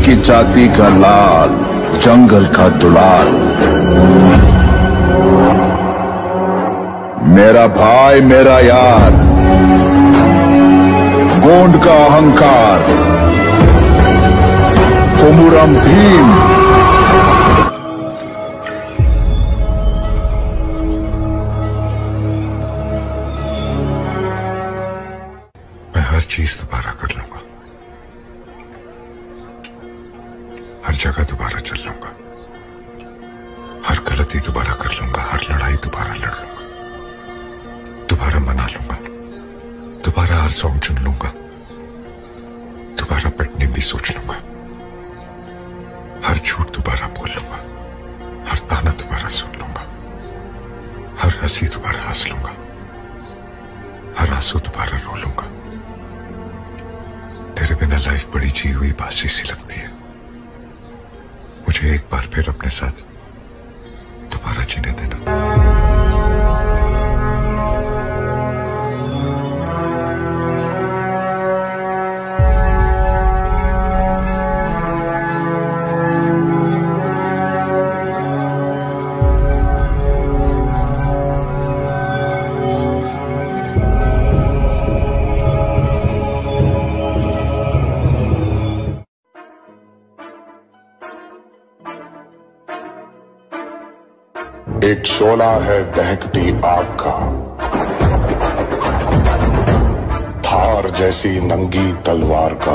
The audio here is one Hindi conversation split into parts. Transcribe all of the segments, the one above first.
की जाति का लाल, जंगल का दुलाल, मेरा भाई मेरा यार, गोंड का अहंकार, कोमुराम भीम। मैं हर चीज दोबारा कर लूंगा, हर जगह दोबारा चल लूंगा, हर गलती दोबारा कर लूंगा, हर लड़ाई दोबारा लड़ लूंगा, दोबारा मना लूंगा, दोबारा हर सॉन्ग चुन लूंगा, दोबारा पिटने भी सोच लूंगा, हर झूठ दोबारा बोल लूंगा, हर ताना दोबारा सुन लूंगा, हर हंसी दोबारा हंस लूंगा, हर आंसू दोबारा रो लूंगा। तेरे बिना लाइफ बड़ी जी हुई बासी सी लगती है। मुझे एक बार फिर अपने साथ दोबारा जीने देना। एक शोला है दहकती आग का, धार जैसी नंगी तलवार का।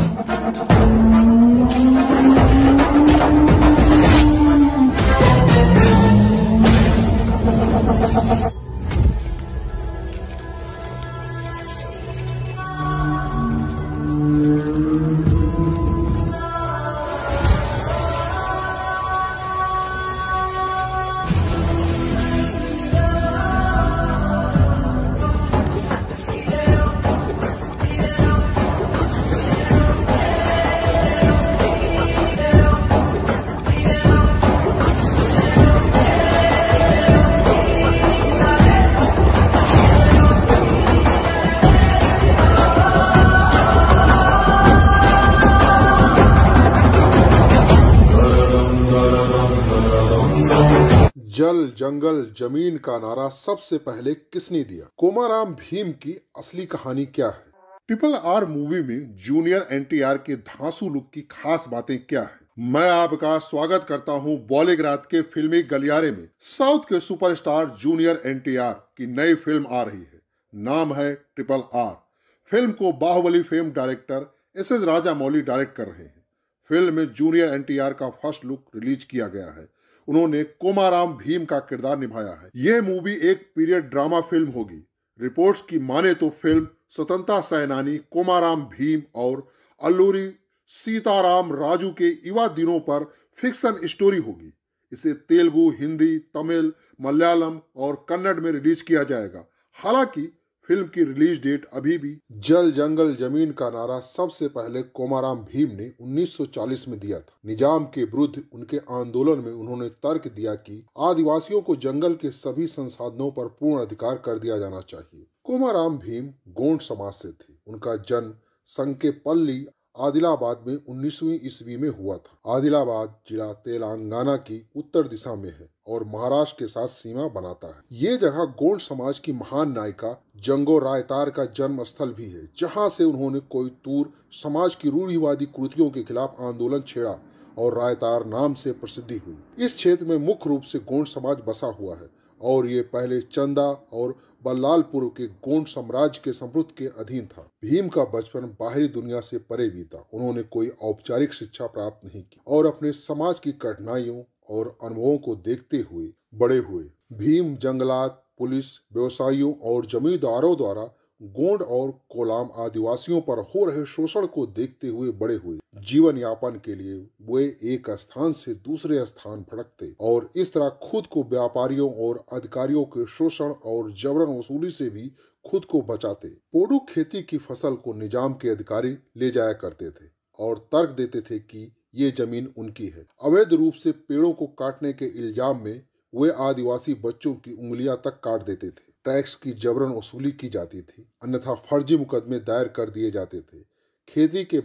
जल जंगल जमीन का नारा सबसे पहले किसने दिया? कोमाराम भीम की असली कहानी क्या है? RRR मूवी में जूनियर NTR के धांसू लुक की खास बातें क्या है? मैं आपका स्वागत करता हूं बॉलीग्राद के फिल्मी गलियारे में। साउथ के सुपरस्टार जूनियर NTR की नई फिल्म आ रही है, नाम है RRR। फिल्म को Baahubali fame director SS Rajamouli direct कर रहे हैं। फिल्म में जूनियर NTR का फर्स्ट लुक रिलीज किया गया है। उन्होंने कोमाराम भीम का किरदार निभाया है। यह मूवी एक पीरियड ड्रामा फिल्म होगी। रिपोर्ट्स की माने तो फिल्म स्वतंत्रता सेनानी कोमाराम भीम और अल्लूरी सीताराम राजू के युवा दिनों पर फिक्शन स्टोरी होगी। इसे तेलुगु, हिंदी, तमिल, मलयालम और कन्नड़ में रिलीज किया जाएगा। हालांकि फिल्म की रिलीज डेट अभी भी। जल जंगल जमीन का नारा सबसे पहले कोमाराम भीम ने 1940 में दिया था। निजाम के विरुद्ध उनके आंदोलन में उन्होंने तर्क दिया कि आदिवासियों को जंगल के सभी संसाधनों पर पूर्ण अधिकार कर दिया जाना चाहिए। कोमाराम भीम गोंड समाज से थे। उनका जन्म संकेपल्ली आदिलाबाद में 19वीं ईस्वी में हुआ था। आदिलाबाद जिला तेलंगाना की उत्तर दिशा में है और महाराष्ट्र के साथ सीमा बनाता है। ये जगह गोंड समाज की महान नायिका जंगो रायतार का जन्म स्थल भी है, जहां से उन्होंने कोयतूर समाज की रूढ़िवादी कृतियों के खिलाफ आंदोलन छेड़ा और रायतार नाम से प्रसिद्धि हुई। इस क्षेत्र में मुख्य रूप से गोंड समाज बसा हुआ है और ये पहले चंदा और बल्लालपुर के गोंड साम्राज्य के संप्रभुत्व के अधीन था। भीम का बचपन बाहरी दुनिया से परे बीता। उन्होंने कोई औपचारिक शिक्षा प्राप्त नहीं की और अपने समाज की कठिनाइयों और अनुभवों को देखते हुए बड़े हुए। भीम जंगलात, पुलिस, व्यवसायियों और जमींदारों द्वारा गोंड और कोलाम आदिवासियों पर हो रहे शोषण को देखते हुए बड़े हुए। जीवन यापन के लिए वे एक स्थान से दूसरे स्थान भटकते और इस तरह खुद को व्यापारियों और अधिकारियों के शोषण और जबरन वसूली से भी खुद को बचाते। पोडू खेती की फसल को निजाम के अधिकारी ले जाया करते थे और तर्क देते थे कि ये जमीन उनकी है। अवैध रूप से पेड़ों को काटने के इल्जाम में वे आदिवासी बच्चों की उंगलियां तक काट देते थे। टैक्स की जबरन वसूली की जाती थी, अन्यथा फर्जी मुकदमे दायर कर दिए जाते थे। खेती के बाद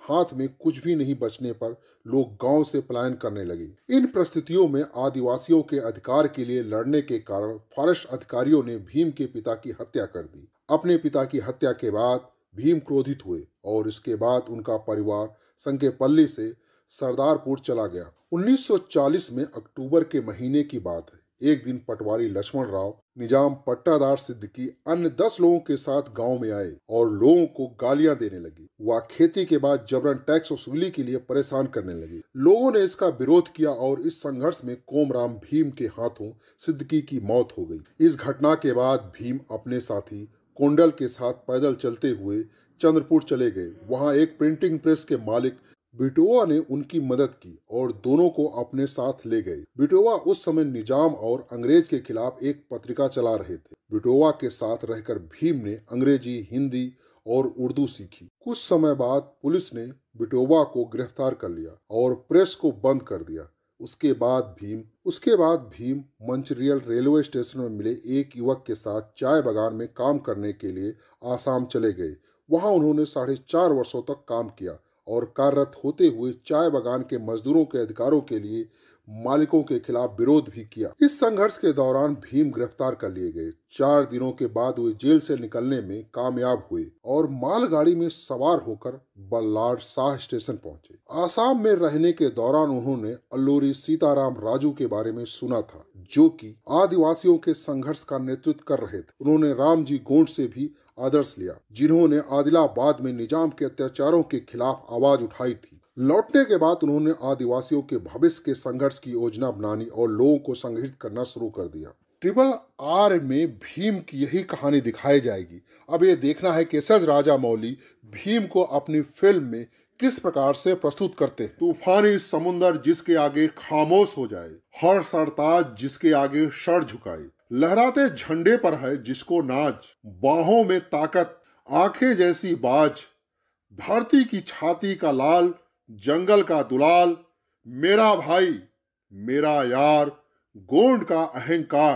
हाथ में कुछ भी नहीं बचने पर लोग गांव से पलायन करने लगे। इन परिस्थितियों में आदिवासियों के अधिकार के लिए लड़ने के कारण फॉरेस्ट अधिकारियों ने भीम के पिता की हत्या कर दी। अपने पिता की हत्या के बाद भीम क्रोधित हुए और इसके बाद उनका परिवार संकेपल्ली से सरदारपुर चला गया। 1940 में अक्टूबर के महीने की बात है। एक दिन पटवारी लक्ष्मण राव, निजाम पट्टादार सिद्दीकी अन्य 10 लोगों के साथ गांव में आए और लोगों को गालियां देने लगे। वह खेती के बाद जबरन टैक्स वसूली के लिए परेशान करने लगे। लोगों ने इसका विरोध किया और इस संघर्ष में कोमराम भीम के हाथों सिद्दीकी की मौत हो गई। इस घटना के बाद भीम अपने साथी कोंडल के साथ पैदल चलते हुए चंद्रपुर चले गए। वहां एक प्रिंटिंग प्रेस के मालिक बिटोवा ने उनकी मदद की और दोनों को अपने साथ ले गए। बिटोवा उस समय निजाम और अंग्रेज के खिलाफ एक पत्रिका चला रहे थे। बिटोवा के साथ रहकर भीम ने अंग्रेजी, हिंदी और उर्दू सीखी। कुछ समय बाद पुलिस ने बिटोवा को गिरफ्तार कर लिया और प्रेस को बंद कर दिया। उसके बाद भीम मंचरियल रेलवे स्टेशन में मिले एक युवक के साथ चाय बागान में काम करने के लिए आसाम चले गए। वहां उन्होंने 4.5 वर्षों तक काम किया और कार्यरत होते हुए चाय बागान के मजदूरों के अधिकारों के लिए मालिकों के खिलाफ विरोध भी किया। इस संघर्ष के दौरान भीम गिरफ्तार कर लिए गए। 4 दिनों के बाद वे जेल से निकलने में कामयाब हुए और मालगाड़ी में सवार होकर बल्लाड शाह स्टेशन पहुंचे। आसाम में रहने के दौरान उन्होंने अल्लूरी सीताराम राजू के बारे में सुना था, जो कि आदिवासियों के संघर्ष का नेतृत्व कर रहे थे। उन्होंने रामजी गोंड से भी आदर्श लिया, जिन्होंने आदिलाबाद में निजाम के अत्याचारों के खिलाफ आवाज उठाई थी। लौटने के बाद उन्होंने आदिवासियों के भविष्य के संघर्ष की योजना बनानी और लोगों को संगठित करना शुरू कर दिया। RRR में भीम की यही कहानी दिखाई जाएगी। अब ये देखना है कि एस.एस. राजामौली भीम को अपनी फिल्म में किस प्रकार से प्रस्तुत करते हैं। तूफानी समुंदर जिसके आगे खामोश हो जाए, हर सरताज जिसके आगे सर झुकाए, लहराते झंडे पर है जिसको नाज, बाहों में ताकत, आंखें जैसी बाज, धरती की छाती का लाल, जंगल का दुलाल, मेरा भाई मेरा यार, गोंड का अहंकार,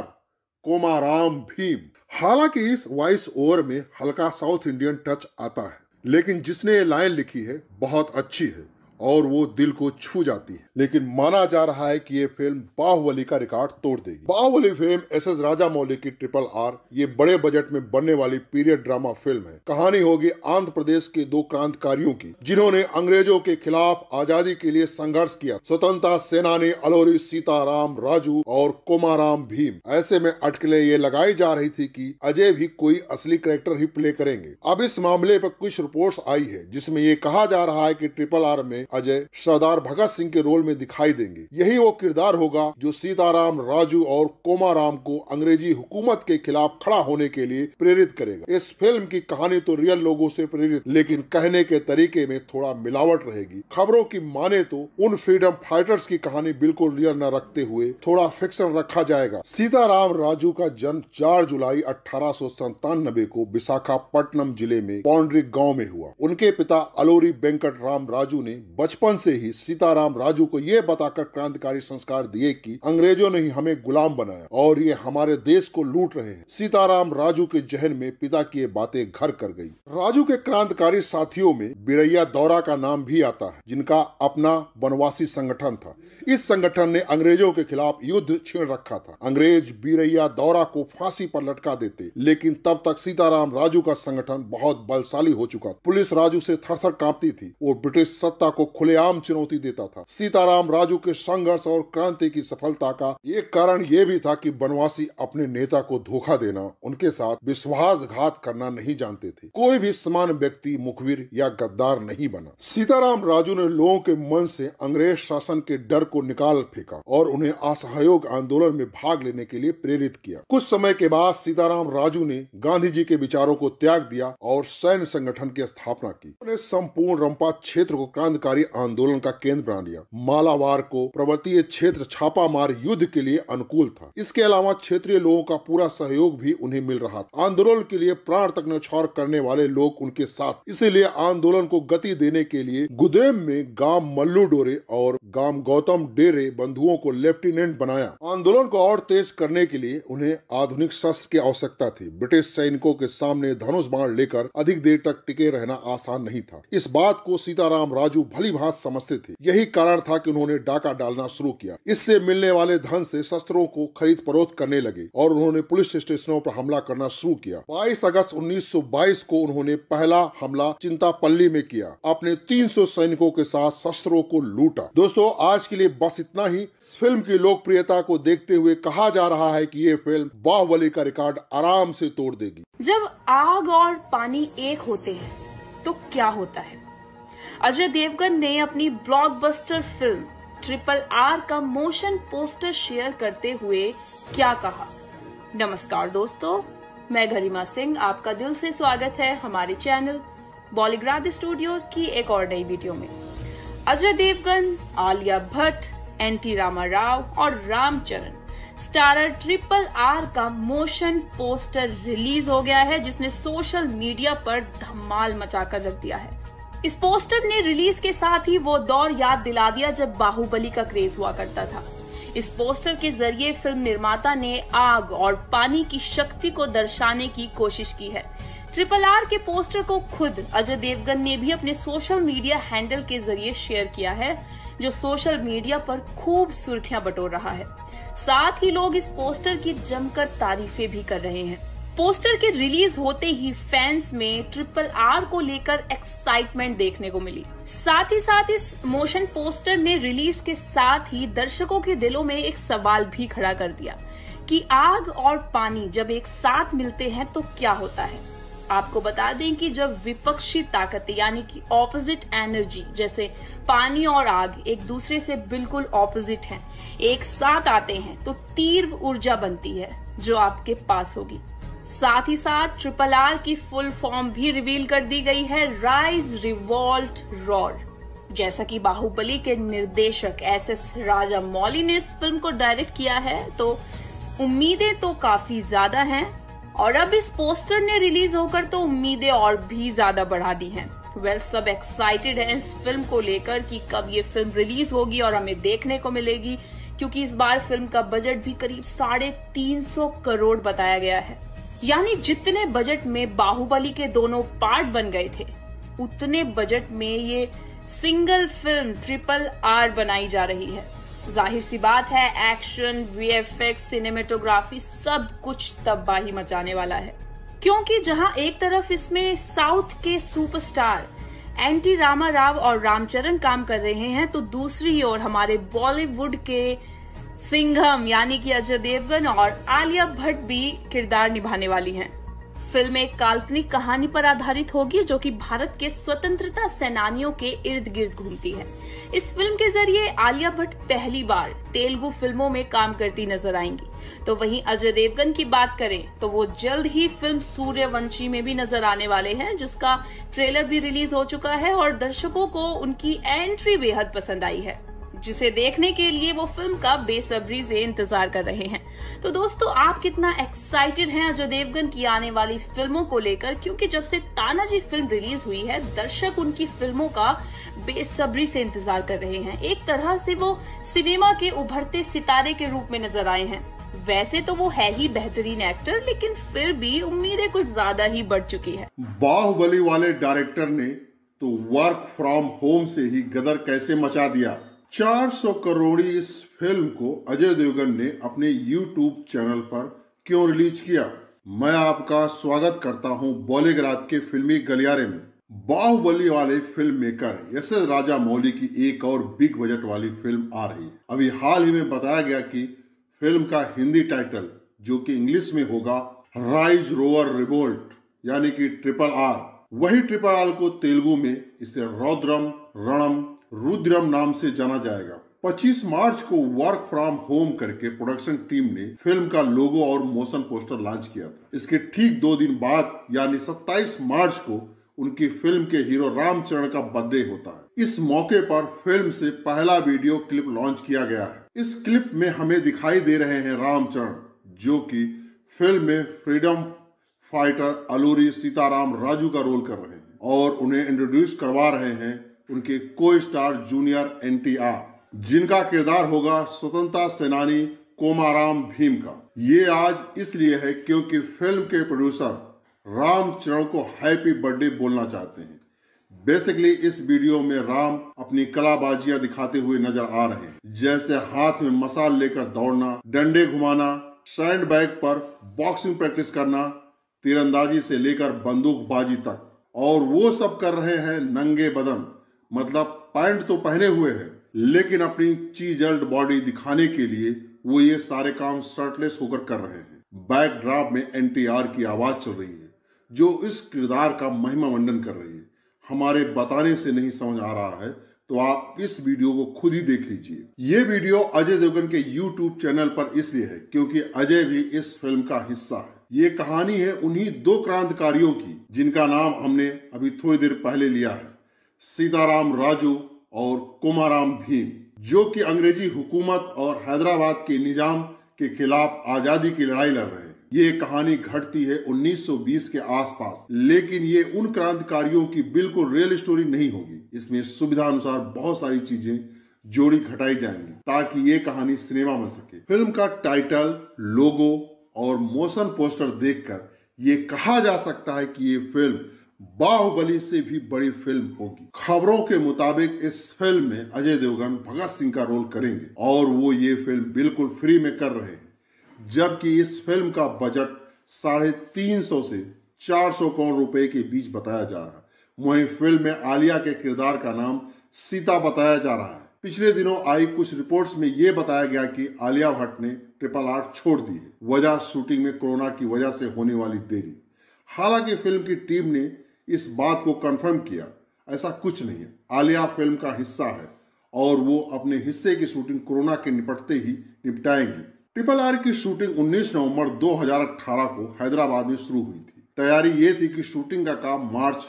कोमाराम भीम। हालांकि इस वॉइस ओवर में हल्का साउथ इंडियन टच आता है, लेकिन जिसने ये लाइन लिखी है बहुत अच्छी है और वो दिल को छू जाती है। लेकिन माना जा रहा है कि ये फिल्म बाहुबली का रिकॉर्ड तोड़ देगी। Baahubali film SS. राजामौली की RRR ये बड़े बजट में बनने वाली पीरियड ड्रामा फिल्म है। कहानी होगी आंध्र प्रदेश के 2 क्रांतिकारियों की, जिन्होंने अंग्रेजों के खिलाफ आजादी के लिए संघर्ष किया। स्वतंत्रता सेनानी अल्लूरी सीताराम राजू और कोमाराम भीम। ऐसे में अटकलें ये लगाई जा रही थी कि अजय भी कोई असली कैरेक्टर ही प्ले करेंगे। अब इस मामले पर कुछ रिपोर्ट्स आई है जिसमें ये कहा जा रहा है कि RRR में अजय सरदार भगत सिंह के रोल में दिखाई देंगे। यही वो किरदार होगा जो सीताराम राजू और कोमाराम को अंग्रेजी हुकूमत के खिलाफ खड़ा होने के लिए प्रेरित करेगा। इस फिल्म की कहानी तो रियल लोगों से प्रेरित, लेकिन कहने के तरीके में थोड़ा मिलावट रहेगी। खबरों की माने तो उन फ्रीडम फाइटर्स की कहानी बिल्कुल रियल न रखते हुए थोड़ा फिक्शन रखा जाएगा। सीताराम राजू का जन्म 4 जुलाई 1897 को विशाखापट्टनम जिले में पौंडरिक गाँव में हुआ। उनके पिता अल्लूरी वेंकट राम राजू ने बचपन से ही सीताराम राजू को यह बताकर क्रांतिकारी संस्कार दिए कि अंग्रेजों ने ही हमें गुलाम बनाया और ये हमारे देश को लूट रहे हैं। सीताराम राजू के जहन में पिता की ये बातें घर कर गई। राजू के क्रांतिकारी साथियों में बिरैया दौरा का नाम भी आता है, जिनका अपना वनवासी संगठन था। इस संगठन ने अंग्रेजों के खिलाफ युद्ध छेड़ रखा था। अंग्रेज बिरैया दौरा को फांसी पर लटका देते, लेकिन तब तक सीताराम राजू का संगठन बहुत बलशाली हो चुका। पुलिस राजू से थर-थर कांपती थी। वो ब्रिटिश सत्ता को खुलेआम चुनौती देता था। सीताराम राजू के संघर्ष और क्रांति की सफलता का एक कारण यह भी था कि वनवासी अपने नेता को धोखा देना, उनके साथ विश्वासघात करना नहीं जानते थे। कोई भी समान व्यक्ति मुखबिर या गद्दार नहीं बना। सीताराम राजू ने लोगों के मन से अंग्रेज शासन के डर को निकाल फेंका और उन्हें असहयोग आंदोलन में भाग लेने के लिए प्रेरित किया। कुछ समय के बाद सीताराम राजू ने गांधी जी के विचारों को त्याग दिया और सैन्य संगठन की स्थापना की। उन्हें संपूर्ण रंपा क्षेत्र को क्रांतिकारी आंदोलन का केंद्र बना लिया। मालाबार को पर्वतीय क्षेत्र छापामार युद्ध के लिए अनुकूल था। इसके अलावा क्षेत्रीय लोगों का पूरा सहयोग भी उन्हें मिल रहा था। आंदोलन के लिए प्राण तक न्यौछावर करने वाले लोग उनके साथ, इसीलिए आंदोलन को गति देने के लिए गुदेम में गांव मल्लू डोरे और गांव गौतम डेरे बंधुओं को लेफ्टिनेंट बनाया। आंदोलन को और तेज करने के लिए उन्हें आधुनिक शस्त्र की आवश्यकता थी। ब्रिटिश सैनिकों के सामने धनुष बाण लेकर अधिक देर तक टिके रहना आसान नहीं था। इस बात को सीताराम राजू भली भांत समझते थे। यही कारण था कि उन्होंने डाका डालना शुरू किया। इससे मिलने वाले धन से शस्त्रों को खरीद फरोख्त करने लगे और उन्होंने पुलिस स्टेशनों पर हमला करना शुरू किया। 22 अगस्त 1922 को उन्होंने पहला हमला चिंतापल्ली में किया। अपने 300 सैनिकों के साथ शस्त्रों को लूटा। दोस्तों, आज के लिए बस इतना ही। इस फिल्म की लोकप्रियता को देखते हुए कहा जा रहा है कि ये फिल्म बाहुबली का रिकॉर्ड आराम से तोड़ देगी। जब आग और पानी एक होते हैं तो क्या होता है? अजय देवगन ने अपनी ब्लॉकबस्टर फिल्म RRR का मोशन पोस्टर शेयर करते हुए क्या कहा? नमस्कार दोस्तों, मैं गरिमा सिंह, आपका दिल से स्वागत है हमारे चैनल बॉलीग्राड स्टूडियोज की एक और नई वीडियो में। अजय देवगन, आलिया भट्ट, NT रामाराव और रामचरण स्टारर RRR का मोशन पोस्टर रिलीज हो गया है, जिसने सोशल मीडिया पर धमाल मचाकर रख दिया है। इस पोस्टर ने रिलीज के साथ ही वो दौर याद दिला दिया जब बाहुबली का क्रेज हुआ करता था। इस पोस्टर के जरिए फिल्म निर्माता ने आग और पानी की शक्ति को दर्शाने की कोशिश की है। RRR के पोस्टर को खुद अजय देवगन ने भी अपने सोशल मीडिया हैंडल के जरिए शेयर किया है, जो सोशल मीडिया पर खूब सुर्खियां बटोर रहा है। साथ ही लोग इस पोस्टर की जमकर तारीफें भी कर रहे हैं। पोस्टर के रिलीज होते ही फैंस में RRR को लेकर एक्साइटमेंट देखने को मिली। साथ ही साथ इस मोशन पोस्टर ने रिलीज के साथ ही दर्शकों के दिलों में एक सवाल भी खड़ा कर दिया कि आग और पानी जब एक साथ मिलते हैं तो क्या होता है। आपको बता दें कि जब विपक्षी ताकतें यानी कि ऑपोजिट एनर्जी जैसे पानी और आग एक दूसरे से बिल्कुल ऑपोजिट हैं, एक साथ आते हैं तो तीव्र ऊर्जा बनती है जो आपके पास होगी। साथ ही साथ RRR की फुल फॉर्म भी रिवील कर दी गई है, राइज रिवॉल्ट रॉर। जैसा कि बाहुबली के निर्देशक SS राजामौली ने इस फिल्म को डायरेक्ट किया है, तो उम्मीदें तो काफी ज्यादा हैं और अब इस पोस्टर ने रिलीज होकर तो उम्मीदें और भी ज्यादा बढ़ा दी हैं। सब एक्साइटेड हैं इस फिल्म को लेकर कि कब ये फिल्म रिलीज होगी और हमें देखने को मिलेगी, क्योंकि इस बार फिल्म का बजट भी करीब 350 करोड़ बताया गया है। यानी जितने बजट में बाहुबली के दोनों पार्ट बन गए थे, उतने बजट में ये सिंगल फिल्म RRR बनाई जा रही है। जाहिर सी बात है, एक्शन, VFX, सिनेमेटोग्राफी सब कुछ तबाही मचाने वाला है, क्योंकि जहां एक तरफ इसमें साउथ के सुपरस्टार NT रामाराव और रामचरण काम कर रहे हैं, तो दूसरी ओर हमारे बॉलीवुड के सिंघम यानी कि अजय देवगन और आलिया भट्ट भी किरदार निभाने वाली हैं। फिल्म एक काल्पनिक कहानी पर आधारित होगी जो कि भारत के स्वतंत्रता सेनानियों के इर्द गिर्द घूमती है। इस फिल्म के जरिए आलिया भट्ट पहली बार तेलुगु फिल्मों में काम करती नजर आएंगी। तो वहीं अजय देवगन की बात करें तो वो जल्द ही फिल्म सूर्यवंशी में भी नजर आने वाले हैं, जिसका ट्रेलर भी रिलीज हो चुका है और दर्शकों को उनकी एंट्री बेहद पसंद आई है, जिसे देखने के लिए वो फिल्म का बेसब्री से इंतजार कर रहे हैं। तो दोस्तों, आप कितना एक्साइटेड हैं अजय देवगन की आने वाली फिल्मों को लेकर? क्योंकि जब से तानाजी फिल्म रिलीज हुई है, दर्शक उनकी फिल्मों का बेसब्री से इंतजार कर रहे हैं। एक तरह से वो सिनेमा के उभरते सितारे के रूप में नजर आए हैं। वैसे तो वो है ही बेहतरीन एक्टर, लेकिन फिर भी उम्मीदें कुछ ज्यादा ही बढ़ चुकी है। बाहुबली वाले डायरेक्टर ने तो वर्क फ्रॉम होम से ही गदर कैसे मचा दिया। 400 करोड़ी इस फिल्म को अजय देवगन ने अपने YouTube चैनल पर क्यों रिलीज किया? मैं आपका स्वागत करता हूं बॉलीग्राड के फिल्मी गलियारे में। बाहुबली वाले फिल्म मेकर SS राजामौली की एक और बिग बजट वाली फिल्म आ रही है। अभी हाल ही में बताया गया कि फिल्म का हिंदी टाइटल, जो कि इंग्लिश में होगा राइज रोअर रिवोल्ट यानी कि RRR, वही RRR को तेलुगु में इसे रौद्रम रणम रुद्रम नाम से जाना जाएगा। 25 मार्च को वर्क फ्रॉम होम करके प्रोडक्शन टीम ने फिल्म का लोगो और मोशन पोस्टर लॉन्च किया था। इसके ठीक 2 दिन बाद यानी 27 मार्च को उनकी फिल्म के हीरो रामचरण का बर्थडे होता है। इस मौके पर फिल्म से पहला वीडियो क्लिप लॉन्च किया गया है। इस क्लिप में हमें दिखाई दे रहे हैं रामचरण, जो कि फिल्म में फ्रीडम फाइटर अलूरी सीताराम राजू का रोल कर रहे हैं और उन्हें इंट्रोड्यूस करवा रहे हैं उनके को स्टार जूनियर NTR, जिनका किरदार होगा स्वतंत्रता सेनानी कोमाराम भीम का। ये आज इसलिए है क्योंकि फिल्म के प्रोड्यूसर रामचरण को हैप्पी बर्थडे बोलना चाहते हैं। बेसिकली इस वीडियो में राम अपनी कलाबाजियां दिखाते हुए नजर आ रहे हैं, जैसे हाथ में मसाल लेकर दौड़ना, डंडे घुमाना, सैंड बैग पर बॉक्सिंग प्रैक्टिस करना, तीरंदाजी से लेकर बंदूकबाजी तक, और वो सब कर रहे हैं नंगे बदन। मतलब पैंट तो पहने हुए हैं, लेकिन अपनी चीजल्ड बॉडी दिखाने के लिए वो ये सारे काम शर्टलेस होकर कर रहे हैं। बैकड्रॉप में NTR की आवाज चल रही है, जो इस किरदार का महिमा मंडन कर रही है। हमारे बताने से नहीं समझ आ रहा है तो आप इस वीडियो को खुद ही देख लीजिए। ये वीडियो अजय देवगन के YouTube चैनल पर इसलिए है क्योंकि अजय भी इस फिल्म का हिस्सा है। ये कहानी है उन्हीं दो क्रांतिकारियों की जिनका नाम हमने अभी थोड़ी देर पहले लिया है, सीताराम राजू और कोमाराम भीम, जो कि अंग्रेजी हुकूमत और हैदराबाद के निजाम के खिलाफ आजादी की लड़ाई लड़ रहे हैं। ये कहानी घटती है 1920 के आसपास, लेकिन ये उन क्रांतिकारियों की बिल्कुल रियल स्टोरी नहीं होगी। इसमें सुविधा अनुसार बहुत सारी चीजें जोड़ी घटाई जाएंगी ताकि ये कहानी सिनेमा बन सके। फिल्म का टाइटल, लोगो और मोशन पोस्टर देखकर ये कहा जा सकता है कि ये फिल्म बाहुबली से भी बड़ी फिल्म होगी। खबरों के मुताबिक इस फिल्म में अजय देवगन भगत सिंह का रोल करेंगे और वो ये फिल्म बिल्कुल फ्री में कर रहे हैं, जबकि इस फिल्म का बजट 350 से 400 करोड़ रुपए के बीच बताया जा रहा है। वहीं फिल्म में आलिया के किरदार का नाम सीता बताया जा रहा है। पिछले दिनों आई कुछ रिपोर्ट्स में यह बताया गया कि आलिया भट्ट ने RRR छोड़ दी है, वजह शूटिंग में कोरोना की वजह से होने वाली देरी। हालांकि फिल्म की टीम ने इस बात को कंफर्म किया, ऐसा कुछ नहीं है। आलिया फिल्म का हिस्सा है और वो अपने हिस्से की शूटिंग कोरोना के निपटते ही निपटाएंगी। RRR की शूटिंग 19 नवंबर 2018 को हैदराबाद में शुरू हुई थी। तैयारी ये थी कि शूटिंग का काम मार्च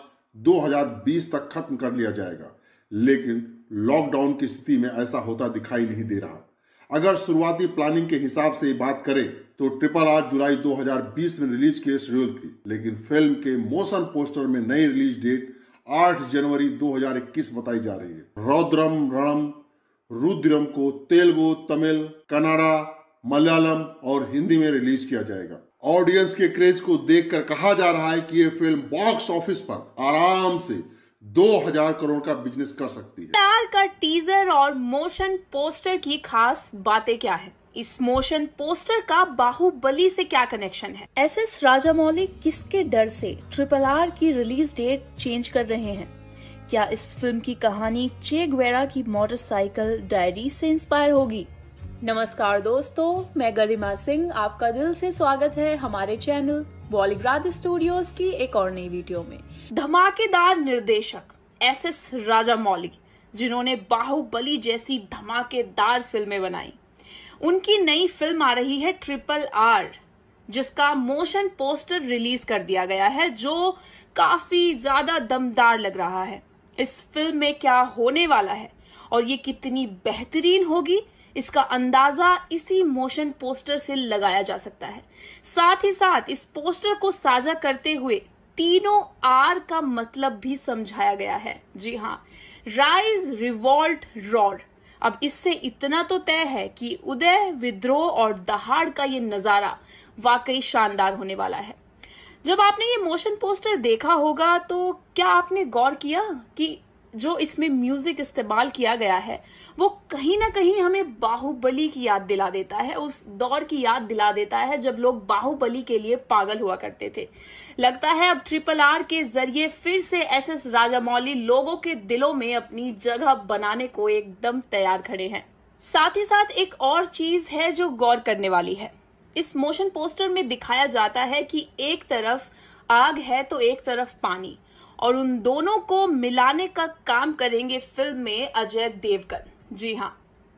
2020 तक खत्म कर लिया जाएगा, लेकिन लॉकडाउन की स्थिति में ऐसा होता दिखाई नहीं दे रहा। अगर शुरुआती प्लानिंग के हिसाब से बात करें तो RRR जुलाई 2020 में रिलीज की शेड्यूल थी, लेकिन फिल्म के मोशन पोस्टर में नई रिलीज डेट 8 जनवरी 2021 बताई जा रही है। रौद्रम रणम रुद्रम को तेलुगु, तमिल, कन्नड़ा, मलयालम और हिंदी में रिलीज किया जाएगा। ऑडियंस के क्रेज को देखकर कहा जा रहा है कि यह फिल्म बॉक्स ऑफिस पर आराम से 2000 करोड़ का बिजनेस कर सकती है। RRR का टीजर और मोशन पोस्टर की खास बातें क्या है? इस मोशन पोस्टर का बाहुबली से क्या कनेक्शन है? SS राजामौली किसके डर से RRR की रिलीज डेट चेंज कर रहे हैं? क्या इस फिल्म की कहानी चे गुवेरा की मोटरसाइकिल डायरी से इंस्पायर होगी? नमस्कार दोस्तों, मैं गरिमा सिंह, आपका दिल से स्वागत है हमारे चैनल बॉलीवुड स्टूडियोज की एक और नई वीडियो में। धमाकेदार निर्देशक SS राजामौली, जिन्होंने बाहुबली जैसी धमाकेदार फिल्में बनाई, उनकी नई फिल्म आ रही है RRR, जिसका मोशन पोस्टर रिलीज कर दिया गया है, जो काफी ज्यादा दमदार लग रहा है। इस फिल्म में क्या होने वाला है और ये कितनी बेहतरीन होगी, इसका अंदाजा इसी मोशन पोस्टर से लगाया जा सकता है। साथ ही साथ इस पोस्टर को साझा करते हुए तीनों R का मतलब भी समझाया गया है। जी हाँ, राइज, रिवॉल्ट, रॉर। अब इससे इतना तो तय है कि उदय, विद्रोह और दहाड़ का ये नजारा वाकई शानदार होने वाला है। जब आपने ये मोशन पोस्टर देखा होगा तो क्या आपने गौर किया कि जो इसमें म्यूजिक इस्तेमाल किया गया है वो कहीं ना कहीं हमें बाहुबली की याद दिला देता है, उस दौर की याद दिला देता है जब लोग बाहुबली के लिए पागल हुआ करते थे। लगता है अब RRR के जरिए फिर से SS राजामौली लोगों के दिलों में अपनी जगह बनाने को एकदम तैयार खड़े हैं। साथ ही साथ एक और चीज है जो गौर करने वाली है। इस मोशन पोस्टर में दिखाया जाता है कि एक तरफ आग है तो एक तरफ पानी, और उन दोनों को मिलाने का काम करेंगे फिल्म में अजय देवगन। जी हाँ, तो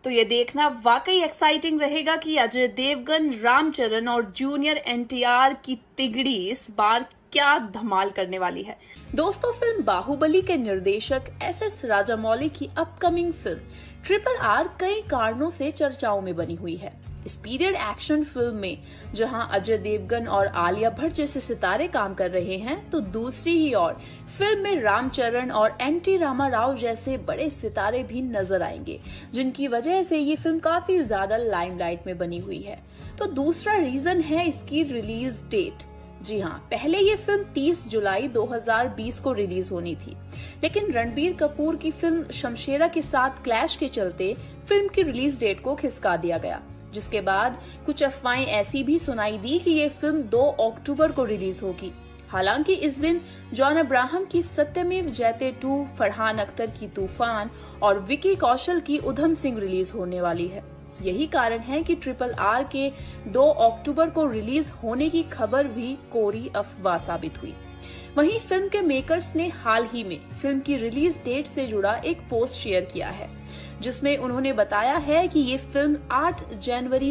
तो ये देखना वाकई एक्साइटिंग रहेगा कि अजय देवगन, रामचरण और जूनियर एनटीआर की तिगड़ी इस बार क्या धमाल करने वाली है। दोस्तों, फिल्म बाहुबली के निर्देशक एस राजामौली की अपकमिंग फिल्म RRR कई कारणों से चर्चाओं में बनी हुई है। इस पीरियड एक्शन फिल्म में जहां अजय देवगन और आलिया भट्ट जैसे सितारे काम कर रहे हैं, तो दूसरी ही ओर फिल्म में रामचरण और NT रामाराव जैसे बड़े सितारे भी नजर आएंगे, जिनकी वजह से ये फिल्म काफी ज्यादा लाइमलाइट में बनी हुई है। तो दूसरा रीजन है इसकी रिलीज डेट। जी हाँ, पहले ये फिल्म 30 जुलाई 2020 को रिलीज होनी थी, लेकिन रणबीर कपूर की फिल्म शमशेरा के साथ क्लैश के चलते फिल्म की रिलीज डेट को खिसका दिया गया, जिसके बाद कुछ अफवाहें ऐसी भी सुनाई दी कि ये फिल्म 2 अक्टूबर को रिलीज होगी। हालांकि इस दिन जॉन अब्राहम की सत्यमेव जयते 2, फरहान अख्तर की तूफान और विकी कौशल की उधम सिंह रिलीज होने वाली है। यही कारण है कि RRR के 2 अक्टूबर को रिलीज होने की खबर भी कोरी अफवाह साबित हुई। वहीं फिल्म के मेकर्स ने हाल ही में फिल्म की रिलीज डेट से जुड़ा एक पोस्ट शेयर किया है, जिसमें उन्होंने बताया है कि ये फिल्म 8 जनवरी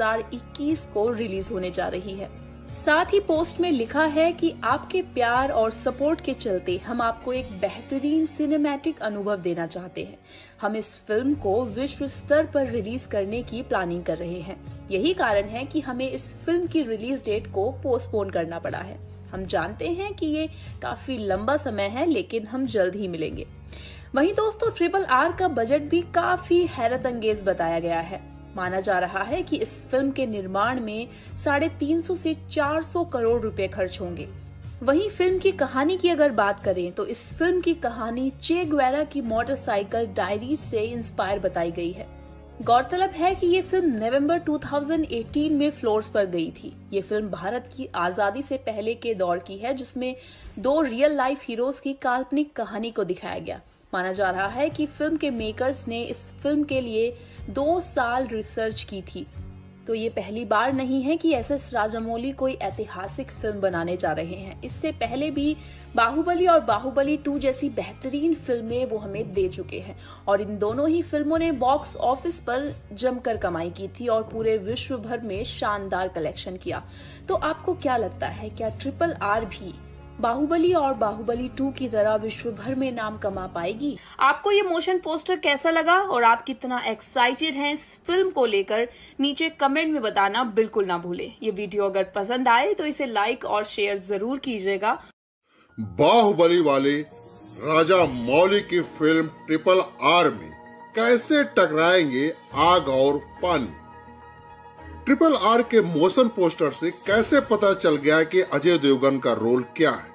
2021 को रिलीज होने जा रही है। साथ ही पोस्ट में लिखा है कि आपके प्यार और सपोर्ट के चलते हम आपको एक बेहतरीन सिनेमैटिक अनुभव देना चाहते हैं। हम इस फिल्म को विश्व स्तर पर रिलीज करने की प्लानिंग कर रहे हैं। यही कारण है कि हमें इस फिल्म की रिलीज डेट को पोस्टपोन करना पड़ा है। हम जानते हैं कि ये काफी लंबा समय है, लेकिन हम जल्द ही मिलेंगे। वहीं दोस्तों, RRR का बजट भी काफी हैरत अंगेज बताया गया है। माना जा रहा है कि इस फिल्म के निर्माण में 350 से 400 करोड़ रुपए खर्च होंगे। वहीं फिल्म की कहानी की अगर बात करें तो इस फिल्म की कहानी चे गुवेरा की मोटरसाइकिल डायरीज से इंस्पायर बताई गई है। गौरतलब है कि ये फिल्म नवंबर 2018 में फ्लोर्स पर गई थी। ये फिल्म भारत की आजादी से पहले के दौर की है, जिसमें 2 रियल लाइफ हीरोज की काल्पनिक कहानी को दिखाया गया। माना जा रहा है कि फिल्म के मेकर्स ने इस फिल्म के लिए 2 साल रिसर्च की थी। तो ये पहली बार नहीं है कि एस राजामौली कोई ऐतिहासिक फिल्म बनाने जा रहे हैं। इससे पहले भी बाहुबली और बाहुबली 2 जैसी बेहतरीन फिल्में वो हमें दे चुके हैं, और इन दोनों ही फिल्मों ने बॉक्स ऑफिस पर जमकर कमाई की थी और पूरे विश्व भर में शानदार कलेक्शन किया। तो आपको क्या लगता है, क्या RRR भी बाहुबली और बाहुबली 2 की तरह विश्व भर में नाम कमा पाएगी? आपको ये मोशन पोस्टर कैसा लगा और आप कितना एक्साइटेड हैं इस फिल्म को लेकर, नीचे कमेंट में बताना बिल्कुल ना भूलें। ये वीडियो अगर पसंद आए तो इसे लाइक और शेयर जरूर कीजिएगा। बाहुबली वाले राजा मौली की फिल्म RRR में कैसे टकराएंगे आग और पानी? RRR के मोशन पोस्टर से कैसे पता चल गया कि अजय देवगन का रोल क्या है?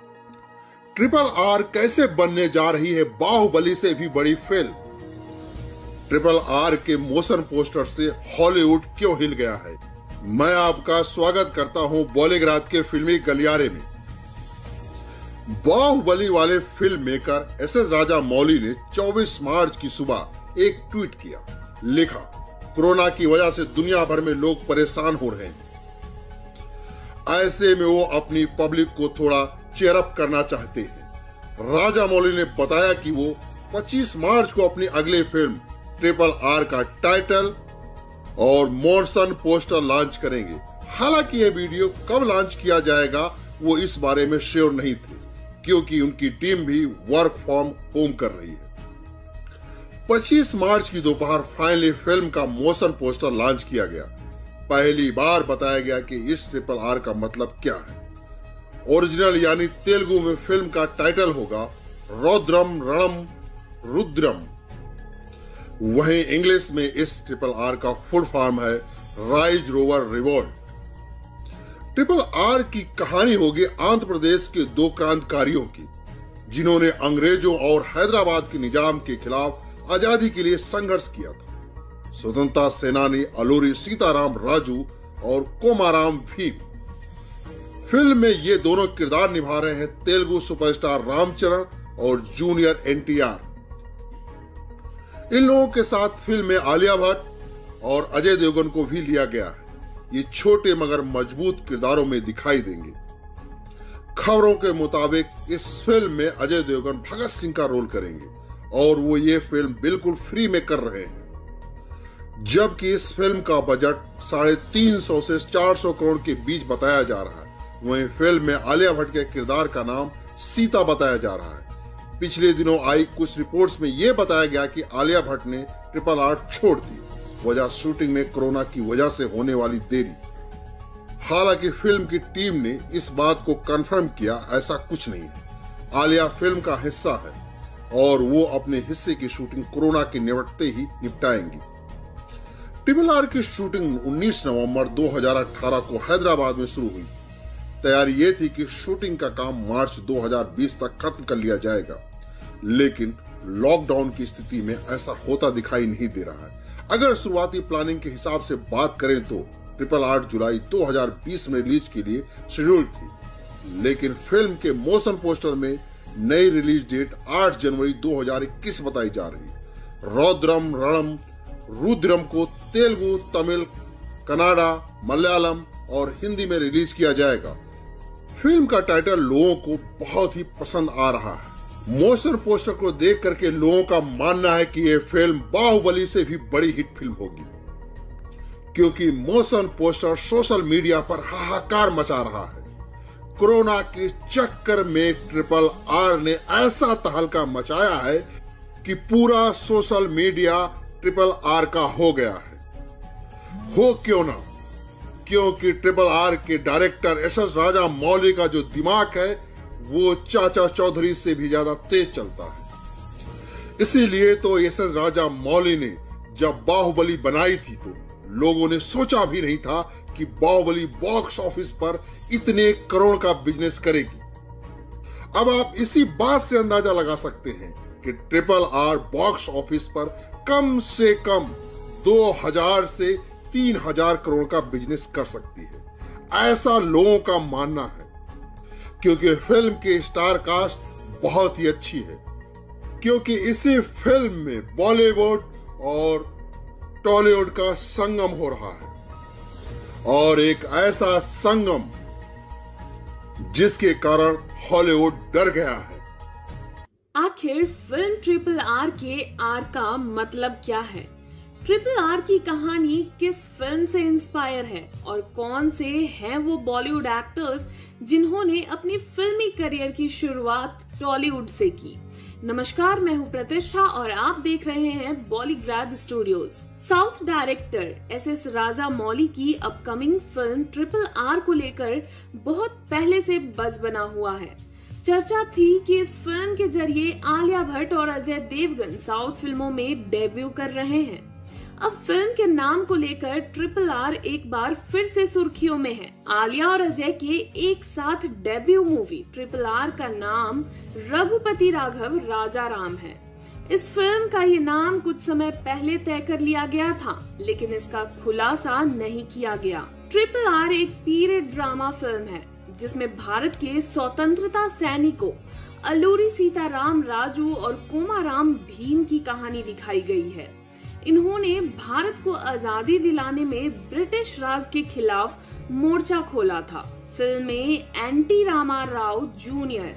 RRR कैसे बनने जा रही है बाहुबली से भी बड़ी फिल्म? RRR के मोशन पोस्टर से हॉलीवुड क्यों हिल गया है? मैं आपका स्वागत करता हूं बॉलीग्राज के फिल्मी गलियारे में। बाहुबली वाले फिल्म मेकर एस राजामौली ने 24 मार्च की सुबह एक ट्वीट किया। लिखा, कोरोना की वजह से दुनिया भर में लोग परेशान हो रहे हैं। ऐसे में वो अपनी पब्लिक को थोड़ा चेयरअप करना चाहते हैं। राजामौली ने बताया कि वो 25 मार्च को अपनी अगली फिल्म RRR का टाइटल और मोशन पोस्टर लॉन्च करेंगे। हालांकि ये वीडियो कब लॉन्च किया जाएगा वो इस बारे में श्योर नहीं थे, क्योंकि उनकी टीम भी वर्क फ्रॉम होम कर रही है। 25 मार्च की दोपहर फाइनली फिल्म का मोशन पोस्टर लॉन्च किया गया। पहली बार बताया गया कि इस RRR का मतलब क्या है। ओरिजिनल यानी तेलुगु में फिल्म का टाइटल होगा रौद्रम रणम रुद्रम। वहीं इंग्लिश में इस RRR का फुल फॉर्म है राइज रोवर रिवोल्ट। RRR की कहानी होगी आंध्र प्रदेश के 2 क्रांतिकारियों की, जिन्होंने अंग्रेजों और हैदराबाद के निजाम के खिलाफ आजादी के लिए संघर्ष किया था। स्वतंत्रता सेनानी अलूरी सीताराम राजू और कोमाराम भीम। फिल्म में ये दोनों किरदार निभा रहे हैं तेलुगु सुपरस्टार रामचरण और जूनियर NTR। इन लोगों के साथ फिल्म में आलिया भट्ट और अजय देवगन को भी लिया गया है। ये छोटे मगर मजबूत किरदारों में दिखाई देंगे। खबरों के मुताबिक इस फिल्म में अजय देवगन भगत सिंह का रोल करेंगे और वो ये फिल्म बिल्कुल फ्री में कर रहे हैं। जबकि इस फिल्म का बजट 350 से 400 करोड़ के बीच बताया जा रहा है। वहीं फिल्म में आलिया भट्ट के किरदार का नाम सीता बताया जा रहा है। पिछले दिनों आई कुछ रिपोर्ट्स में यह बताया गया कि आलिया भट्ट ने RRR छोड़ दी, वजह शूटिंग में कोरोना की वजह से होने वाली देरी। हालांकि फिल्म की टीम ने इस बात को कंफर्म किया, ऐसा कुछ नहीं है। आलिया फिल्म का हिस्सा है और वो अपने हिस्से की शूटिंग कोरोना के निपटते ही निपटाएंगी। RRR की शूटिंग 19 नवंबर 2018 को हैदराबाद में शुरू हुई। तैयारी ये थी कि शूटिंग का काम मार्च 2020 तक खत्म कर लिया जाएगा, लेकिन लॉकडाउन की स्थिति में ऐसा होता दिखाई नहीं दे रहा है। अगर शुरुआती प्लानिंग के हिसाब से बात करें तो RRR जुलाई 2020 में रिलीज के लिए शेड्यूल थी, लेकिन फिल्म के मोशन पोस्टर में नई रिलीज डेट 8 जनवरी 2021 बताई जा रही। रौद्रम रणम रुद्रम को तेलुगु, तमिल, कन्नड़ा, मलयालम और हिंदी में रिलीज किया जाएगा। फिल्म का टाइटल लोगों को बहुत ही पसंद आ रहा है। मोशन पोस्टर को देख करके लोगों का मानना है कि यह फिल्म बाहुबली से भी बड़ी हिट फिल्म होगी, क्योंकि मोशन पोस्टर सोशल मीडिया पर हाहाकार मचा रहा है। कोरोना के चक्कर में RRR ने ऐसा तहलका मचाया है कि पूरा सोशल मीडिया RRR का हो गया है। हो क्यों ना, क्योंकि RRR के डायरेक्टर SS राजा मौली का जो दिमाग है वो चाचा चौधरी से भी ज्यादा तेज चलता है। इसीलिए तो SS राजा मौली ने जब बाहुबली बनाई थी तो लोगों ने सोचा भी नहीं था कि बाहुबली बॉक्स ऑफिस पर इतने करोड़ का बिजनेस करेगी। अब आप इसी बात से अंदाजा लगा सकते हैं कि RRR बॉक्स ऑफिस पर कम से कम 2000 से 3000 करोड़ का बिजनेस कर सकती है, ऐसा लोगों का मानना है। क्योंकि फिल्म की स्टार कास्ट बहुत ही अच्छी है, क्योंकि इसी फिल्म में बॉलीवुड और टॉलीवुड का संगम हो रहा है, और एक ऐसा संगम जिसके कारण हॉलीवुड डर गया है। आखिर फिल्म RRR के आर का मतलब क्या है? RRR की कहानी किस फिल्म से इंस्पायर है और कौन से हैं वो बॉलीवुड एक्टर्स जिन्होंने अपनी फिल्मी करियर की शुरुआत टॉलीवुड से की? नमस्कार, मैं हूं प्रतिष्ठा और आप देख रहे हैं Bollygrad studios. South director SS Rajamouli की अपकमिंग फिल्म RRR को लेकर बहुत पहले से बज़ बना हुआ है। चर्चा थी कि इस फिल्म के जरिए आलिया भट्ट और अजय देवगन साउथ फिल्मों में डेब्यू कर रहे हैं। अब फिल्म के नाम को लेकर RRR एक बार फिर से सुर्खियों में है। आलिया और अजय के एक साथ डेब्यू मूवी RRR का नाम रघुपति राघव राजा राम है। इस फिल्म का ये नाम कुछ समय पहले तय कर लिया गया था, लेकिन इसका खुलासा नहीं किया गया। RRR एक पीरियड ड्रामा फिल्म है जिसमें भारत के स्वतंत्रता सैनिकों अल्लूरी सीताराम राजू और कोमाराम भीम की कहानी दिखाई गई है। इन्होंने भारत को आजादी दिलाने में ब्रिटिश राज के खिलाफ मोर्चा खोला था। फिल्म में NT रामा राव जूनियर,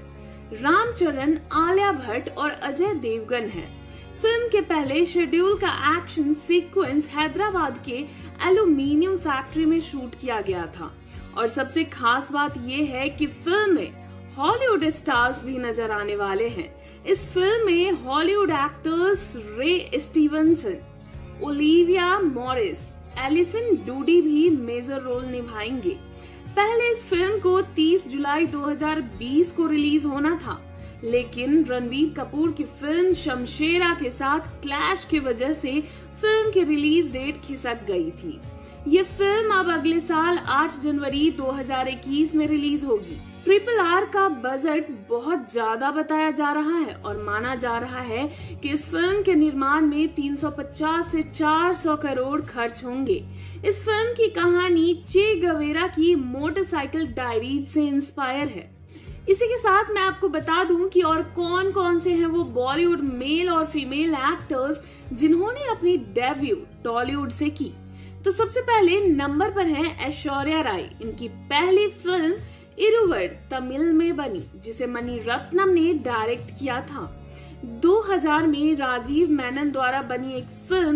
रामचरण, आलिया भट्ट और अजय देवगन हैं। फिल्म के पहले शेड्यूल का एक्शन सीक्वेंस हैदराबाद के एल्यूमिनियम फैक्ट्री में शूट किया गया था, और सबसे खास बात यह है कि फिल्म में हॉलीवुड स्टार्स भी नजर आने वाले हैं। इस फिल्म में Hollywood actors Ray Stevenson, Olivia Morris, Alison Doody भी मेजर रोल निभाएंगे। पहले इस फिल्म को 30 जुलाई 2020 को रिलीज होना था, लेकिन रणबीर कपूर की फिल्म शमशेरा के साथ क्लैश की वजह से फिल्म की रिलीज डेट खिसक गई थी। ये फिल्म अब अगले साल 8 जनवरी 2021 में रिलीज होगी। RRR का बजट बहुत ज्यादा बताया जा रहा है और माना जा रहा है कि इस फिल्म के निर्माण में 350 से 400 करोड़ खर्च होंगे। इस फिल्म की कहानी चे गवेरा की मोटरसाइकिल डायरीज से इंस्पायर है। इसी के साथ मैं आपको बता दूं कि और कौन कौन से हैं वो बॉलीवुड मेल और फीमेल एक्टर्स जिन्होंने अपनी डेब्यू टॉलीवुड से की। तो सबसे पहले नंबर पर है ऐश्वर्या राय। इनकी पहली फिल्म इरुवर तमिल में बनी, जिसे मणि रत्नम ने डायरेक्ट किया था। 2000 में राजीव मेनन द्वारा बनी एक फिल्म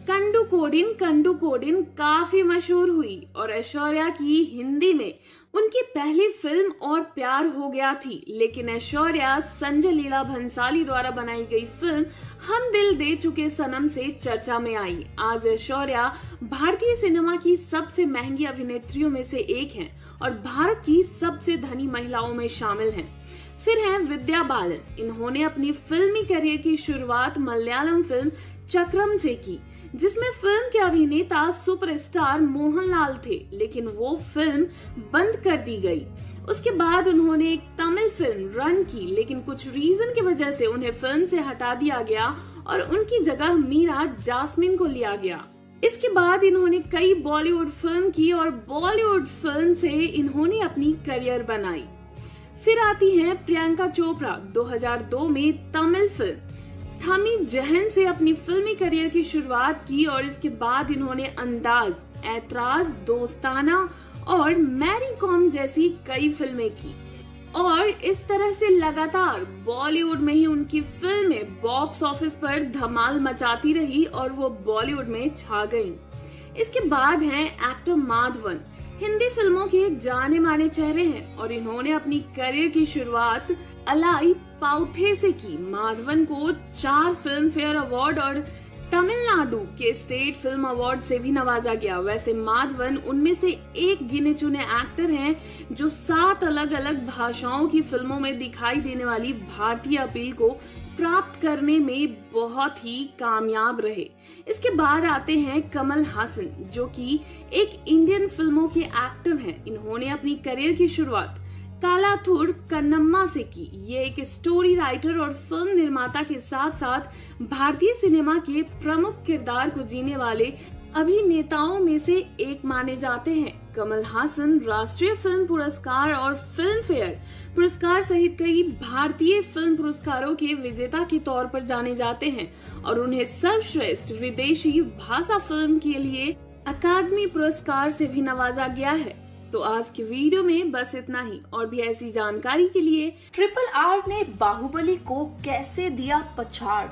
कंडू कोडिन काफी मशहूर हुई और ऐश्वर्या की हिंदी में उनकी पहली फिल्म और प्यार हो गया थी। लेकिन ऐश्वर्या संजय लीला भंसाली द्वारा बनाई गई फिल्म हम दिल दे चुके सनम से चर्चा में आई। आज ऐश्वर्या भारतीय सिनेमा की सबसे महंगी अभिनेत्रियों में से एक हैं और भारत की सबसे धनी महिलाओं में शामिल हैं। फिर हैं विद्या बालन। इन्होंने अपनी फिल्मी करियर की शुरुआत मलयालम फिल्म चक्रम से की, जिसमें फिल्म के अभिनेता सुपरस्टार मोहनलाल थे, लेकिन वो फिल्म बंद कर दी गई। उसके बाद उन्होंने एक तमिल फिल्म रन की, लेकिन कुछ रीजन की वजह से उन्हें फिल्म से हटा दिया गया और उनकी जगह मीरा जास्मिन को लिया गया। इसके बाद इन्होंने कई बॉलीवुड फिल्म की और बॉलीवुड फिल्म से इन्होंने अपनी करियर बनाई। फिर आती हैं प्रियंका चोपड़ा। 2002 में तमिल फिल्म थमी जहन से अपनी फिल्मी करियर की शुरुआत की और इसके बाद इन्होंने अंदाज, ऐतराज, दोस्ताना और मैरी कॉम जैसी कई फिल्में की और इस तरह से लगातार बॉलीवुड में ही उनकी फिल्में बॉक्स ऑफिस पर धमाल मचाती रही और वो बॉलीवुड में छा गईं। इसके बाद हैं एक्टर माधवन। हिंदी फिल्मों के जाने माने चेहरे हैं और इन्होंने अपनी करियर की शुरुआत अलाई पाउथे से की। माधवन को 4 फिल्म फेयर अवार्ड और तमिलनाडु के स्टेट फिल्म अवार्ड से भी नवाजा गया। वैसे माधवन उनमें से एक गिने चुने एक्टर हैं जो 7 अलग अलग भाषाओं की फिल्मों में दिखाई देने वाली भारतीय अपील को प्राप्त करने में बहुत ही कामयाब रहे। इसके बाद आते हैं कमल हासन, जो कि एक इंडियन फिल्मों के एक्टर हैं। इन्होंने अपनी करियर की शुरुआत कालाथुर कन्नम्मा से की। ये एक स्टोरी राइटर और फिल्म निर्माता के साथ साथ भारतीय सिनेमा के प्रमुख किरदार को जीने वाले अभिनेताओं में से एक माने जाते हैं। कमल हासन राष्ट्रीय फिल्म पुरस्कार और फिल्म फेयर पुरस्कार सहित कई भारतीय फिल्म पुरस्कारों के विजेता के तौर पर जाने जाते हैं और उन्हें सर्वश्रेष्ठ विदेशी भाषा फिल्म के लिए अकादमी पुरस्कार से भी नवाजा गया है। तो आज की वीडियो में बस इतना ही। और भी ऐसी जानकारी के लिए RRR ने बाहुबली को कैसे दिया पछाड़,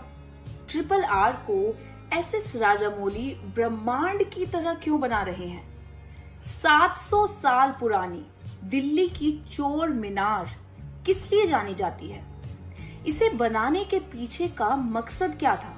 RRR को SS राजामौली ब्रह्मांड की तरह क्यों बना रहे हैं, 700 साल पुरानी दिल्ली की चोर मीनार किस लिए जानी जाती है, इसे बनाने के पीछे का मकसद क्या था।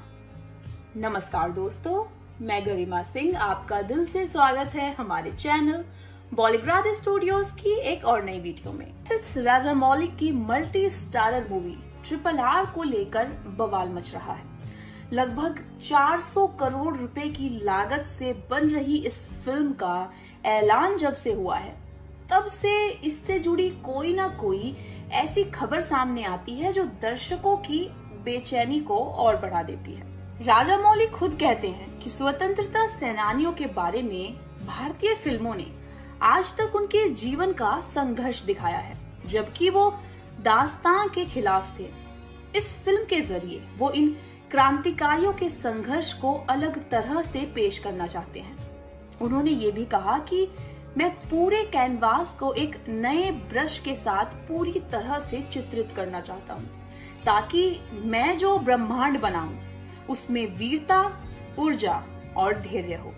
नमस्कार दोस्तों, मैं गरिमा सिंह, आपका दिल से स्वागत है हमारे चैनल बॉलीग्राद स्टूडियोज की एक और नई वीडियो में। SS राजामौली की मल्टी स्टारर मूवी RRR को लेकर बवाल मच रहा है। लगभग 400 करोड़ रुपए की लागत से बन रही इस फिल्म का ऐलान जब से हुआ है, तब से इससे जुड़ी कोई ना कोई ऐसी खबर सामने आती है जो दर्शकों की बेचैनी को और बढ़ा देती है। राजामौली खुद कहते हैं कि स्वतंत्रता सेनानियों के बारे में भारतीय फिल्मों ने आज तक उनके जीवन का संघर्ष दिखाया है, जबकि वो दास्तान के खिलाफ थे। इस फिल्म के जरिए वो इन क्रांतिकारियों के संघर्ष को अलग तरह से पेश करना चाहते हैं। उन्होंने ये भी कहा कि मैं पूरे कैनवास को एक नए ब्रश के साथ पूरी तरह से चित्रित करना चाहता हूँ, ताकि मैं जो ब्रह्मांड बनाऊं उसमें वीरता, ऊर्जा और धैर्य हो।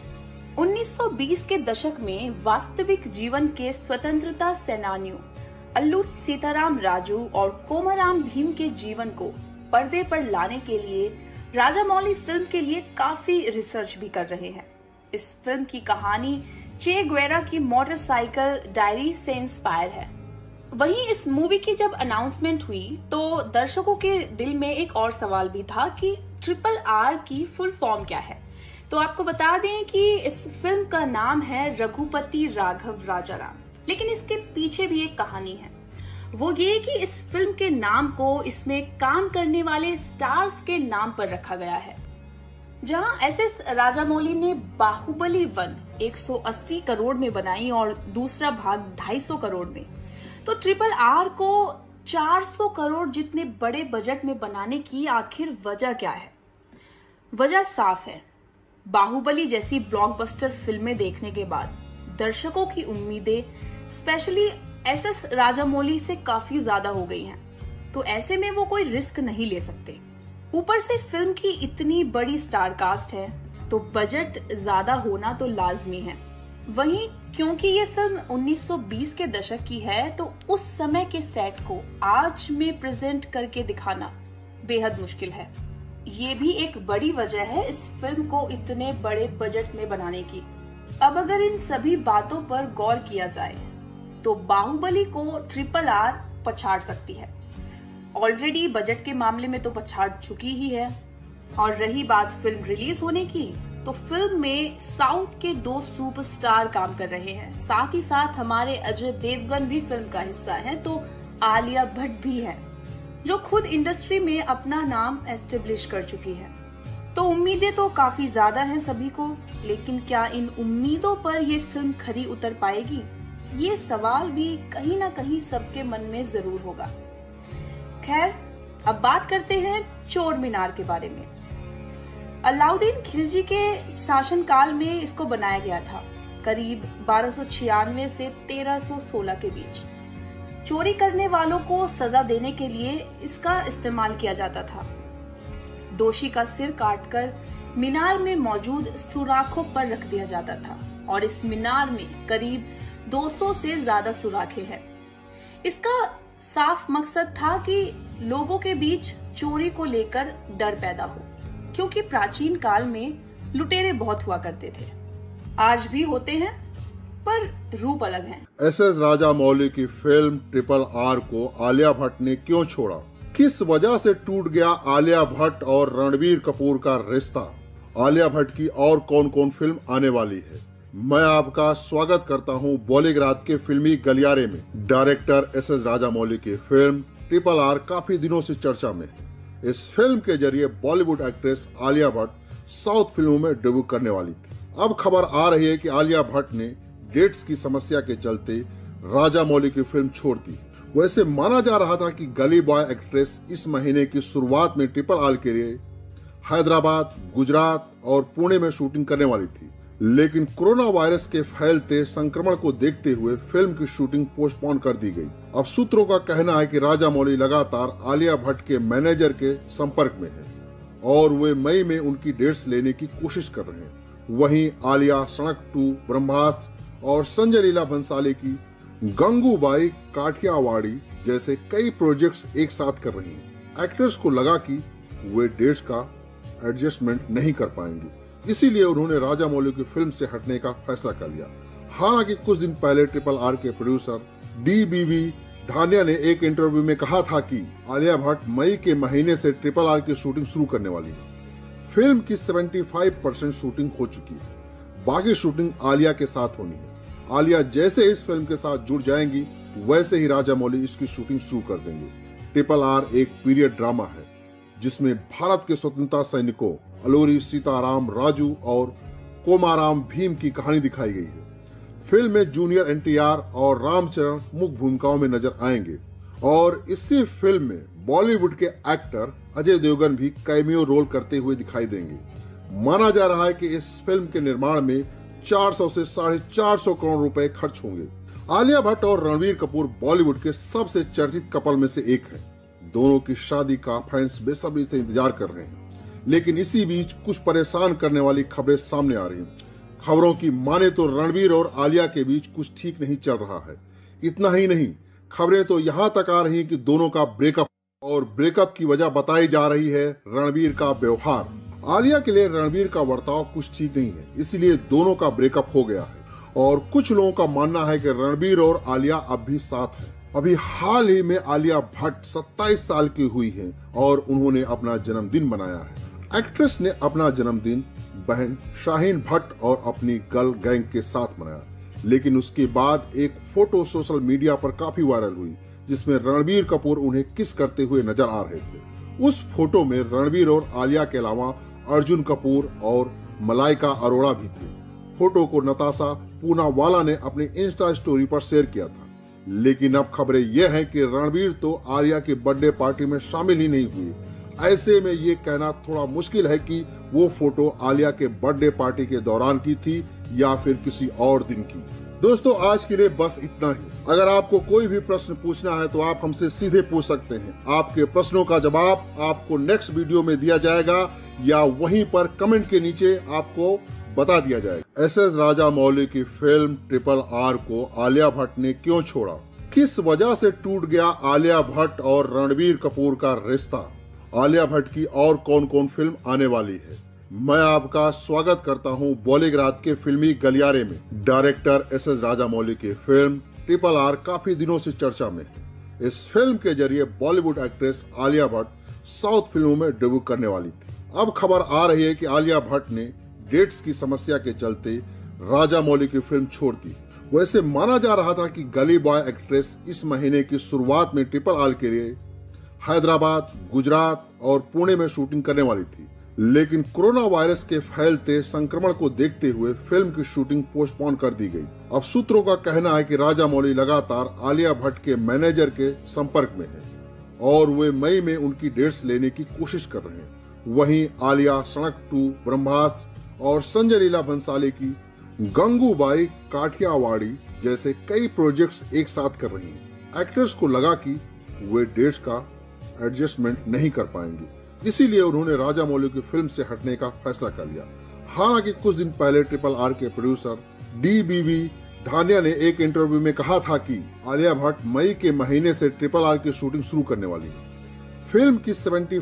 1920 के दशक में वास्तविक जीवन के स्वतंत्रता सेनानियों अल्लूरी सीताराम राजू और कोमाराम भीम के जीवन को पर्दे पर लाने के लिए राजामौली फिल्म के लिए काफी रिसर्च भी कर रहे हैं। इस फिल्म की कहानी चे गुवेरा की मोटरसाइकिल डायरी से इंस्पायर है। वहीं इस मूवी की जब अनाउंसमेंट हुई तो दर्शकों के दिल में एक और सवाल भी था कि RRR की फुल फॉर्म क्या है। तो आपको बता दें कि इस फिल्म का नाम है रघुपति राघव राजाराम, लेकिन इसके पीछे भी एक कहानी है। वो ये कि इस फिल्म के नाम को इसमें काम करने वाले स्टार्स के नाम पर रखा गया है। जहां SS राजामौली ने बाहुबली 1 180 करोड़ में बनाई और दूसरा भाग 250 करोड़ में, तो RRR को 400 करोड़ जितने बड़े बजट में बनाने की आखिर वजह क्या है। वजह साफ है, बाहुबली जैसी ब्लॉकबस्टर फिल्में देखने के बाद दर्शकों की उम्मीदें स्पेशली SS राजामौली से काफी ज्यादा हो गई हैं, तो ऐसे में वो कोई रिस्क नहीं ले सकते। ऊपर से फिल्म की इतनी बड़ी स्टार कास्ट है, तो बजट ज्यादा होना तो लाजमी है। वहीं क्योंकि ये फिल्म 1920 के दशक की है तो उस समय के सेट को आज में प्रेजेंट करके दिखाना बेहद मुश्किल है। ये भी एक बड़ी वजह है इस फिल्म को इतने बड़े बजट में बनाने की। अब अगर इन सभी बातों पर गौर किया जाए तो बाहुबली को RRR पछाड़ सकती है। ऑलरेडी बजट के मामले में तो पछाड़ चुकी ही है। और रही बात फिल्म रिलीज होने की, तो फिल्म में साउथ के 2 सुपरस्टार काम कर रहे हैं। साथ ही साथ हमारे अजय देवगन भी फिल्म का हिस्सा है, तो आलिया भट्ट भी है जो खुद इंडस्ट्री में अपना नाम एस्टेब्लिश कर चुकी है। तो उम्मीदें तो काफी ज्यादा हैं सभी को, लेकिन क्या इन उम्मीदों पर ये फिल्म खरी उतर पाएगी, ये सवाल भी कहीं ना कहीं सबके मन में जरूर होगा। खैर, अब बात करते हैं चोर मीनार के बारे में। अलाउद्दीन खिलजी के शासनकाल में इसको बनाया गया था, करीब 1296 से 1316 के बीच। चोरी करने वालों को सजा देने के लिए इसका इस्तेमाल किया जाता था। दोषी का सिर काटकर मीनार में मौजूद सुराखों पर रख दिया जाता था और इस मीनार में करीब 200 से ज्यादा सुराखें हैं। इसका साफ मकसद था कि लोगों के बीच चोरी को लेकर डर पैदा हो, क्योंकि प्राचीन काल में लुटेरे बहुत हुआ करते थे। आज भी होते हैं, पर रूप अलग है। SS राजामौली की फिल्म RRR को आलिया भट्ट ने क्यों छोड़ा? किस वजह से टूट गया आलिया भट्ट और रणबीर कपूर का रिश्ता? आलिया भट्ट की और कौन कौन फिल्म आने वाली है? मैं आपका स्वागत करता हूं बॉलीग्राद के फिल्मी गलियारे में। डायरेक्टर SS राजामौली की फिल्म RRR काफी दिनों से चर्चा में है। इस फिल्म के जरिए Bollywood actress Alia Bhatt south फिल्मों में डेब्यू करने वाली थी। अब खबर आ रही है कि आलिया भट्ट ने डेट्स की समस्या के चलते राजामौली की फिल्म छोड़ दी। वैसे माना जा रहा था कि गली बॉय एक्ट्रेस इस महीने की शुरुआत में RRR के लिए हैदराबाद, गुजरात और पुणे में शूटिंग करने वाली थी, लेकिन कोरोना वायरस के फैलते संक्रमण को देखते हुए फिल्म की शूटिंग पोस्टपोन कर दी गई। अब सूत्रों का कहना है कि राजामौली लगातार आलिया भट्ट के मैनेजर के संपर्क में है और वे मई में उनकी डेट्स लेने की कोशिश कर रहे हैं। वहीं आलिया सड़क 2, ब्रह्मास्त्र और संजय लीला भंसाली की गंगूबाई काठियावाड़ी जैसे कई प्रोजेक्ट्स एक साथ कर रही हैं। एक्ट्रेस को लगा कि वे डेट्स का एडजस्टमेंट नहीं कर पाएंगी, इसीलिए उन्होंने राजामौली की फिल्म से हटने का फैसला कर लिया। हालांकि कुछ दिन पहले RRR के प्रोड्यूसर DBV धानिया ने एक इंटरव्यू में कहा था कि आलिया भट्ट मई के महीने से RRR की शूटिंग शुरू करने वाली है। फिल्म की 75% शूटिंग हो चुकी है, बाकी शूटिंग आलिया के साथ होनी है। आलिया जैसे इस फिल्म के साथ जुड़ जाएंगी, वैसे ही राजामौली इसकी शूटिंग शुरू कर देंगे। RRR एक पीरियड ड्रामा है जिसमें भारत के स्वतंत्रता सैनिकों अलूरी सीताराम राजू और कोमाराम भीम की कहानी दिखाई गई है। फिल्म में जूनियर NTR और रामचरण मुख्य भूमिकाओं में नजर आएंगे और इसी फिल्म में बॉलीवुड के एक्टर अजय देवगन भी कैमियो रोल करते हुए दिखाई देंगे। माना जा रहा है कि इस फिल्म के निर्माण में 400 से 450 करोड़ रुपए खर्च होंगे। आलिया भट्ट और रणबीर कपूर बॉलीवुड के सबसे चर्चित कपल में से एक है। दोनों की शादी का फैंस बेसब्री से इंतजार कर रहे हैं, लेकिन इसी बीच कुछ परेशान करने वाली खबरें सामने आ रही हैं। खबरों की माने तो रणबीर और आलिया के बीच कुछ ठीक नहीं चल रहा है। इतना ही नहीं, खबरें तो यहाँ तक आ रही हैं कि दोनों का ब्रेकअप, और ब्रेकअप की वजह बताई जा रही है रणबीर का व्यवहार। आलिया के लिए रणबीर का बर्ताव कुछ ठीक नहीं है, इसलिए दोनों का ब्रेकअप हो गया है। और कुछ लोगों का मानना है कि रणबीर और आलिया अब भी साथ हैं। अभी हाल ही में आलिया भट्ट 27 साल की हुई है और उन्होंने अपना जन्मदिन मनाया है। एक्ट्रेस ने अपना जन्मदिन बहन शाहीन भट्ट और अपनी गर्ल गैंग के साथ मनाया, लेकिन उसके बाद एक फोटो सोशल मीडिया पर काफी वायरल हुई जिसमें रणबीर कपूर उन्हें किस करते हुए नजर आ रहे थे। उस फोटो में रणबीर और आलिया के अलावा अर्जुन कपूर और मलाइका अरोड़ा भी थे। फोटो को नताशा पूनावाला ने अपने इंस्टा स्टोरी पर शेयर किया था, लेकिन अब खबरें यह हैं कि रणबीर तो आलिया की बर्थडे पार्टी में शामिल ही नहीं हुए। ऐसे में ये कहना थोड़ा मुश्किल है कि वो फोटो आलिया के बर्थडे पार्टी के दौरान की थी या फिर किसी और दिन की। दोस्तों आज के लिए बस इतना ही। अगर आपको कोई भी प्रश्न पूछना है तो आप हमसे सीधे पूछ सकते हैं। आपके प्रश्नों का जवाब आपको नेक्स्ट वीडियो में दिया जाएगा या वहीं पर कमेंट के नीचे आपको बता दिया जाएगा। एस.एस. राजामौली की फिल्म RRR को आलिया भट्ट ने क्यों छोड़ा? किस वजह से टूट गया आलिया भट्ट और रणबीर कपूर का रिश्ता? आलिया भट्ट की और कौन कौन फिल्म आने वाली है? मैं आपका स्वागत करता हूं बॉलीग्राज के फिल्मी गलियारे में। Director SS. राजामौली की फिल्म RRR काफी दिनों से चर्चा में है। इस फिल्म के जरिए Bollywood actress Alia Bhatt south फिल्मों में डेब्यू करने वाली थी। अब खबर आ रही है कि आलिया भट्ट ने डेट्स की समस्या के चलते राजामौली की फिल्म छोड़ दी। वैसे माना जा रहा था कि गली बॉय एक्ट्रेस इस महीने की शुरुआत में RRR के लिए हैदराबाद, गुजरात और पुणे में शूटिंग करने वाली थी, लेकिन कोरोना वायरस के फैलते संक्रमण को देखते हुए फिल्म की शूटिंग पोस्टपोन कर दी गई। अब सूत्रों का कहना है कि राजामौली लगातार आलिया भट्ट के मैनेजर के संपर्क में है और वे मई में उनकी डेट्स लेने की कोशिश कर रहे हैं। वहीं आलिया सड़क 2, ब्रह्मास्त्र और संजय लीला भंसाली की गंगूबाई काठियावाड़ी जैसे कई प्रोजेक्ट्स एक साथ कर रही हैं। एक्ट्रेस को लगा कि वे डेट्स का एडजस्टमेंट नहीं कर पाएंगी, इसीलिए उन्होंने राजामौली की फिल्म से हटने का फैसला कर लिया। हालांकि कुछ दिन पहले RRR के प्रोड्यूसर DBV धानिया ने एक इंटरव्यू में कहा था कि आलिया भट्ट मई के महीने से RRR की शूटिंग शुरू करने वाली है। फिल्म की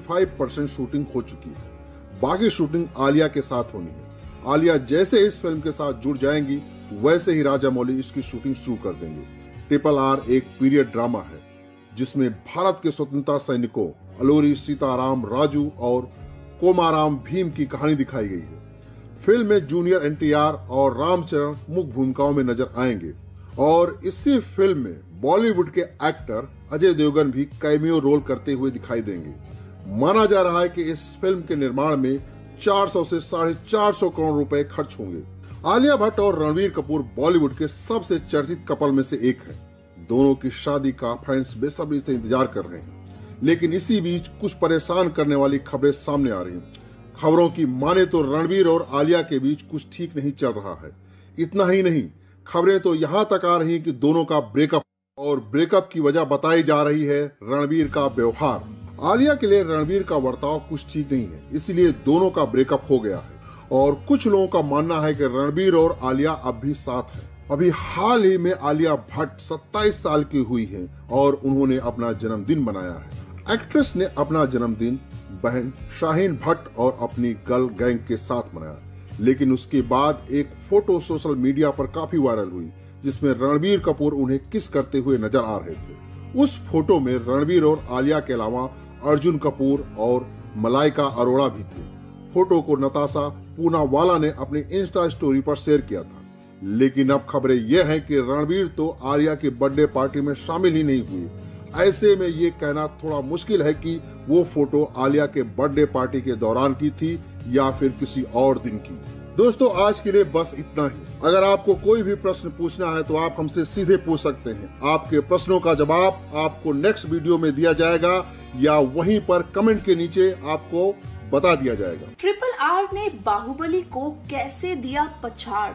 75% शूटिंग हो चुकी है, बाकी शूटिंग आलिया के साथ होनी है। आलिया जैसे इस फिल्म के साथ जुड़ जाएंगी वैसे ही राजामौली इसकी शूटिंग शुरू कर देंगे। RRR एक पीरियड ड्रामा है जिसमें भारत के स्वतंत्रता सैनिकों अलूरी सीताराम राजू और कोमाराम भीम की कहानी दिखाई गई है। फिल्म में जूनियर NTR और रामचरण मुख्य भूमिकाओं में नजर आएंगे और इसी फिल्म में बॉलीवुड के एक्टर अजय देवगन भी कैमियो रोल करते हुए दिखाई देंगे। माना जा रहा है कि इस फिल्म के निर्माण में 400 से 450 करोड़ रुपए खर्च होंगे। आलिया भट्ट और रणबीर कपूर बॉलीवुड के सबसे चर्चित कपल में से एक है। दोनों की शादी का फैंस बेसब्री से इंतजार कर रहे हैं, लेकिन इसी बीच कुछ परेशान करने वाली खबरें सामने आ रही हैं। खबरों की माने तो रणबीर और आलिया के बीच कुछ ठीक नहीं चल रहा है। इतना ही नहीं, खबरें तो यहाँ तक आ रही हैं कि दोनों का ब्रेकअप, और ब्रेकअप की वजह बताई जा रही है रणबीर का व्यवहार। आलिया के लिए रणबीर का बर्ताव कुछ ठीक नहीं है, इसलिए दोनों का ब्रेकअप हो गया है। और कुछ लोगों का मानना है कि रणबीर और आलिया अब भी साथ है। अभी हाल ही में आलिया भट्ट 27 साल की हुई हैं और उन्होंने अपना जन्मदिन मनाया है। एक्ट्रेस ने अपना जन्मदिन बहन शाहीन भट्ट और अपनी गर्ल गैंग के साथ मनाया, लेकिन उसके बाद एक फोटो सोशल मीडिया पर काफी वायरल हुई जिसमें रणबीर कपूर उन्हें किस करते हुए नजर आ रहे थे। उस फोटो में रणबीर और आलिया के अलावा अर्जुन कपूर और मलाइका अरोड़ा भी थे। फोटो को नताशा पूनावाला ने अपनी इंस्टा स्टोरी पर शेयर किया था, लेकिन अब खबरें यह हैं कि रणबीर तो आलिया की बर्थडे पार्टी में शामिल ही नहीं हुए। ऐसे में ये कहना थोड़ा मुश्किल है कि वो फोटो आलिया के बर्थडे पार्टी के दौरान की थी या फिर किसी और दिन की। दोस्तों आज के लिए बस इतना ही। अगर आपको कोई भी प्रश्न पूछना है तो आप हमसे सीधे पूछ सकते हैं। आपके प्रश्नों का जवाब आपको नेक्स्ट वीडियो में दिया जाएगा या वहीं पर कमेंट के नीचे आपको बता दिया जाएगा। RRR ने बाहुबली को कैसे दिया पछाड़?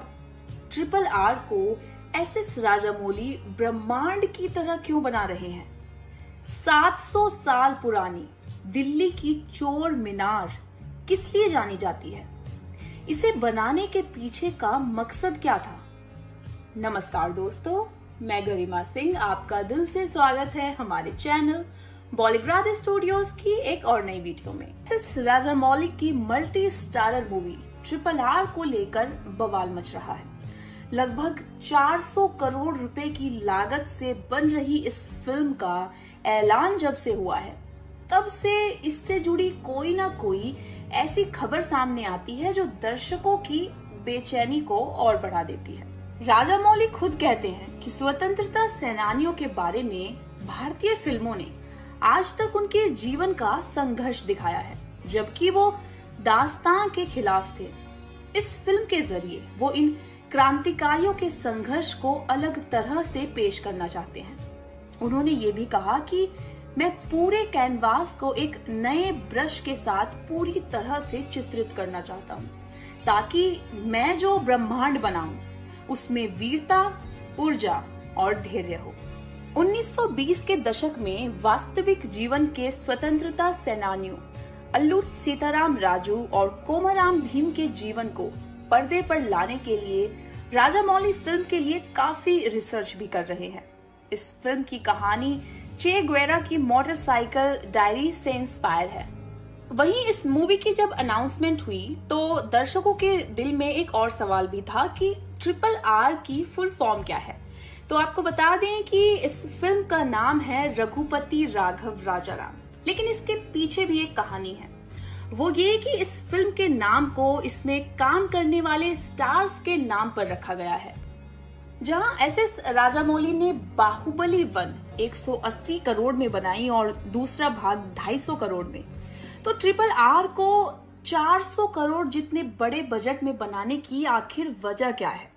RRR को एस.एस. राजामौली ब्रह्मांड की तरह क्यों बना रहे हैं? 700 साल पुरानी दिल्ली की चोर मीनार किस लिए जानी जाती है? इसे बनाने के पीछे का मकसद क्या था? नमस्कार दोस्तों, मैं गरिमा सिंह, आपका दिल से स्वागत है हमारे चैनल बॉलीग्राज स्टूडियोज की एक और नई वीडियो में। एस.एस. राजामौली की मल्टी स्टारर मूवी RRR को लेकर बवाल मच रहा है। लगभग 400 करोड़ रुपए की लागत से बन रही इस फिल्म का ऐलान जब से हुआ है तब से इससे जुड़ी कोई ना कोई ऐसी खबर सामने आती है जो दर्शकों की बेचैनी को और बढ़ा देती है। राजामौली खुद कहते हैं कि स्वतंत्रता सेनानियों के बारे में भारतीय फिल्मों ने आज तक उनके जीवन का संघर्ष दिखाया है, जबकि वो दास्तान के खिलाफ थे। इस फिल्म के जरिए वो इन क्रांतिकारियों के संघर्ष को अलग तरह से पेश करना चाहते हैं। उन्होंने ये भी कहा कि मैं पूरे कैनवास को एक नए ब्रश के साथ पूरी तरह से चित्रित करना चाहता हूँ, ताकि मैं जो ब्रह्मांड बनाऊं उसमें वीरता, ऊर्जा और धैर्य हो। 1920 के दशक में वास्तविक जीवन के स्वतंत्रता सेनानियों अल्लूरी सीताराम राजू और कोमाराम भीम के जीवन को पर्दे पर लाने के लिए राजामौली फिल्म के लिए काफी रिसर्च भी कर रहे हैं। इस फिल्म की कहानी चे गुवेरा की मोटरसाइकिल डायरी से इंस्पायर है। वहीं इस मूवी की जब अनाउंसमेंट हुई तो दर्शकों के दिल में एक और सवाल भी था कि RRR की फुल फॉर्म क्या है। तो आपको बता दें कि इस फिल्म का नाम है रघुपति राघव राजाराम, लेकिन इसके पीछे भी एक कहानी है। वो ये कि इस फिल्म के नाम को इसमें काम करने वाले स्टार्स के नाम पर रखा गया है। जहां SS राजामौली ने बाहुबली 1 180 करोड़ में बनाई और दूसरा भाग 250 करोड़ में, तो RRR को 400 करोड़ जितने बड़े बजट में बनाने की आखिर वजह क्या है?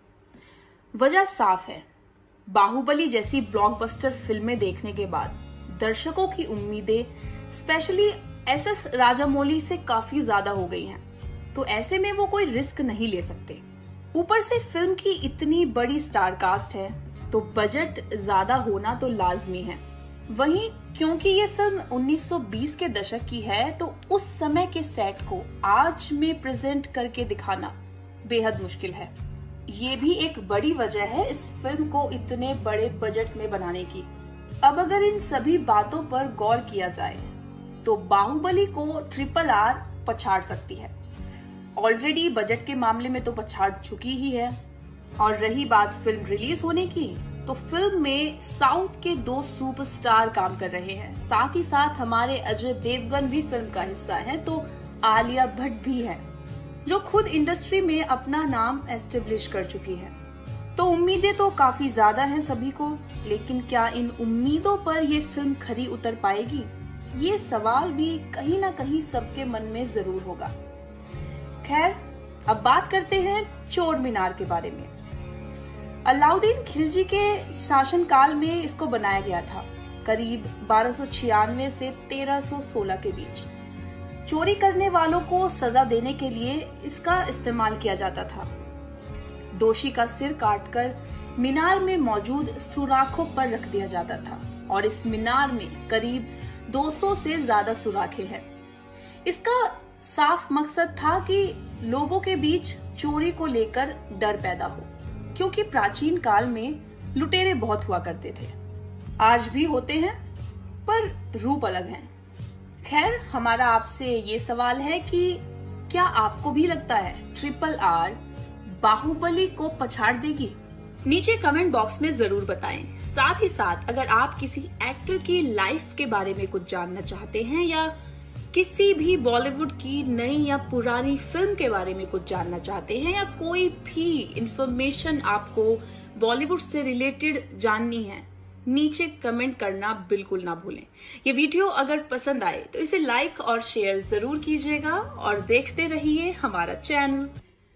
वजह साफ है। बाहुबली जैसी ब्लॉकबस्टर फिल्में देखने के बाद दर्शकों की उम्मीदें स्पेशली SS राजामौली से काफी ज्यादा हो गई हैं, तो ऐसे में वो कोई रिस्क नहीं ले सकते। ऊपर से फिल्म की इतनी बड़ी स्टार कास्ट है तो बजट ज्यादा होना तो लाजमी है। वहीं क्योंकि ये फिल्म 1920 के दशक की है तो उस समय के सेट को आज में प्रेजेंट करके दिखाना बेहद मुश्किल है। ये भी एक बड़ी वजह है इस फिल्म को इतने बड़े बजट में बनाने की। अब अगर इन सभी बातों पर गौर किया जाए तो बाहुबली को RRR पछाड़ सकती है। ऑलरेडी बजट के मामले में तो पछाड़ चुकी ही है। और रही बात फिल्म रिलीज होने की, तो फिल्म में साउथ के 2 सुपरस्टार काम कर रहे हैं। साथ ही साथ हमारे अजय देवगन भी फिल्म का हिस्सा है, तो आलिया भट्ट भी है जो खुद इंडस्ट्री में अपना नाम एस्टेब्लिश कर चुकी है। तो उम्मीदें तो काफी ज्यादा हैं सभी को, लेकिन क्या इन उम्मीदों पर ये फिल्म खरी उतर पाएगी? ये सवाल भी कहीं ना कहीं सबके मन में जरूर होगा। खैर, अब बात करते हैं चोर मीनार के बारे में। अलाउद्दीन खिलजी के शासनकाल में इसको बनाया गया था, करीब 1296 से 1316 के बीच। चोरी करने वालों को सजा देने के लिए इसका इस्तेमाल किया जाता था। दोषी का सिर काटकर मीनार में मौजूद सुराखों पर रख दिया जाता था और इस मीनार में करीब 200 से ज्यादा सुराखें हैं। इसका साफ मकसद था कि लोगों के बीच चोरी को लेकर डर पैदा हो, क्योंकि प्राचीन काल में लुटेरे बहुत हुआ करते थे। आज भी होते हैं, पर रूप अलग हैं। खैर, हमारा आपसे ये सवाल है कि क्या आपको भी लगता है RRR बाहुबली को पछाड़ देगी? नीचे कमेंट बॉक्स में जरूर बताएं। साथ ही साथ अगर आप किसी एक्टर की लाइफ के बारे में कुछ जानना चाहते हैं या किसी भी बॉलीवुड की नई या पुरानी फिल्म के बारे में कुछ जानना चाहते हैं या कोई भी इंफॉर्मेशन आपको बॉलीवुड से रिलेटेड जाननी है, नीचे कमेंट करना बिल्कुल ना भूलें। ये वीडियो अगर पसंद आए तो इसे लाइक और शेयर जरूर कीजिएगा और देखते रहिए हमारा चैनल।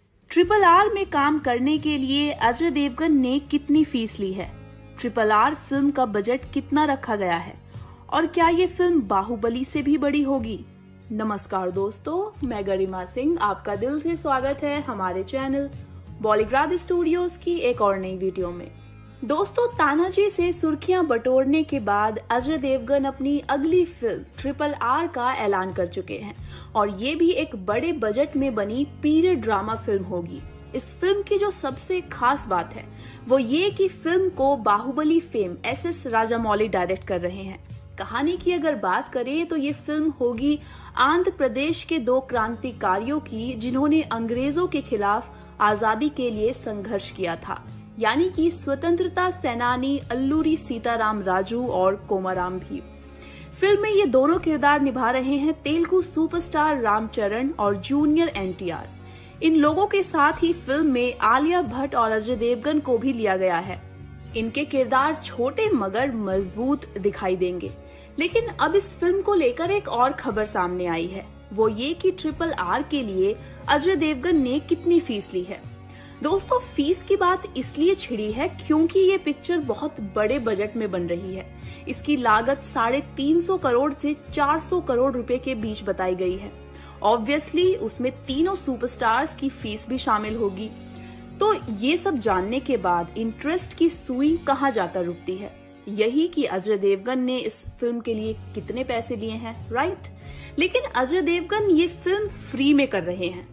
RRR में काम करने के लिए अजय देवगन ने कितनी फीस ली है? RRR फिल्म का बजट कितना रखा गया है? और क्या ये फिल्म बाहुबली से भी बड़ी होगी? नमस्कार दोस्तों, मैं गरिमा सिंह, आपका दिल से स्वागत है हमारे चैनल बॉलीग्राड स्टूडियोज की एक और नई वीडियो में। दोस्तों, तानाजी से सुर्खियां बटोरने के बाद अजय देवगन अपनी अगली फिल्म RRR का ऐलान कर चुके हैं और ये भी एक बड़े बजट में बनी पीरियड ड्रामा फिल्म होगी। इस फिल्म की जो सबसे खास बात है वो ये कि फिल्म को Baahubali fame SS Rajamouli direct कर रहे हैं। कहानी की अगर बात करें तो ये फिल्म होगी आंध्र प्रदेश के 2 क्रांतिकारियों की जिन्होंने अंग्रेजों के खिलाफ आजादी के लिए संघर्ष किया था, यानी कि स्वतंत्रता सेनानी अल्लूरी सीताराम राजू और कोमाराम भीम। फिल्म में ये दोनों किरदार निभा रहे हैं तेलुगु सुपरस्टार रामचरण और जूनियर NTR। इन लोगों के साथ ही फिल्म में आलिया भट्ट और अजय देवगन को भी लिया गया है। इनके किरदार छोटे मगर मजबूत दिखाई देंगे। लेकिन अब इस फिल्म को लेकर एक और खबर सामने आई है, वो ये कि RRR के लिए अजय देवगन ने कितनी फीस ली है। दोस्तों, फीस की बात इसलिए छिड़ी है क्योंकि ये पिक्चर बहुत बड़े बजट में बन रही है। इसकी लागत 350 करोड़ से 400 करोड़ रुपए के बीच बताई गई है। ऑब्वियसली उसमें तीनों सुपरस्टार्स की फीस भी शामिल होगी। तो ये सब जानने के बाद इंटरेस्ट की सुई कहाँ जाकर रुकती है? यही कि अजय देवगन ने इस फिल्म के लिए कितने पैसे लिए हैं, राइट? लेकिन अजय देवगन ये फिल्म फ्री में कर रहे हैं।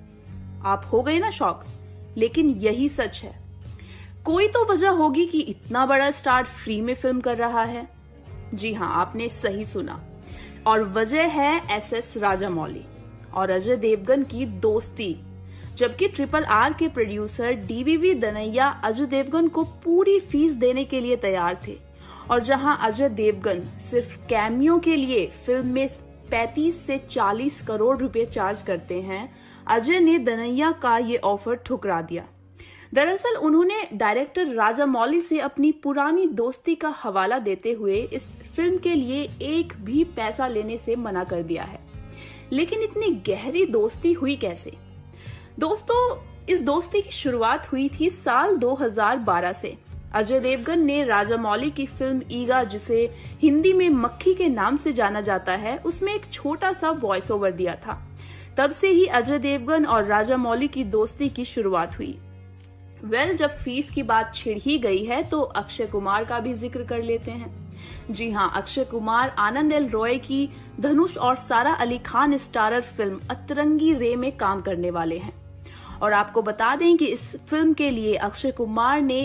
आप हो गए ना शॉक? लेकिन यही सच है। कोई तो वजह होगी कि इतना बड़ा स्टार फ्री में फिल्म कर रहा है। जी हाँ, आपने सही सुना, और वजह है SS राजामौली और अजय देवगन की दोस्ती। जबकि RRR के प्रोड्यूसर DVV दनैया अजय देवगन को पूरी फीस देने के लिए तैयार थे, और जहां अजय देवगन सिर्फ कैमियो के लिए फिल्म में 35 से 40 करोड़ रुपए चार्ज करते हैं, अजय ने दनैया का ये ऑफर ठुकरा दिया। दरअसल उन्होंने डायरेक्टर राजामौली से अपनी पुरानी दोस्ती का हवाला देते हुए इस फिल्म के लिए एक भी पैसा लेने से मना कर दिया है। लेकिन इतनी गहरी दोस्ती हुई कैसे? दोस्तों, इस दोस्ती की शुरुआत हुई थी साल 2012 से। अजय देवगन ने राजामौली की फिल्म ईगा, जिसे हिंदी में मक्खी के नाम से जाना जाता है, उसमें एक छोटा सा वॉइस ओवर दिया था। तब से ही अजय देवगन और राजामौली की दोस्ती की शुरुआत हुई। जब फीस की बात छिड़ ही गई है तो अक्षय कुमार का भी जिक्र कर लेते हैं। जी हाँ, अक्षय कुमार आनंद एल रॉय की धनुष और सारा अली खान स्टारर फिल्म अतरंगी रे में काम करने वाले हैं। और आपको बता दें कि इस फिल्म के लिए अक्षय कुमार ने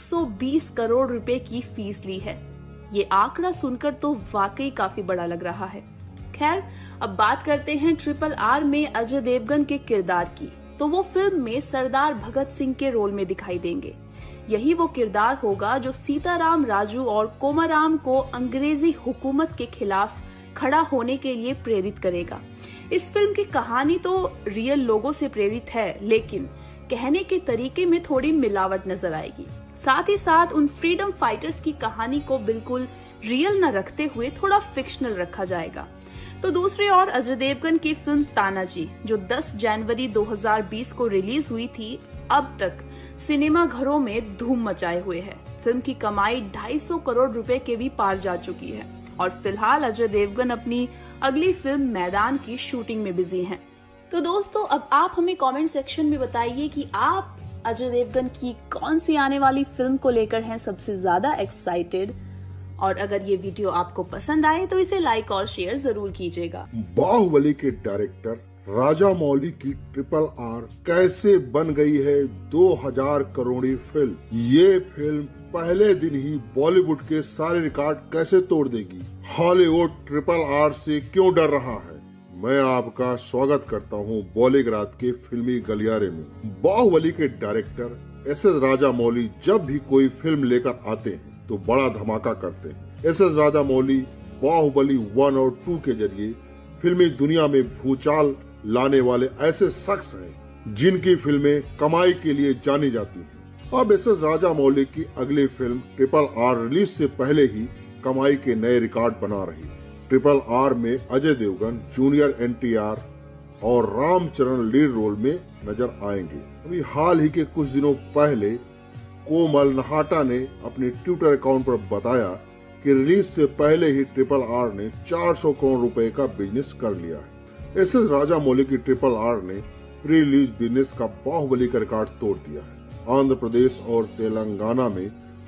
120 करोड़ रुपए की फीस ली है। ये आंकड़ा सुनकर तो वाकई काफी बड़ा लग रहा है। खैर, अब बात करते हैं RRR में अजय देवगन के किरदार की। तो वो फिल्म में सरदार भगत सिंह के रोल में दिखाई देंगे। यही वो किरदार होगा जो सीताराम, राजू और कोमाराम को अंग्रेजी हुकूमत के खिलाफ खड़ा होने के लिए प्रेरित करेगा। इस फिल्म की कहानी तो रियल लोगों से प्रेरित है, लेकिन कहने के तरीके में थोड़ी मिलावट नजर आएगी। साथ ही साथ उन फ्रीडम फाइटर्स की कहानी को बिल्कुल रियल न रखते हुए थोड़ा फिक्शनल रखा जाएगा। तो दूसरी ओर अजय देवगन की फिल्म तानाजी, जो 10 जनवरी 2020 को रिलीज हुई थी, अब तक सिनेमा घरों में धूम मचाए हुए है। फिल्म की कमाई 250 करोड़ रुपए के भी पार जा चुकी है, और फिलहाल अजय देवगन अपनी अगली फिल्म मैदान की शूटिंग में बिजी हैं। तो दोस्तों, अब आप हमें कमेंट सेक्शन में बताइए कि आप अजय देवगन की कौन सी आने वाली फिल्म को लेकर हैं सबसे ज्यादा एक्साइटेड। और अगर ये वीडियो आपको पसंद आए तो इसे लाइक और शेयर जरूर कीजिएगा। बाहुबली के डायरेक्टर राजामौली की RRR कैसे बन गई है 2000 करोड़ी फिल्म? ये फिल्म पहले दिन ही बॉलीवुड के सारे रिकॉर्ड कैसे तोड़ देगी? हॉलीवुड RRR से क्यों डर रहा है? मैं आपका स्वागत करता हूं बॉलीग्राद के फिल्मी गलियारे में। बाहुबली के डायरेक्टर SS राजामौली जब भी कोई फिल्म लेकर आते हैं तो बड़ा धमाका करते हैं। SS राजामौली बाहुबली 1 और 2 के जरिए फिल्मी दुनिया में भूचाल लाने वाले ऐसे शख्स हैं जिनकी फिल्में कमाई के लिए जानी जाती हैं। अब SS राजामौली की अगली फिल्म RRR रिलीज से पहले ही कमाई के नए रिकॉर्ड बना रही है। RRR में अजय देवगन, जूनियर NTR और रामचरण लीड रोल में नजर आएंगे। अभी हाल ही के कुछ दिनों पहले कोमल नहाटा ने अपने ट्विटर अकाउंट पर बताया कि रिलीज से पहले ही RRR ने 400 करोड़ रुपए का बिजनेस कर लिया है। SS राजामौली की RRR ने प्री रिलीज बिजनेस का बाहुबली का रिकॉर्ड तोड़ दिया है। आंध्र प्रदेश और तेलंगाना में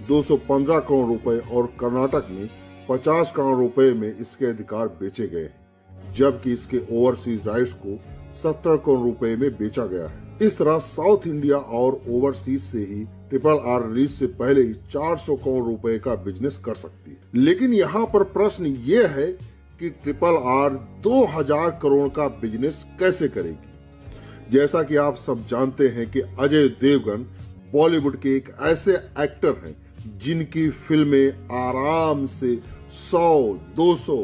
215 करोड़ रुपए और कर्नाटक में 50 करोड़ रुपए में इसके अधिकार बेचे गए हैं, जबकि इसके ओवरसीज राइट्स को 70 करोड़ रुपए में बेचा गया है। इस तरह साउथ इंडिया और ओवरसीज से ही RRR रिलीज से पहले ही 400 करोड़ रुपए का बिजनेस कर सकती है। लेकिन यहाँ पर प्रश्न ये है कि RRR 2000 करोड़ का बिजनेस कैसे करेगी? जैसा कि आप सब जानते हैं कि अजय देवगन बॉलीवुड के एक ऐसे एक्टर हैं जिनकी फिल्में आराम से 100, 200,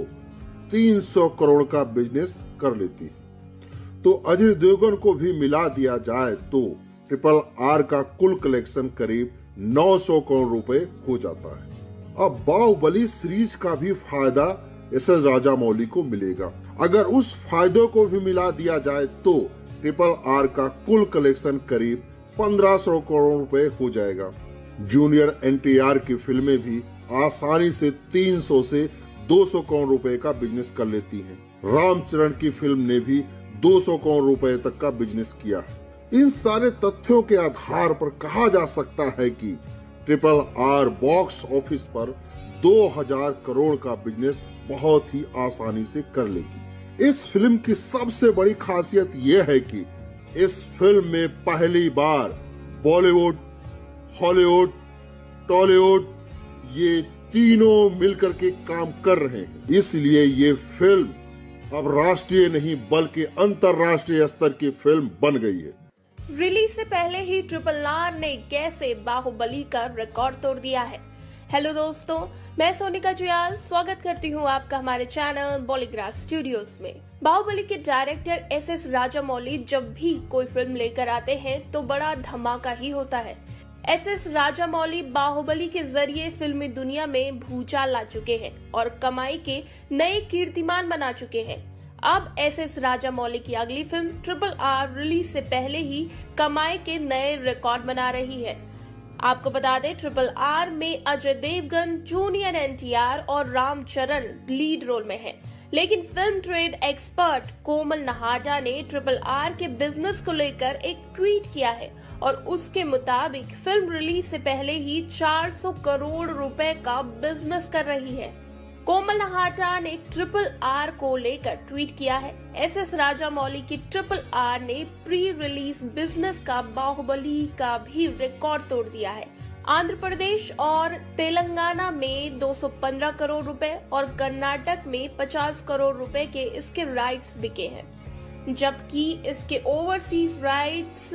300 करोड़ का बिजनेस कर लेती है। तो अजय देवगन को भी मिला दिया जाए तो RRR का कुल कलेक्शन करीब 900 करोड़ रुपए हो जाता है। अब बाहुबली सीरीज का भी फायदा SS राजामौली को मिलेगा। अगर उस फायदे को भी मिला दिया जाए तो RRR का कुल कलेक्शन करीब 1500 करोड़ रुपए हो जाएगा। जूनियर NTR की फिल्में भी आसानी से 300 से 200 करोड़ रुपए का बिजनेस कर लेती हैं। रामचरण की फिल्म ने भी 200 करोड़ रुपए तक का बिजनेस किया है। इन सारे तथ्यों के आधार पर कहा जा सकता है कि RRR बॉक्स ऑफिस पर 2000 करोड़ का बिजनेस बहुत ही आसानी से कर लेगी। इस फिल्म की सबसे बड़ी खासियत यह है कि इस फिल्म में पहली बार बॉलीवुड, हॉलीवुड, टॉलीवुड ये तीनों मिलकर के काम कर रहे हैं। इसलिए ये फिल्म अब राष्ट्रीय नहीं बल्कि अंतरराष्ट्रीय स्तर की फिल्म बन गई है। रिलीज से पहले ही RRR ने कैसे बाहुबली का रिकॉर्ड तोड़ दिया है। हेलो दोस्तों, मैं सोनिका जुयाल स्वागत करती हूँ आपका हमारे चैनल बॉलीग्राफ स्टूडियोज में। बाहुबली के डायरेक्टर SS राजामौली जब भी कोई फिल्म लेकर आते हैं तो बड़ा धमाका ही होता है। SS राजामौली बाहुबली के जरिए फिल्मी दुनिया में भूचाल ला चुके हैं और कमाई के नए कीर्तिमान बना चुके हैं। अब SS राजामौली की अगली फिल्म RRR रिलीज से पहले ही कमाई के नए रिकॉर्ड बना रही है। आपको बता दें RRR में अजय देवगन, जूनियर NTR और रामचरण लीड रोल में हैं। लेकिन film trade expert Komal Nahta ने RRR के बिजनेस को लेकर एक ट्वीट किया है और उसके मुताबिक फिल्म रिलीज से पहले ही 400 करोड़ रुपए का बिजनेस कर रही है। कोमल नहाटा ने RRR को लेकर ट्वीट किया है। SS राजामौली की RRR ने प्री रिलीज बिजनेस का बाहुबली का भी रिकॉर्ड तोड़ दिया है। आंध्र प्रदेश और तेलंगाना में 215 करोड़ रुपए और कर्नाटक में 50 करोड़ रुपए के इसके राइट्स बिके हैं, जबकि इसके ओवरसीज राइट्स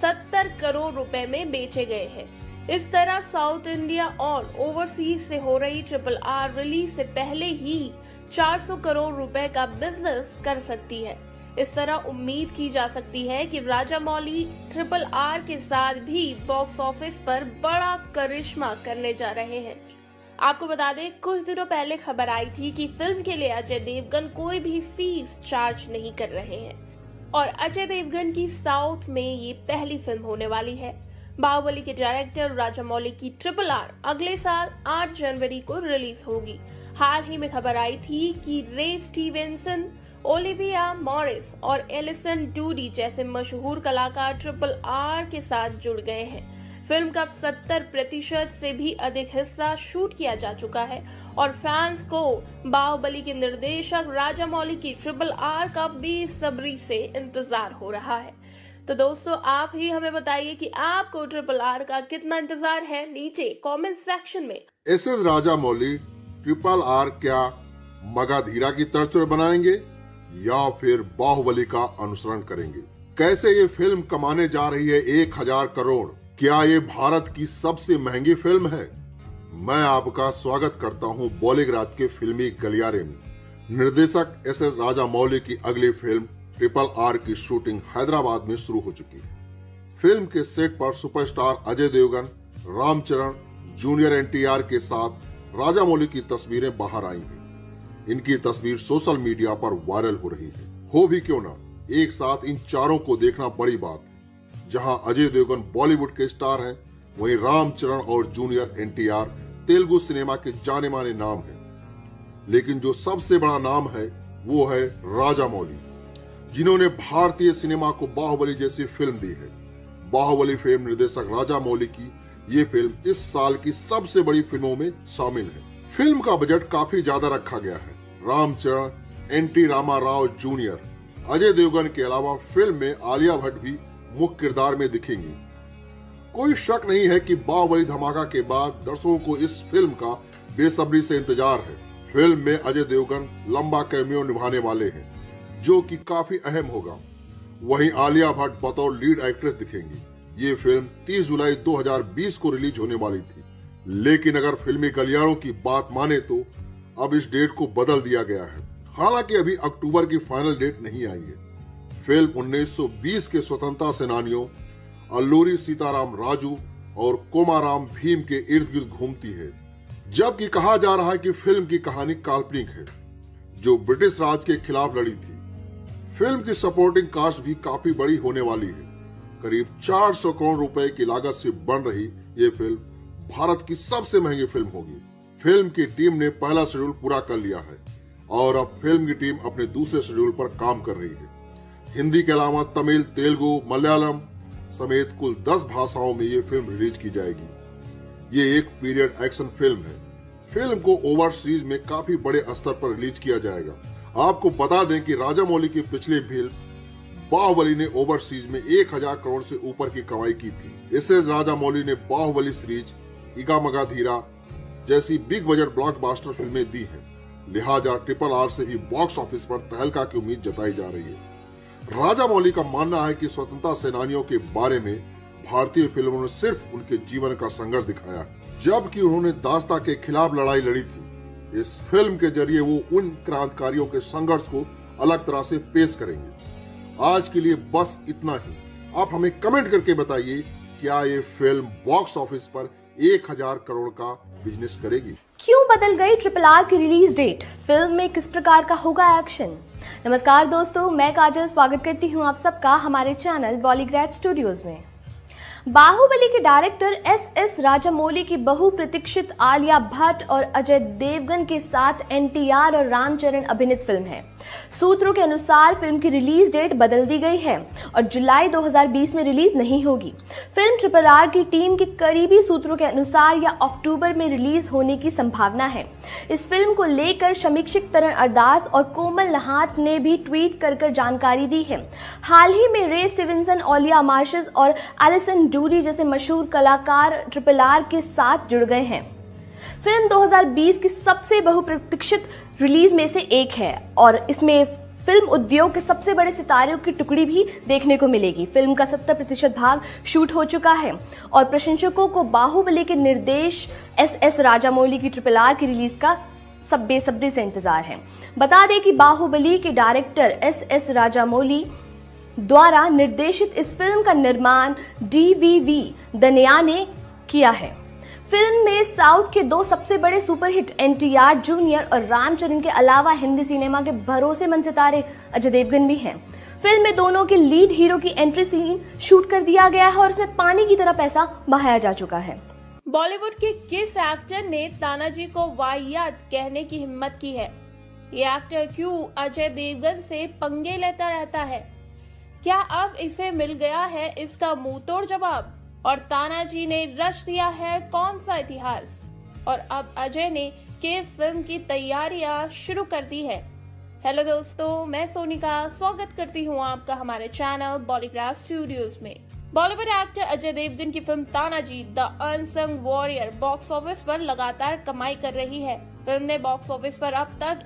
70 करोड़ रुपए में बेचे गए हैं। इस तरह साउथ इंडिया और ओवरसीज से हो रही RRR रिलीज से पहले ही 400 करोड़ रुपए का बिजनेस कर सकती है। इस तरह उम्मीद की जा सकती है कि राजामौली RRR के साथ भी बॉक्स ऑफिस पर बड़ा करिश्मा करने जा रहे हैं। आपको बता दें, कुछ दिनों पहले खबर आई थी कि फिल्म के लिए अजय देवगन कोई भी फीस चार्ज नहीं कर रहे हैं और अजय देवगन की साउथ में ये पहली फिल्म होने वाली है। बाहुबली के डायरेक्टर राजामौली की RRR अगले साल 8 जनवरी को रिलीज होगी। हाल ही में खबर आई थी कि रे स्टीवेंसन, ओलिविया मॉरिस और एलिसन डूडी जैसे मशहूर कलाकार RRR के साथ जुड़ गए हैं। फिल्म का 70% से भी अधिक हिस्सा शूट किया जा चुका है और फैंस को बाहुबली के निर्देशक राजामौली की RRR का बेसब्री से इंतजार हो रहा है। तो दोस्तों, आप ही हमें बताइए कि आपको RRR का कितना इंतजार है नीचे कमेंट सेक्शन में। SS राजामौली RRR क्या मगधीरा की तर्ज पर बनाएंगे या फिर बाहुबली का अनुसरण करेंगे? कैसे ये फिल्म कमाने जा रही है 1000 करोड़? क्या ये भारत की सबसे महंगी फिल्म है? मैं आपका स्वागत करता हूँ बॉलीग्राफ के फिल्मी गलियारे में। निर्देशक SS राजामौली की अगली फिल्म RRR की शूटिंग हैदराबाद में शुरू हो चुकी है। फिल्म के सेट पर superstar Ajay Devgan, Ram Charan, junior NTR के साथ राजामौली की तस्वीरें बाहर आई हैं। इनकी तस्वीर सोशल मीडिया पर वायरल हो रही है। हो भी क्यों ना, एक साथ इन चारों को देखना बड़ी बात है। जहां अजय देवगन बॉलीवुड के स्टार हैं, वहीं रामचरण और जूनियर NTR तेलुगु सिनेमा के जाने माने नाम हैं। लेकिन जो सबसे बड़ा नाम है वो है राजामौली, जिन्होंने भारतीय सिनेमा को बाहुबली जैसी फिल्म दी है। बाहुबली फिल्म निर्देशक राजामौली की ये फिल्म इस साल की सबसे बड़ी फिल्मों में शामिल है। फिल्म का बजट काफी ज्यादा रखा गया है। रामचरण, NT रामाराव जूनियर, अजय देवगन के अलावा फिल्म में आलिया भट्ट भी मुख्य किरदार में दिखेंगी। कोई शक नहीं है कि बाहुबली धमाका के बाद दर्शकों को इस फिल्म का बेसब्री से इंतजार है। फिल्म में अजय देवगन लंबा कैमियो निभाने वाले हैं, जो कि काफी अहम होगा। वहीं आलिया भट्ट बतौर लीड एक्ट्रेस दिखेंगी। ये फिल्म 30 जुलाई 2020 को रिलीज होने वाली थी, लेकिन अगर फिल्मी गलियारों की बात माने तो अब इस डेट को बदल दिया गया है। हालांकि अभी अक्टूबर की फाइनल डेट नहीं आई है। फिल्म 1920 के स्वतंत्रता सेनानियों अल्लूरी सीताराम राजू और कोमाराम भीम के इर्द गिर्द घूमती है, जबकि कहा जा रहा है कि फिल्म की कहानी काल्पनिक है, जो ब्रिटिश राज के खिलाफ लड़ी थी। फिल्म की सपोर्टिंग कास्ट भी काफी बड़ी होने वाली है। करीब 400 करोड़ रुपए की लागत से बन रही ये फिल्म भारत की सबसे महंगी फिल्म होगी। फिल्म की टीम ने पहला शेड्यूल पूरा कर लिया है और अब फिल्म की टीम अपने दूसरे शेड्यूल पर काम कर रही है। हिंदी के अलावा तमिल, तेलुगु, मलयालम, समेत कुल 10 भाषाओं में ये फिल्म रिलीज की जाएगी। ये एक पीरियड एक्शन फिल्म है। फिल्म को ओवरसीज में काफी बड़े स्तर पर रिलीज किया जाएगा। आपको बता दें कि राजामौली की पिछली फिल्म बाहुबली ने ओवरसीज में 1000 करोड़ से ऊपर की कमाई की थी। इससे राजामौली ने बाहुबली सीरीज, ईगा मगा धीरा जैसी बिग बजट ब्लॉकबस्टर फिल्में दी हैं। लिहाजा RRR से भी बॉक्स ऑफिस पर तहलका की उम्मीद जताई जा रही है। राजामौली का मानना है कि स्वतंत्रता सेनानियों के बारे में भारतीय फिल्मों ने सिर्फ उनके जीवन का संघर्ष दिखाया, जबकि उन्होंने दास्ता के खिलाफ लड़ाई लड़ी थी। इस फिल्म के जरिए वो उन क्रांतिकारियों के संघर्ष को अलग तरह से पेश करेंगे। आज के लिए बस इतना ही। आप हमें कमेंट करके बताइए, क्या ये फिल्म बॉक्स ऑफिस पर 1000 करोड़ का बिजनेस करेगी? क्यों बदल गई RRR की रिलीज डेट? फिल्म में किस प्रकार का होगा एक्शन? नमस्कार दोस्तों, मैं काजल स्वागत करती हूं आप सबका हमारे चैनल बॉलीग्राड स्टूडियोज में। बाहुबली के डायरेक्टर SS राजामौली की बहुप्रतीक्षित आलिया भट्ट और अजय देवगन के साथ NTR और रामचरण अभिनीत फिल्म है। सूत्रों के अनुसार फिल्म की रिलीज डेट बदल दी गई है और जुलाई 2020 में रिलीज नहीं होगी। फिल्म RRR की टीम के करीबी सूत्रों के अनुसार यह अक्टूबर में रिलीज होने की संभावना है। इस फिल्म को लेकर समीक्षक तरन अरदास और कोमल नहात ने भी ट्वीट कर जानकारी दी है। हाल ही में रे स्टीवेंसन, ओलिया मार्शस और एलिसन डूरी जैसे मशहूर कलाकार RRR के साथ जुड़ गए हैं। फिल्म 2020 की सबसे बहुप्रतीक्षित रिलीज में से एक है और इसमें फिल्म उद्योग के सबसे बड़े सितारों की टुकड़ी भी देखने को मिलेगी। फिल्म का 70% भाग शूट हो चुका है और प्रशंसकों को बाहुबली के निर्देश SS राजामौली की RRR की रिलीज का सब बेसब्री से इंतजार है। बता दें कि बाहुबली के डायरेक्टर SS राजामौली द्वारा निर्देशित इस फिल्म का निर्माण DVV दनिया ने किया है। फिल्म में साउथ के दो सबसे बड़े सुपरहिट NTR जूनियर और रामचरण के अलावा हिंदी सिनेमा के भरोसेमंद सितारे अजय देवगन भी हैं। फिल्म में दोनों के लीड हीरो की एंट्री सीन शूट कर दिया गया है और उसमें पानी की तरह पैसा बहाया जा चुका है। बॉलीवुड के किस एक्टर ने तानाजी को वाहियात कहने की हिम्मत की है? ये एक्टर क्यों अजय देवगन से पंगे लेता रहता है? क्या अब इसे मिल गया है इसका मुंह तोड़ जवाब? और तानाजी ने रच दिया है कौन सा इतिहास? और अब अजय ने किस फिल्म की तैयारियां शुरू कर दी है? हेलो दोस्तों, मैं सोनिका स्वागत करती हूं आपका हमारे चैनल बॉलीग्राड स्टूडियोज में। बॉलीवुड एक्टर अजय देवगन की film Tanhaji the unsung warrior box office पर लगातार कमाई कर रही है। फिल्म ने बॉक्स ऑफिस पर अब तक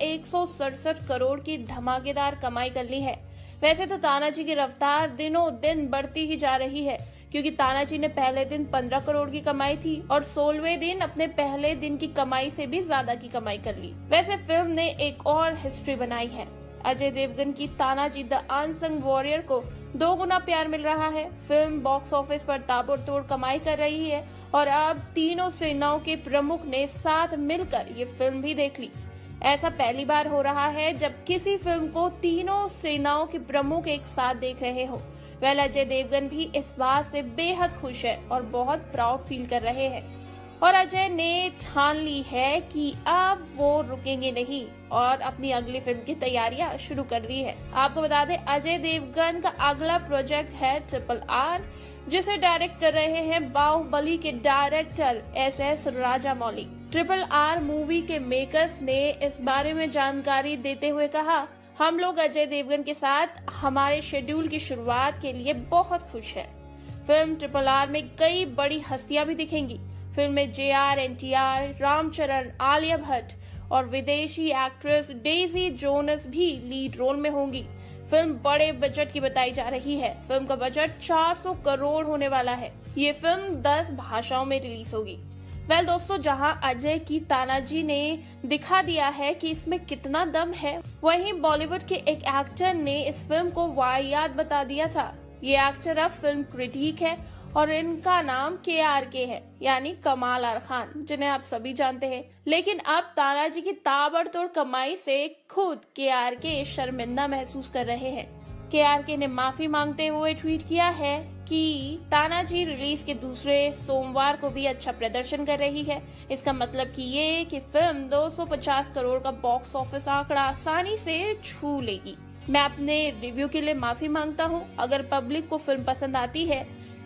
167 करोड़ की धमाकेदार कमाई कर ली है। वैसे तो तानाजी की रफ्तार दिनों दिन बढ़ती ही जा रही है, क्योंकि तानाजी ने पहले दिन 15 करोड़ की कमाई थी और 16वें दिन अपने पहले दिन की कमाई से भी ज्यादा की कमाई कर ली। वैसे फिल्म ने एक और हिस्ट्री बनाई है। अजय देवगन की तानाजी द अनसंग वॉरियर को 2 गुना प्यार मिल रहा है। फिल्म बॉक्स ऑफिस पर ताबड़तोड़ कमाई कर रही है और अब तीनों सेनाओं के प्रमुख ने साथ मिलकर ये फिल्म भी देख ली। ऐसा पहली बार हो रहा है जब किसी फिल्म को तीनों सेनाओं के प्रमुख एक साथ देख रहे हो। अजय देवगन भी इस बात से बेहद खुश है और बहुत प्राउड फील कर रहे हैं और अजय ने ठान ली है कि अब वो रुकेंगे नहीं और अपनी अगली फिल्म की तैयारियां शुरू कर दी है। आपको बता दें, अजय देवगन का अगला प्रोजेक्ट है RRR, जिसे डायरेक्ट कर रहे हैं बाहुबली के director SS Rajamouli. RRR movie के मेकर्स ने इस बारे में जानकारी देते हुए कहा, हम लोग अजय देवगन के साथ हमारे शेड्यूल की शुरुआत के लिए बहुत खुश हैं। फिल्म RRR में कई बड़ी हस्तियां भी दिखेंगी। फिल्म में JR, NTR, रामचरण, आलिया भट्ट और विदेशी एक्ट्रेस डेजी जोनस भी लीड रोल में होंगी। फिल्म बड़े बजट की बताई जा रही है। फिल्म का बजट 400 करोड़ होने वाला है। ये फिल्म 10 भाषाओं में रिलीज होगी। दोस्तों, जहां अजय की तानाजी ने दिखा दिया है कि इसमें कितना दम है, वहीं बॉलीवुड के एक एक्टर ने इस फिल्म को वाहियात बता दिया था। ये एक्टर अब फिल्म क्रिटिक है और इनका नाम KRK है, यानी कमाल आर खान, जिन्हें आप सभी जानते हैं। लेकिन अब तानाजी की ताबड़तोड़ कमाई से खुद KRK शर्मिंदा महसूस कर रहे हैं। KRK ने माफी मांगते हुए ट्वीट किया है कि तानाजी रिलीज के दूसरे सोमवार को भी अच्छा प्रदर्शन कर रही है। इसका मतलब ये कि फिल्म 250 करोड़ का बॉक्स ऑफिस आंकड़ा आसानी से छू लेगी। मैं अपने रिव्यू के लिए माफी मांगता हूँ। अगर पब्लिक को फिल्म पसंद आती है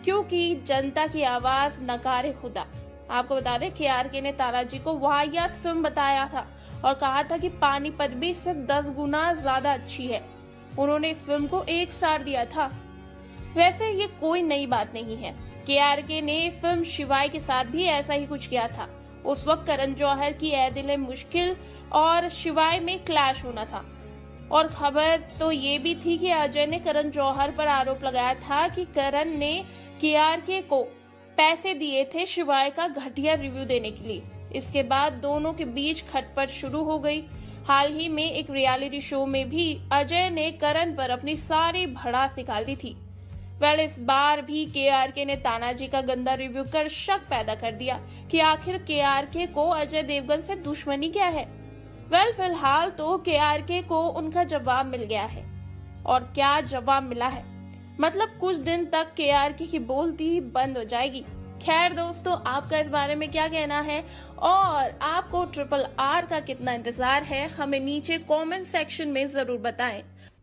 क्योंकि जनता की आवाज नकारे खुदा। आपको बता दें KRK ने तानाजी को वाहियात फिल्म बताया था और कहा था कि पानीपत भी इससे 10 गुना ज्यादा अच्छी है। उन्होंने इस फिल्म को 1 स्टार दिया था। वैसे ये कोई नई बात नहीं है। KRK ने फिल्म शिवाय के साथ भी ऐसा ही कुछ किया था। उस वक्त करण जौहर की ऐ दिल मुश्किल और शिवाय में क्लैश होना था और खबर तो ये भी थी कि अजय ने करण जौहर पर आरोप लगाया था कि करण ने KRK को पैसे दिए थे शिवाय का घटिया रिव्यू देने के लिए। इसके बाद दोनों के बीच खटपट शुरू हो गई। हाल ही में एक रियलिटी शो में भी अजय ने करण पर अपनी सारी भड़ास निकाल दी थी। इस बार भी KRK ने तानाजी का गंदा रिव्यू कर शक पैदा कर दिया कि आखिर KRK को अजय देवगन से दुश्मनी क्या है। फिलहाल तो KRK को उनका जवाब मिल गया है। और क्या जवाब मिला है, मतलब कुछ दिन तक KRK की बोलती बंद हो जाएगी। खैर दोस्तों, आपका इस बारे में क्या कहना है और आपको RRR का कितना इंतजार है, हमें नीचे कमेंट सेक्शन में जरूर बताएं।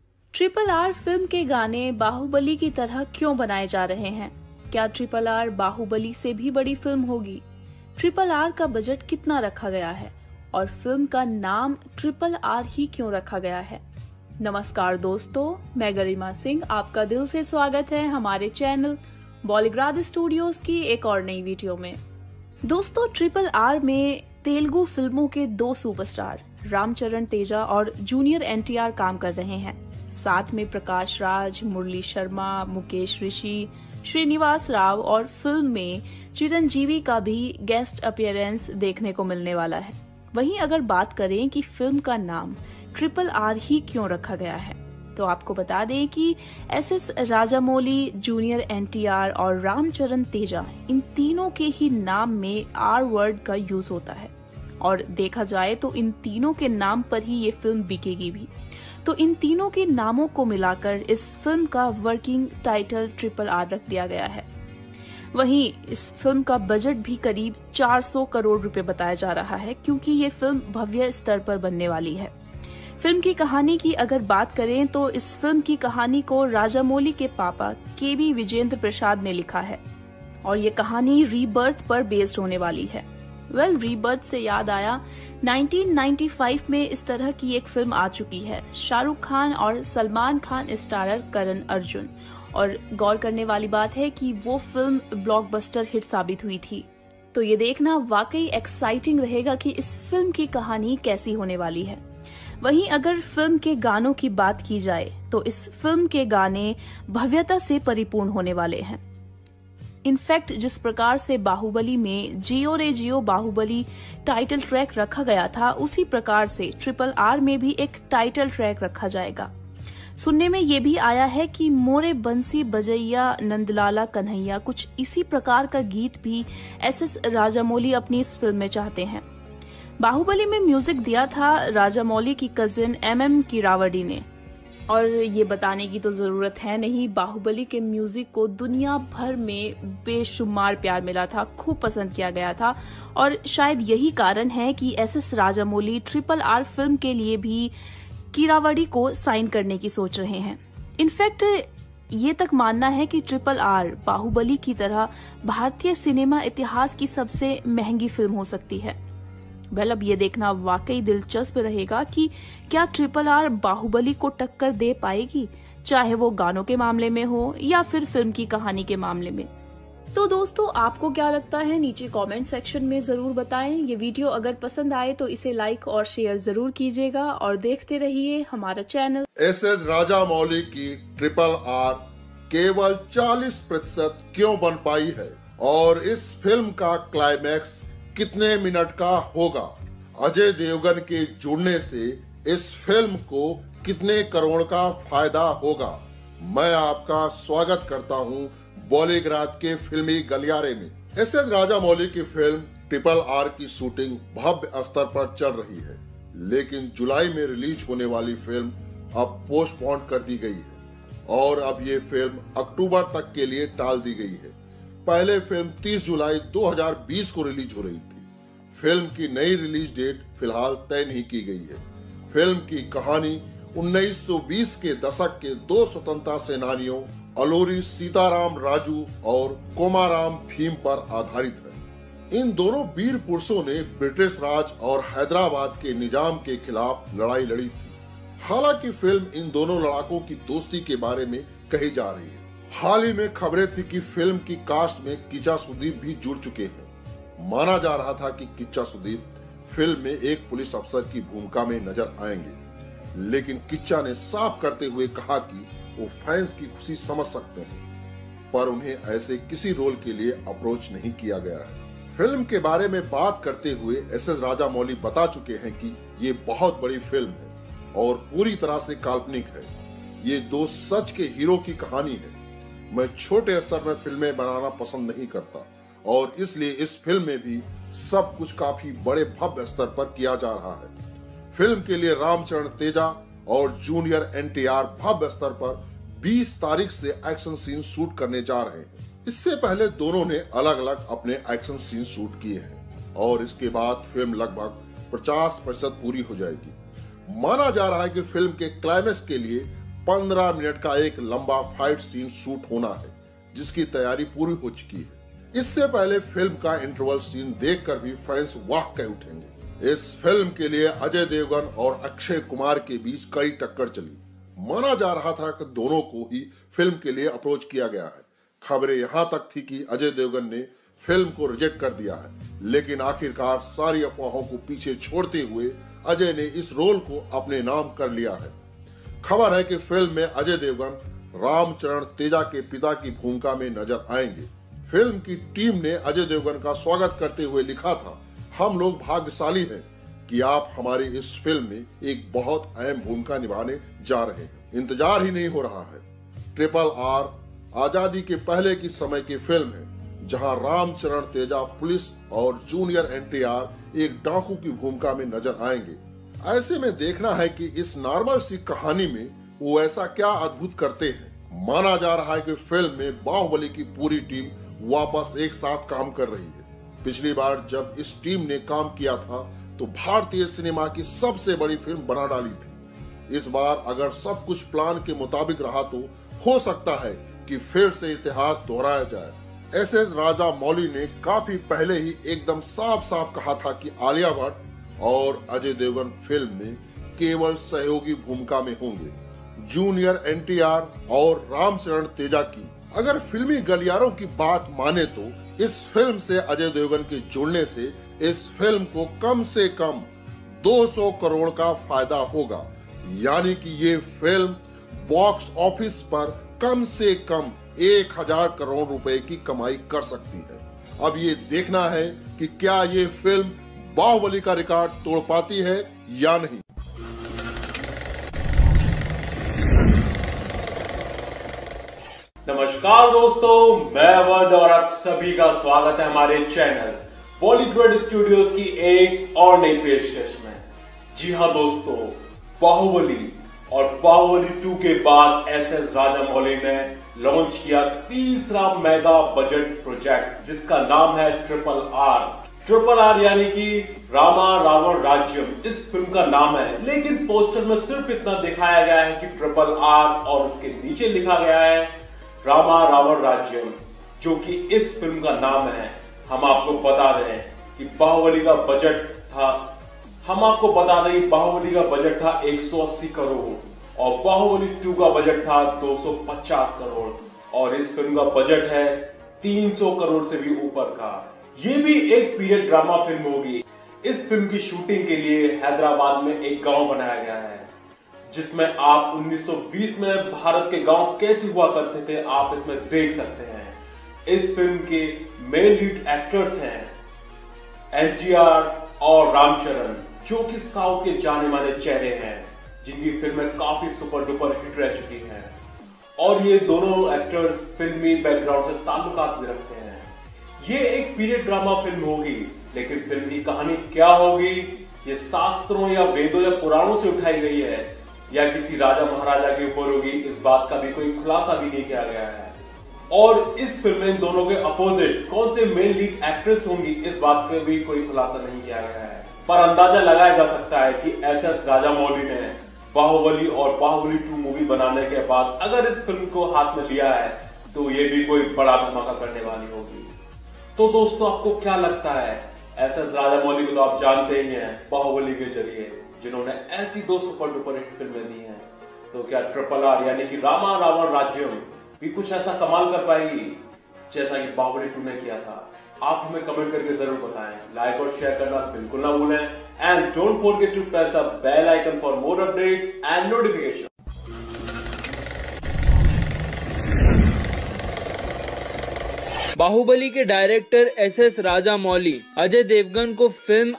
RRR फिल्म के गाने बाहुबली की तरह क्यों बनाए जा रहे हैं? क्या RRR बाहुबली से भी बड़ी फिल्म होगी? RRR का बजट कितना रखा गया है और फिल्म का नाम RRR ही क्यों रखा गया है? नमस्कार दोस्तों, मैं गरिमा सिंह, आपका दिल से स्वागत है हमारे चैनल बॉलीग्राड स्टूडियोज की एक और नई वीडियो में। दोस्तों, RRR में तेलुगु फिल्मों के 2 सुपरस्टार रामचरण तेजा और जूनियर NTR काम कर रहे हैं। साथ में प्रकाश राज, मुरली शर्मा, मुकेश ऋषि, श्रीनिवास राव और फिल्म में चिरंजीवी का भी गेस्ट अपीयरेंस देखने को मिलने वाला है। वहीं अगर बात करें कि फिल्म का नाम RRR ही क्यों रखा गया है, तो आपको बता दें कि SS राजामौली, जूनियर NTR और रामचरण तेजा, इन तीनों के ही नाम में R वर्ड का यूज होता है और देखा जाए तो इन तीनों के नाम पर ही ये फिल्म बिकेगी भी। तो इन तीनों के नामों को मिलाकर इस फिल्म का वर्किंग टाइटल RRR रख दिया गया है। वहीं इस फिल्म का बजट भी करीब 400 करोड़ रुपए बताया जा रहा है, क्योंकि ये फिल्म भव्य स्तर पर बनने वाली है। फिल्म की कहानी की अगर बात करें तो इस फिल्म की कहानी को राजामौली के पापा KB विजेंद्र प्रसाद ने लिखा है और ये कहानी रीबर्थ पर बेस्ड होने वाली है। रीबर्थ से याद आया, 1995 में इस तरह की एक फिल्म आ चुकी है। शाहरुख खान और सलमान खान स्टारर करण अर्जुन, और गौर करने वाली बात है कि वो फिल्म ब्लॉकबस्टर हिट साबित हुई थी। तो ये देखना वाकई एक्साइटिंग रहेगा कि इस फिल्म की कहानी कैसी होने वाली है। वहीं अगर फिल्म के गानों की बात की जाए तो इस फिल्म के गाने भव्यता से परिपूर्ण होने वाले हैं। इनफैक्ट जिस प्रकार से बाहुबली में जियो रे जियो बाहुबली टाइटल ट्रैक रखा गया था, उसी प्रकार से RRR में भी एक टाइटल ट्रैक रखा जाएगा। सुनने में ये भी आया है कि मोरे बंसी बजैया नंदलाला कन्हैया, कुछ इसी प्रकार का गीत भी SS राजामौली अपनी इस फिल्म में चाहते हैं। बाहुबली में म्यूजिक दिया था राजामौली की कजिन MM कीरावड़ी ने, और ये बताने की तो जरूरत है नहीं, बाहुबली के म्यूजिक को दुनिया भर में बेशुमार प्यार मिला था, खूब पसंद किया गया था। और शायद यही कारण है कि SS राजामौली RRR फिल्म के लिए भी कीरावड़ी को साइन करने की सोच रहे हैं। इनफैक्ट ये तक मानना है कि RRR बाहुबली की तरह भारतीय सिनेमा इतिहास की सबसे महंगी फिल्म हो सकती है। अब ये देखना वाकई दिलचस्प रहेगा कि क्या RRR बाहुबली को टक्कर दे पाएगी, चाहे वो गानों के मामले में हो या फिर फिल्म की कहानी के मामले में। तो दोस्तों, आपको क्या लगता है नीचे कमेंट सेक्शन में जरूर बताएं। ये वीडियो अगर पसंद आए तो इसे लाइक और शेयर जरूर कीजिएगा और देखते रहिए हमारा चैनल। SS राजामौली की RRR केवल 40% क्यों बन पाई है और इस फिल्म का क्लाइमैक्स कितने मिनट का होगा? अजय देवगन के जुड़ने से इस फिल्म को कितने करोड़ का फायदा होगा? मैं आपका स्वागत करता हूं बॉलीग्राड के फिल्मी गलियारे में। SS राजामौली की फिल्म RRR की शूटिंग भव्य स्तर पर चल रही है, लेकिन जुलाई में रिलीज होने वाली फिल्म अब पोस्टपोन कर दी गई है और अब ये फिल्म अक्टूबर तक के लिए टाल दी गई है। पहले फिल्म 30 जुलाई 2020 को रिलीज हो रही थी। फिल्म की नई रिलीज डेट फिलहाल तय नहीं की गई है। फिल्म की कहानी 1920 के दशक के 2 स्वतंत्रता सेनानियों अलोरी सीताराम राजू और कोमाराम भीम पर आधारित है। इन दोनों वीर पुरुषों ने ब्रिटिश राज और हैदराबाद के निजाम के खिलाफ लड़ाई लड़ी थी। हालांकि फिल्म इन दोनों लड़ाकों की दोस्ती के बारे में कही जा रही है। हाल ही में खबरें थी कि फिल्म की कास्ट में किच्चा सुदीप भी जुड़ चुके हैं। माना जा रहा था कि किच्चा सुदीप फिल्म में एक पुलिस अफसर की भूमिका में नजर आएंगे, लेकिन किच्चा ने साफ करते हुए कहा कि वो फैंस की खुशी समझ सकते हैं, पर उन्हें ऐसे किसी रोल के लिए अप्रोच नहीं किया गया है। फिल्म के बारे में बात करते हुए एस.एस. राजामौली बता चुके हैं कि ये बहुत बड़ी फिल्म है और पूरी तरह से काल्पनिक है। ये दो सच के हीरो की कहानी है। मैं छोटे स्तर में फिल्में बनाना पसंद नहीं करता और इसलिए इस फिल्म में भी सब कुछ काफी बड़े भव्य स्तर पर किया जा रहा है। फिल्म के लिए रामचरण तेजा और जूनियर एनटीआर भव्य स्तर पर 20 तारीख से एक्शन सीन शूट करने जा रहे हैं। इससे पहले दोनों ने अलग अलग अपने एक्शन सीन शूट किए हैं और इसके बाद फिल्म लगभग 50% पूरी हो जाएगी। माना जा रहा है कि फिल्म के क्लाइमेक्स के लिए 15 मिनट का एक लंबा फाइट सीन शूट होना है, जिसकी तैयारी पूरी हो चुकी है। इससे पहले फिल्म का इंटरवल सीन देखकर भी फैंस वाह कह उठेंगे। इस फिल्म के लिए अजय देवगन और अक्षय कुमार के बीच कड़ी टक्कर चली। माना जा रहा था कि दोनों को ही फिल्म के लिए अप्रोच किया गया है। खबरें यहां तक थी कि अजय देवगन ने फिल्म को रिजेक्ट कर दिया है, लेकिन आखिरकार सारी अफवाहों को पीछे छोड़ते हुए अजय ने इस रोल को अपने नाम कर लिया है। खबर है कि फिल्म में अजय देवगन रामचरण तेजा के पिता की भूमिका में नजर आएंगे। फिल्म की टीम ने अजय देवगन का स्वागत करते हुए लिखा था, हम लोग भाग्यशाली हैं कि आप हमारी इस फिल्म में एक बहुत अहम भूमिका निभाने जा रहे हैं। इंतजार ही नहीं हो रहा है। RRR आजादी के पहले की समय की फिल्म है, जहां रामचरण तेजा पुलिस और जूनियर एनटीआर एक डाकू की भूमिका में नजर आएंगे। ऐसे में देखना है कि इस नॉर्मल सी कहानी में वो ऐसा क्या अद्भुत करते हैं। माना जा रहा है कि फिल्म में बाहुबली की पूरी टीम वापस एक साथ काम कर रही है। पिछली बार जब इस टीम ने काम किया था तो भारतीय सिनेमा की सबसे बड़ी फिल्म बना डाली थी। इस बार अगर सब कुछ प्लान के मुताबिक रहा तो हो सकता है कि फिर से इतिहास दोहराया जाए। एस.एस. राजामौली ने काफी पहले ही एकदम साफ साफ कहा था कि आलिया भट्ट और अजय देवगन फिल्म में केवल सहयोगी भूमिका में होंगे। जूनियर एनटीआर और रामचरण तेजा की अगर फिल्मी गलियारों की बात माने तो इस फिल्म से अजय देवगन के जुड़ने से इस फिल्म को कम से कम 200 करोड़ का फायदा होगा। यानी कि ये फिल्म बॉक्स ऑफिस पर कम से कम 1000 करोड़ रुपए की कमाई कर सकती है। अब ये देखना है कि क्या ये फिल्म बाहुबली का रिकॉर्ड तोड़ पाती है या नहीं। नमस्कार दोस्तों, मैं अवध और आप सभी का स्वागत है हमारे चैनल बॉलीवुड स्टूडियोज की एक और नई पेशकश में। जी हाँ दोस्तों, बाहुबली और बाहुबली 2 के बाद एस.एस. राजामौली ने लॉन्च किया तीसरा मेगा बजट प्रोजेक्ट, जिसका नाम है RRR यानी कि रामा रावण राज्यम इस फिल्म का नाम है। लेकिन पोस्टर में सिर्फ इतना दिखाया गया है कि RRR और उसके नीचे लिखा गया है रामा रावण राज्यम, जो कि इस फिल्म का नाम है। हम आपको बता दें कि बाहुबली का बजट था, बाहुबली का बजट था 180 करोड़ और बाहुबली 2 का बजट था 250 करोड़ और इस फिल्म का बजट है 300 करोड़ से भी ऊपर का। ये भी एक पीरियड ड्रामा फिल्म होगी। इस फिल्म की शूटिंग के लिए हैदराबाद में एक गांव बनाया गया है, जिसमें आप 1920 में भारत के गांव कैसे हुआ करते थे आप इसमें देख सकते हैं। इस फिल्म के मेन लीड एक्टर्स हैं एनटीआर और रामचरण, जो कि साउथ के जाने माने चेहरे हैं, जिनकी फिल्में काफी सुपर डुपर हिट रह चुकी हैं और ये दोनों एक्टर्स फिल्मी बैकग्राउंड से ताल्लुकात भी रखते हैं। ये एक पीरियड ड्रामा फिल्म होगी, लेकिन फिल्म की कहानी क्या होगी, ये शास्त्रों या वेदों या पुराणों से उठाई गई है या किसी राजा महाराजा के ऊपर होगी, इस बात का भी कोई खुलासा भी नहीं किया गया है। और इस फिल्म में दोनों के अपोजिट कौन से मेन लीड एक्ट्रेस होंगी, इस बात का भी कोई खुलासा नहीं किया गया है। पर अंदाजा लगाया जा सकता है कि एस.एस. राजामौली ने बाहुबली और बाहुबली 2 मूवी बनाने के बाद अगर इस फिल्म को हाथ में लिया है तो ये भी कोई बड़ा धमाका करने वाली होगी। तो दोस्तों आपको क्या लगता है? एसएस राजामौली को तो आप जानते ही हैं बाहुबली के जरिए, जिन्होंने ऐसी 2 सुपर डुपर हिट फिल्में दी हैं, तो क्या RRR यानी कि रामा रावण राज्यम भी कुछ ऐसा कमाल कर पाएगी जैसा कि बाहुबली 2 ने किया था? आप हमें कमेंट करके जरूर बताएं। लाइक और शेयर करना बिल्कुल ना भूलें and don't forget to press the bell icon for more updates and notification. Baahubali के डायरेक्टर एसएस राजामौली अजय देवगन को फिल्म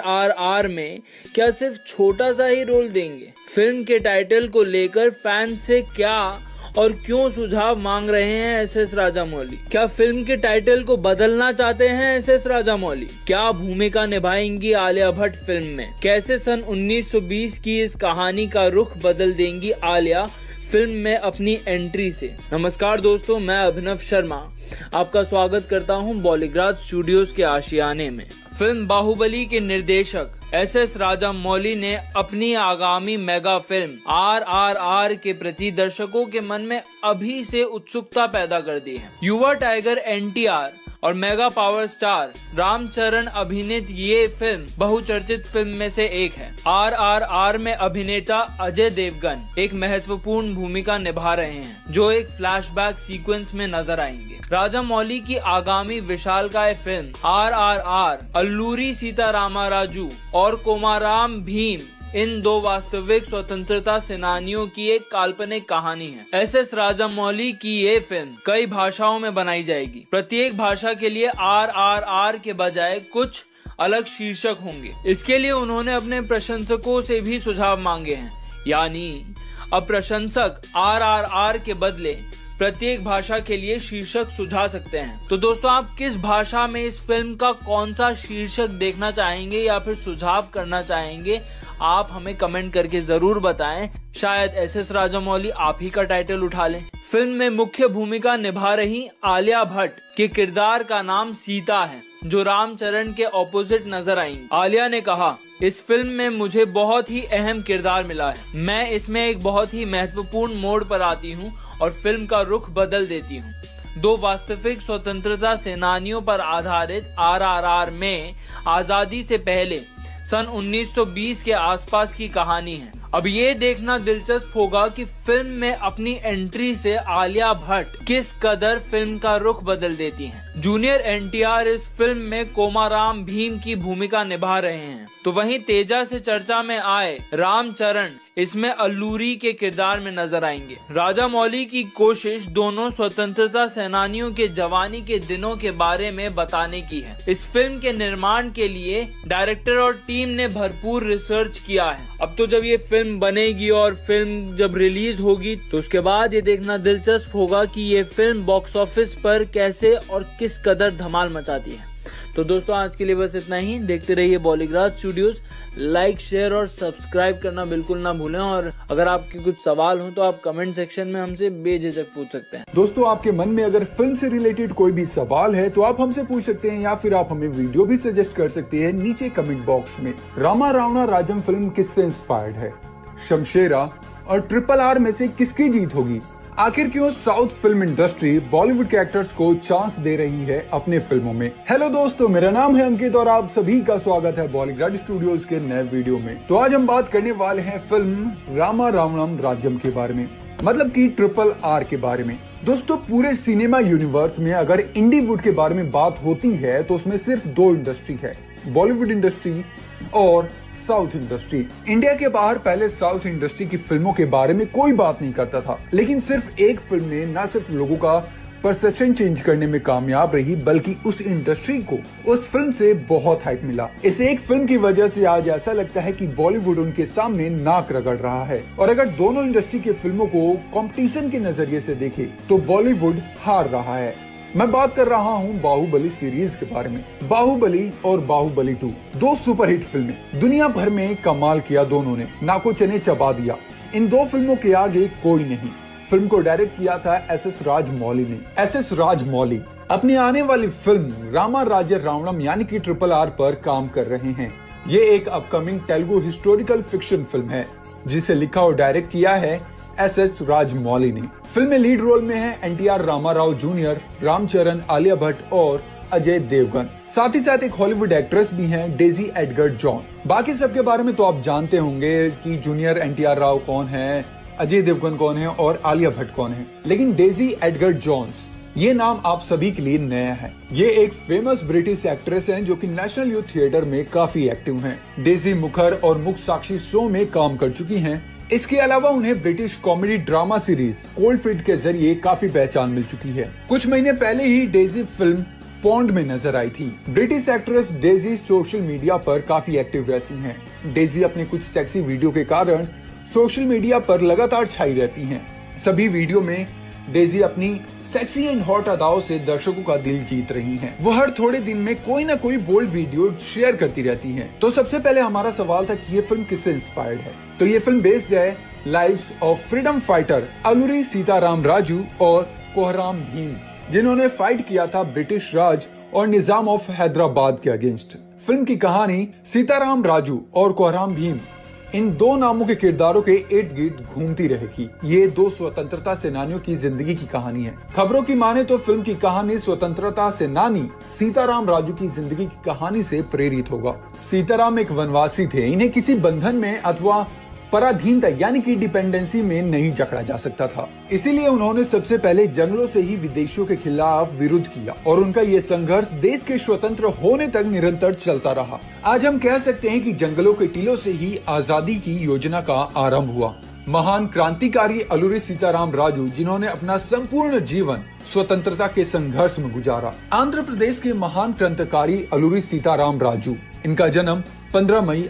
RRR में क्या सिर्फ छोटा सा ही रोल देंगे? फिल्म के टाइटल को लेकर फैंस से क्या और क्यों सुझाव मांग रहे हैं एसएस राजामौली? क्या फिल्म के टाइटल को बदलना चाहते हैं एसएस राजामौली? क्या भूमिका निभाएंगी आलिया भट्ट फिल्म में? कैसे सन 1920 की इस कहानी का रुख बदल देंगी आलिया फिल्म में अपनी एंट्री से? नमस्कार दोस्तों, मैं अभिनव शर्मा आपका स्वागत करता हूं बॉलीग्राज स्टूडियोज के आशियाने में। फिल्म बाहुबली के निर्देशक एसएस राजामौली ने अपनी आगामी मेगा फिल्म RRR के प्रति दर्शकों के मन में अभी से उत्सुकता पैदा कर दी है। युवा टाइगर NTR और मेगा पावर स्टार रामचरण अभिनीत ये फिल्म बहुचर्चित फिल्म में से एक है। RRR में अभिनेता अजय देवगन एक महत्वपूर्ण भूमिका निभा रहे हैं, जो एक फ्लैशबैक सीक्वेंस में नजर आएंगे। राजामौली की आगामी विशालकाय फिल्म RRR अल्लूरी सीतारामा राजू और कोमाराम भीम इन 2 वास्तविक स्वतंत्रता सेनानियों की एक काल्पनिक कहानी है। एसएस राजामौली की ये फिल्म कई भाषाओं में बनाई जाएगी। प्रत्येक भाषा के लिए RRR के बजाय कुछ अलग शीर्षक होंगे। इसके लिए उन्होंने अपने प्रशंसकों से भी सुझाव मांगे हैं, यानी अब प्रशंसक RRR के बदले प्रत्येक भाषा के लिए शीर्षक सुझा सकते हैं। तो दोस्तों, आप किस भाषा में इस फिल्म का कौन सा शीर्षक देखना चाहेंगे या फिर सुझाव करना चाहेंगे, आप हमें कमेंट करके जरूर बताएं। शायद एसएस राजामौली आप ही का टाइटल उठा लें। फिल्म में मुख्य भूमिका निभा रही आलिया भट्ट के किरदार का नाम सीता है, जो रामचरण के ऑपोजिट नजर आएंगी। आलिया ने कहा, इस फिल्म में मुझे बहुत ही अहम किरदार मिला है। मैं इसमें एक बहुत ही महत्वपूर्ण मोड़ पर आती हूँ और फिल्म का रुख बदल देती हूँ। 2 वास्तविक स्वतंत्रता सेनानियों पर आधारित RRR में आजादी से पहले सन 1920 के आसपास की कहानी है। अब ये देखना दिलचस्प होगा कि फिल्म में अपनी एंट्री से आलिया भट्ट किस कदर फिल्म का रुख बदल देती हैं। जूनियर NTR इस फिल्म में कोमाराम भीम की भूमिका निभा रहे हैं, तो वहीं तेजा से चर्चा में आए रामचरण इसमें अल्लूरी के किरदार में नजर आएंगे। राजामौली की कोशिश दोनों स्वतंत्रता सेनानियों के जवानी के दिनों के बारे में बताने की है। इस फिल्म के निर्माण के लिए डायरेक्टर और टीम ने भरपूर रिसर्च किया है। अब तो जब ये फिल्म बनेगी और फिल्म जब रिलीज होगी तो उसके बाद ये देखना दिलचस्प होगा कि ये फिल्म बॉक्स ऑफिस पर कैसे और किस कदर धमाल मचाती है। तो दोस्तों, आज के लिए बस इतना ही। देखते रहिए बॉलीग्राज स्टूडियोज। लाइक, शेयर और सब्सक्राइब करना बिल्कुल ना भूलें। और अगर आपके कुछ सवाल हो तो आप कमेंट सेक्शन में हमसे बेझिझक पूछ सकते हैं। दोस्तों, आपके मन में अगर फिल्म से रिलेटेड कोई भी सवाल है तो आप हमसे पूछ सकते हैं, या फिर आप हमें वीडियो भी सजेस्ट कर सकते हैं नीचे कमेंट बॉक्स में। रामा रावणा राज्यम फिल्म किससे इंस्पायर्ड है? शमशेरा और RRR में से किसकी जीत होगी? आखिर क्यों साउथ फिल्म इंडस्ट्री बॉलीवुड के एक्टर्स को चांस दे रही है अपने फिल्मों में? हेलो दोस्तों, मेरा नाम है अंकित और आप सभी का स्वागत है बॉलीग्राज स्टूडियोज के नए वीडियो में। तो आज हम बात करने वाले हैं फिल्म रामा रावणम राज्यम के बारे में, मतलब कि RRR के बारे में। दोस्तों, पूरे सिनेमा यूनिवर्स में अगर इंडीवुड के बारे में बात होती है तो उसमें सिर्फ 2 इंडस्ट्री है, बॉलीवुड इंडस्ट्री और साउथ इंडस्ट्री। इंडिया के बाहर पहले साउथ इंडस्ट्री की फिल्मों के बारे में कोई बात नहीं करता था, लेकिन सिर्फ एक फिल्म ने न सिर्फ लोगों का परसेप्शन चेंज करने में कामयाब रही, बल्कि उस इंडस्ट्री को उस फिल्म से बहुत हाइप मिला। इस एक फिल्म की वजह से आज ऐसा लगता है कि बॉलीवुड उनके सामने नाक रगड़ रहा है। और अगर दोनों इंडस्ट्री के फिल्मों को कंपटीशन के नजरिए से देखे तो बॉलीवुड हार रहा है। मैं बात कर रहा हूँ बाहुबली सीरीज के बारे में। बाहुबली और बाहुबली 2 2 सुपरहिट फिल्में, दुनिया भर में कमाल किया दोनों ने, नाको चने चबा दिया। इन 2 फिल्मों के आगे कोई नहीं। फिल्म को डायरेक्ट किया था एसएस राजमौली ने। एसएस राजमौली अपनी आने वाली फिल्म रामा राज्य रावणम यानी कि RRR पर काम कर रहे हैं। ये एक upcoming Telugu historical fiction film है। जिसे लिखा और डायरेक्ट किया है एस राजमौली ने। फिल्म में लीड रोल में है एनटीआर रामाराव जूनियर, रामचरण, आलिया भट्ट और अजय देवगन। साथ ही साथ एक हॉलीवुड एक्ट्रेस भी हैं, डेजी एडगर जॉन। बाकी सबके बारे में तो आप जानते होंगे कि जूनियर एनटीआर राव कौन है, अजय देवगन कौन है और आलिया भट्ट कौन है, लेकिन डेजी एडगर जॉन्स ये नाम आप सभी के लिए नया है। ये एक फेमस ब्रिटिश एक्ट्रेस हैं जो कि नेशनल यूथ थिएटर में काफी एक्टिव हैं। डेजी मुखर और मुख साक्षी शो में काम कर चुकी हैं। इसके अलावा उन्हें British comedy drama series cold feet के जरिए काफी पहचान मिल चुकी है। कुछ महीने पहले ही डेजी फिल्म पॉन्ड में नजर आई थी। British actress Daisy social media पर काफी एक्टिव रहती हैं। डेजी अपने कुछ सेक्सी वीडियो के कारण सोशल मीडिया पर लगातार छाई रहती हैं। सभी वीडियो में डेजी अपनी सेक्सी एंड हॉट अदाओं से दर्शकों का दिल जीत रही हैं। वो हर थोड़े दिन में कोई ना कोई बोल्ड वीडियो शेयर करती रहती हैं। तो सबसे पहले हमारा सवाल था कि ये फिल्म किससे इंस्पायर्ड है। तो ये फिल्म बेस्ड है lives of freedom fighter Alluri Sitaram Raju और कोहराम भीम, जिन्होंने फाइट किया था ब्रिटिश राज और निजाम ऑफ हैदराबाद के अगेंस्ट। फिल्म की कहानी सीताराम राजू और कोहराम भीम इन दो नामों के किरदारों के इर्द गिर्द घूमती रहेगी। ये दो स्वतंत्रता सेनानियों की जिंदगी की कहानी है। खबरों की माने तो फिल्म की कहानी स्वतंत्रता सेनानी सीताराम राजू की जिंदगी की कहानी से प्रेरित होगा। सीताराम एक वनवासी थे। इन्हें किसी बंधन में अथवा पराधीनता यानी कि डिपेंडेंसी में नहीं जकड़ा जा सकता था। इसीलिए उन्होंने सबसे पहले जंगलों से ही विदेशियों के खिलाफ विरोध किया और उनका ये संघर्ष देश के स्वतंत्र होने तक निरंतर चलता रहा। आज हम कह सकते हैं कि जंगलों के टीलों से ही आजादी की योजना का आरंभ हुआ। महान क्रांतिकारी अलूरी सीताराम राजू, जिन्होंने अपना संपूर्ण जीवन स्वतंत्रता के संघर्ष में गुजारा। आंध्र प्रदेश के महान क्रांतिकारी अलूरी सीताराम राजू, इनका जन्म 15 मई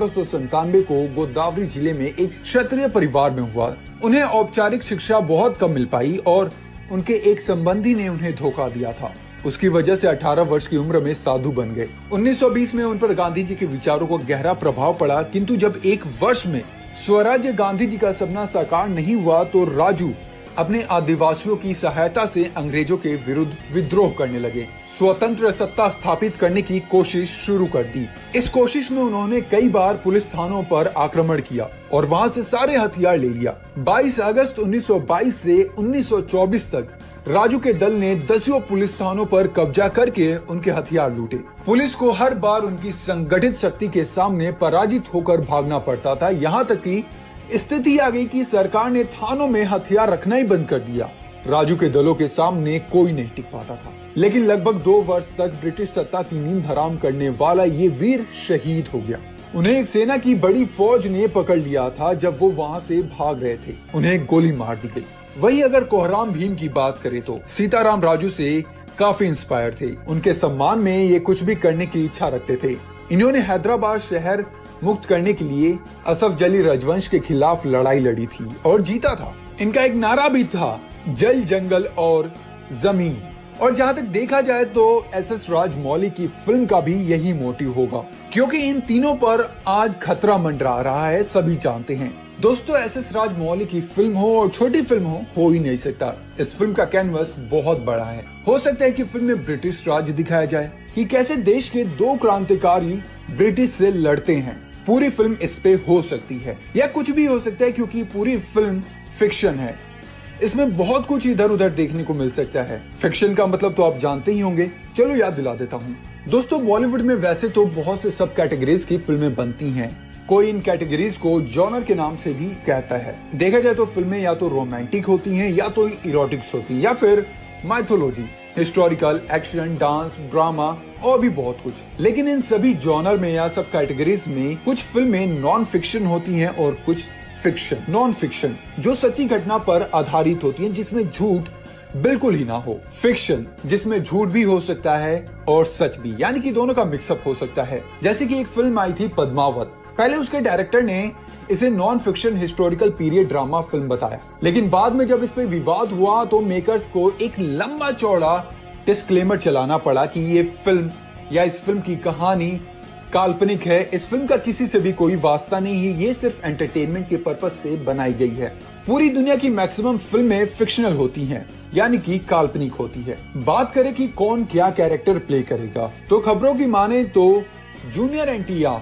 1897 को गोदावरी जिले में एक क्षत्रिय परिवार में हुआ। उन्हें औपचारिक शिक्षा बहुत कम मिल पाई और उनके एक संबंधी ने उन्हें धोखा दिया था। उसकी वजह से 18 वर्ष की उम्र में साधु बन गए। 1920 में उन पर गांधी जी के विचारों को गहरा प्रभाव पड़ा, किंतु जब एक वर्ष में स्वराज्य गांधी जी का सपना साकार नहीं हुआ तो राजू अपने आदिवासियों की सहायता से अंग्रेजों के विरुद्ध विद्रोह करने लगे। स्वतंत्र सत्ता स्थापित करने की कोशिश शुरू कर दी। इस कोशिश में उन्होंने कई बार पुलिस थानों पर आक्रमण किया और वहां से सारे हथियार ले लिया। 22 अगस्त 1922 से 1924 तक राजू के दल ने दसियों पुलिस थानों पर कब्जा करके उनके हथियार लूटे। पुलिस को हर बार उनकी संगठित शक्ति के सामने पराजित होकर भागना पड़ता था। यहाँ तक कि स्थिति आ गई कि सरकार ने थानों में हथियार रखना ही बंद कर दिया। राजू के दलों के सामने कोई नहीं टिक पाता था। लेकिन लगभग 2 वर्ष तक ब्रिटिश सत्ता की नींद हराम करने वाला ये वीर शहीद हो गया। उन्हें एक सेना की बड़ी फौज ने पकड़ लिया था जब वो वहां से भाग रहे थे। उन्हें गोली मार दी गई। वही अगर कोहराम भीम की बात करें तो सीताराम राजू से काफी इंस्पायर थे। उनके सम्मान में ये कुछ भी करने की इच्छा रखते थे। इन्होंने हैदराबाद शहर मुक्त करने के लिए असफ जली राजवंश के खिलाफ लड़ाई लड़ी थी और जीता था। इनका एक नारा भी था, जल, जंगल और जमीन। और जहाँ तक देखा जाए तो एस राजमौली की फिल्म का भी यही मोटिव होगा, क्योंकि इन तीनों पर आज खतरा मंडरा रहा है, सभी जानते हैं। दोस्तों, एस राजमौली की फिल्म हो और छोटी फिल्म हो ही नहीं सकता। इस फिल्म का कैनवस बहुत बड़ा है। हो सकता है कि फिल्म में ब्रिटिश राज दिखाया जाए कि कैसे देश के 2 क्रांतिकारी ब्रिटिश से लड़ते हैं। पूरी फिल्म इस पे हो सकती है या कुछ भी हो सकता है, क्योंकि पूरी फिल्म फिक्शन है। इसमें बहुत कुछ इधर उधर देखने को मिल सकता है। फिक्शन का मतलब तो आप जानते ही होंगे। चलो याद दिला देता हूँ। दोस्तों, बॉलीवुड में वैसे तो बहुत से सब कैटेगरीज की फिल्में बनती हैं। कोई इन कैटेगरीज को जॉनर के नाम से भी कहता है। देखा जाए तो फिल्में या तो रोमांटिक होती हैं या तो इरोटिक्स होती हैं या फिर mythology, historical, action, dance, drama और भी बहुत कुछ। लेकिन इन सभी जॉनर में या सब कैटेगरीज में कुछ फिल्में नॉन फिक्शन होती हैं और कुछ फिक्शन। नॉन फिक्शन जो सच्ची घटना पर आधारित होती हैं, जिसमें झूठ बिल्कुल ही ना हो। फिक्शन जिसमें झूठ भी हो सकता है और सच भी, यानी कि दोनों का मिक्सअप हो सकता है। जैसे कि एक फिल्म आई थी पद्मावत। पहले उसके डायरेक्टर ने इसे non fiction historical period drama film बताया, लेकिन बाद में जब इस पे विवाद हुआ तो मेकर्स को एक लंबा चौड़ा डिस्क्लेमर चलाना पड़ा कि ये फिल्म या इस फिल्म की कहानी काल्पनिक है। इस फिल्म का किसी से भी कोई वास्ता नहीं है, ये सिर्फ एंटरटेनमेंट के पर्पस से बनाई गई है। पूरी दुनिया की मैक्सिमम फिल्में फिक्शनल होती हैं, यानी कि काल्पनिक होती है। बात करें कि कौन क्या कैरेक्टर प्ले करेगा, तो खबरों की माने तो जूनियर एनटीआर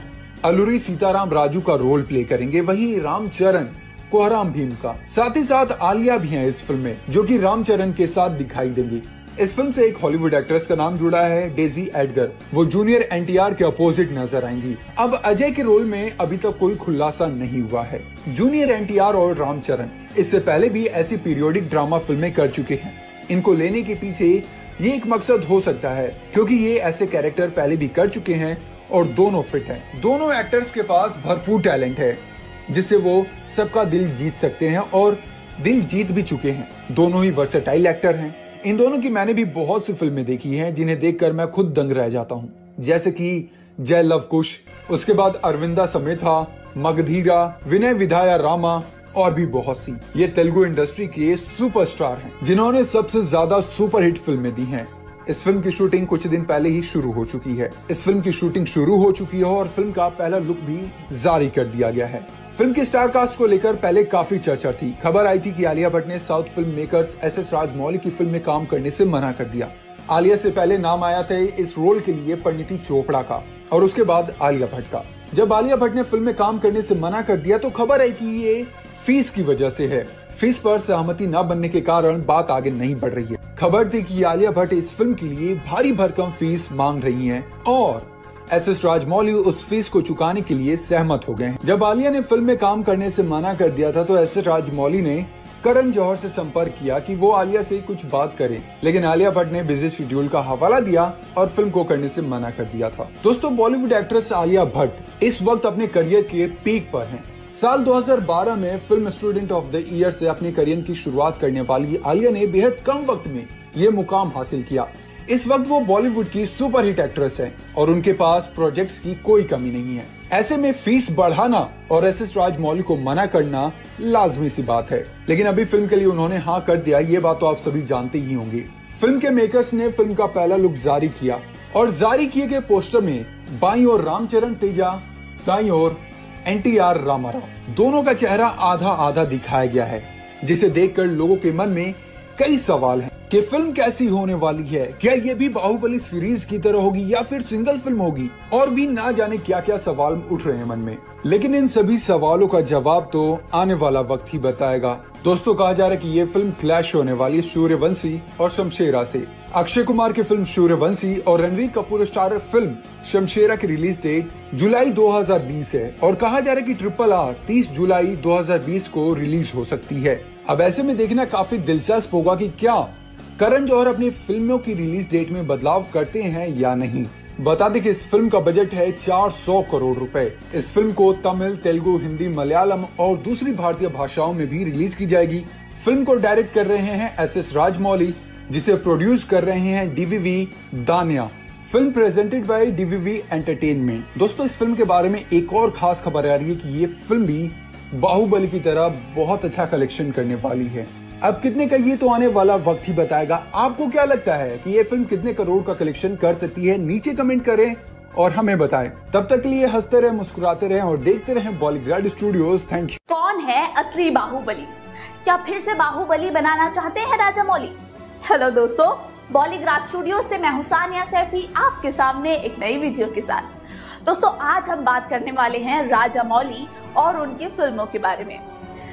अलूरी सीताराम राजू का रोल प्ले करेंगे, वहीं रामचरण कोहराम भीम का। साथ ही साथ आलिया भी हैं इस फिल्म में, जो कि रामचरण के साथ दिखाई देंगी। इस फिल्म से एक हॉलीवुड एक्ट्रेस का नाम जुड़ा है, डेजी एडगर। वो जूनियर एनटीआर के अपोजिट नजर आएंगी। अब अजय के रोल में अभी तक कोई खुलासा नहीं हुआ है। जूनियर एनटीआर और रामचरण इससे पहले भी ऐसी पीरियोडिक ड्रामा फिल्में कर चुके हैं। इनको लेने के पीछे ये एक मकसद हो सकता है, क्योंकि ये ऐसे कैरेक्टर पहले भी कर चुके हैं और दोनों फिट हैं। दोनों एक्टर्स के पास भरपूर टैलेंट है, जिससे वो सबका दिल जीत सकते हैं और दिल जीत भी चुके हैं। दोनों ही वर्सेटाइल एक्टर हैं। इन दोनों की मैंने भी बहुत सी फिल्में देखी हैं, जिन्हें देखकर मैं खुद दंग रह जाता हूँ, जैसे कि जय लव कुश, उसके बाद अरविंदा समेथा, मगधीरा, विनय विधाया रामा और भी बहुत सी। ये तेलुगु इंडस्ट्री के सुपरस्टार हैं, जिन्होंने सबसे ज्यादा सुपरहिट फिल्में दी हैं। इस फिल्म की शूटिंग कुछ दिन पहले ही शुरू हो चुकी है। इस फिल्म की शूटिंग शुरू हो चुकी है और फिल्म का पहला लुक भी जारी कर दिया गया है। फिल्म की स्टार कास्ट को लेकर पहले काफी चर्चा थी। खबर आई थी कि आलिया भट्ट ने south film makers SS. Rajamouli की फिल्म में काम करने से मना कर दिया। आलिया से पहले नाम आया था इस रोल के लिए परिणीति चोपड़ा का और उसके बाद आलिया भट्ट का। जब आलिया भट्ट ने फिल्म में काम करने से मना कर दिया तो खबर आई कि ये फीस की वजह से है। फीस पर सहमति न बनने के कारण बात आगे नहीं बढ़ रही है। खबर थी कि आलिया भट्ट इस फिल्म के लिए भारी भरकम फीस मांग रही हैं और एस.एस. राजमौली उस फीस को चुकाने के लिए सहमत हो गए हैं। जब आलिया ने फिल्म में काम करने से मना कर दिया था तो एस.एस. राजमौली ने करण जौहर से संपर्क किया कि वो आलिया से कुछ बात करें, लेकिन आलिया भट्ट ने बिजी शेड्यूल का हवाला दिया और फिल्म को करने से मना कर दिया था। दोस्तों, बॉलीवुड एक्ट्रेस आलिया भट्ट इस वक्त अपने करियर के पीक पर हैं। साल 2012 में film student of the year से अपने करियर की शुरुआत करने वाली आलिया ने बेहद कम वक्त में ये मुकाम हासिल किया। इस वक्त वो बॉलीवुड की सुपरहिट एक्ट्रेस हैं और उनके पास प्रोजेक्ट्स की कोई कमी नहीं है। ऐसे में फीस बढ़ाना और एस.एस. राजमौली को मना करना लाजमी सी बात है, लेकिन अभी फिल्म के लिए उन्होंने हाँ कर दिया, ये बात तो आप सभी जानते ही होंगे। फिल्म के मेकर्स ने फिल्म का पहला लुक जारी किया और जारी किए गए पोस्टर में बाईं ओर रामचरण तेजा, दाईं ओर एनटीआर रामाराव, दोनों का चेहरा आधा आधा दिखाया गया है, जिसे देखकर लोगों के मन में कई सवाल हैं कि फिल्म कैसी होने वाली है। क्या ये भी बाहुबली सीरीज की तरह होगी या फिर सिंगल फिल्म होगी, और भी ना जाने क्या क्या सवाल उठ रहे हैं मन में। लेकिन इन सभी सवालों का जवाब तो आने वाला वक्त ही बताएगा। दोस्तों, कहा जा रहा है कि ये फिल्म क्लैश होने वाली है सूर्यवंशी और शमशेरा से। अक्षय कुमार की फिल्म सूर्यवंशी और रणवीर कपूर स्टारर फिल्म शमशेरा की रिलीज डेट जुलाई 2020 है और कहा जा रहा है कि RRR 30 जुलाई 2020 को रिलीज हो सकती है। अब ऐसे में देखना काफी दिलचस्प होगा कि क्या करण जौहर अपनी फिल्मों की रिलीज डेट में बदलाव करते हैं या नहीं। बता दें कि इस फिल्म का बजट है 400 करोड़ रुपए। इस फिल्म को तमिल, तेलुगु, हिंदी, मलयालम और दूसरी भारतीय भाषाओं में भी रिलीज की जाएगी। फिल्म को डायरेक्ट कर रहे हैं एस.एस. राजमौली, जिसे प्रोड्यूस कर रहे हैं DVV Danayya. Film presented by DVV entertainment. दोस्तों, इस फिल्म के बारे में एक और खास खबर आ रही है कि ये फिल्म भी बाहुबली की तरह बहुत अच्छा कलेक्शन करने वाली है। अब कितने का ये तो आने वाला वक्त ही बताएगा। आपको क्या लगता है कि ये फिल्म कितने करोड़ का कलेक्शन कर सकती है? नीचे कमेंट करें और हमें बताएं। तब तक के लिए हंसते रहे, मुस्कुराते रहे और देखते रहे बॉलीग्राड स्टूडियोज। Thank you. कौन है असली बाहुबली? क्या फिर से बाहुबली बनाना चाहते हैं राजामौली? हेलो दोस्तों, बॉलीग्राड स्टूडियो से मैं हूं सानिया सैफी आपके सामने एक नई वीडियो के साथ। दोस्तों, आज हम बात करने वाले हैं राजामौली और उनकी फिल्मों के बारे में।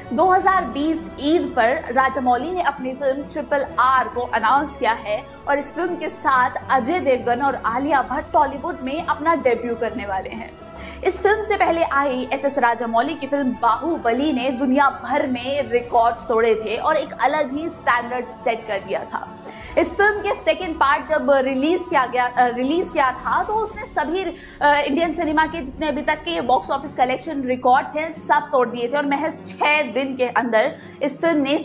2020 ईद पर राजामौली ने अपनी फिल्म RRR को अनाउंस किया है और इस फिल्म के साथ अजय देवगन और आलिया भट्ट टॉलीवुड में अपना डेब्यू करने वाले हैं। इस फिल्म से पहले आई एस.एस. राजामौली की फिल्म बाहुबली ने दुनिया भर में रिकॉर्ड्स तोड़े थे और एक अलग ही स्टैंडर्ड सेट कर दिया था। इस फिल्म के सेकंड पार्ट जब रिलीज किया था तो उसने सभी इंडियन सिनेमा के जितने अभी तक के बॉक्स ऑफिस कलेक्शन रिकॉर्ड्स हैं सब तोड़ दिए थे और महज 6 दिन के अंदर इस फिल्म ने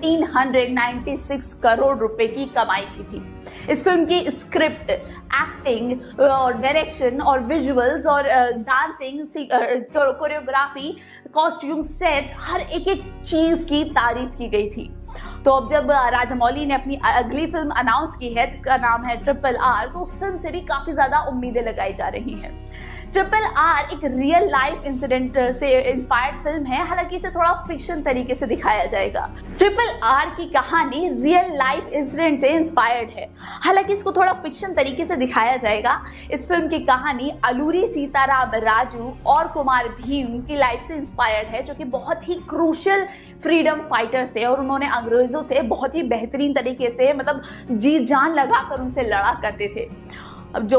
1796 करोड़ रुपए की कमाई की थी। इस फिल्म की स्क्रिप्ट, एक्टिंग और डायरेक्शन और विजुअल्स और डांसिंग, कोरियोग्राफी, कॉस्ट्यूम सेट, हर एक चीज की तारीफ की गई थी। तो अब जब राजामौली ने अपनी अगली फिल्म अनाउंस की है जिसका नाम है RRR, तो उस फिल्म से भी काफी ज्यादा उम्मीदें लगाई जा रही हैं। RRR एक रियल लाइफ इंसिडेंट से इंस्पायर्ड फिल्म है, हालांकि इसे थोड़ा फिक्शन तरीके से दिखाया जाएगा। RRR की कहानी रियल लाइफ इंसिडेंट से इंस्पायर्ड है, हालांकि इसको थोड़ा फिक्शन तरीके से दिखाया जाएगा। इस फिल्म की कहानी अलूरी सीताराम राजू और कुमार भीम की लाइफ से इंस्पायर्ड है, जो कि बहुत ही क्रूशियल फ्रीडम फाइटर्स थे और उन्होंने अंग्रेजों से बहुत ही बेहतरीन तरीके से मतलब जी जान लगाकर उनसे लड़ा करते थे। जो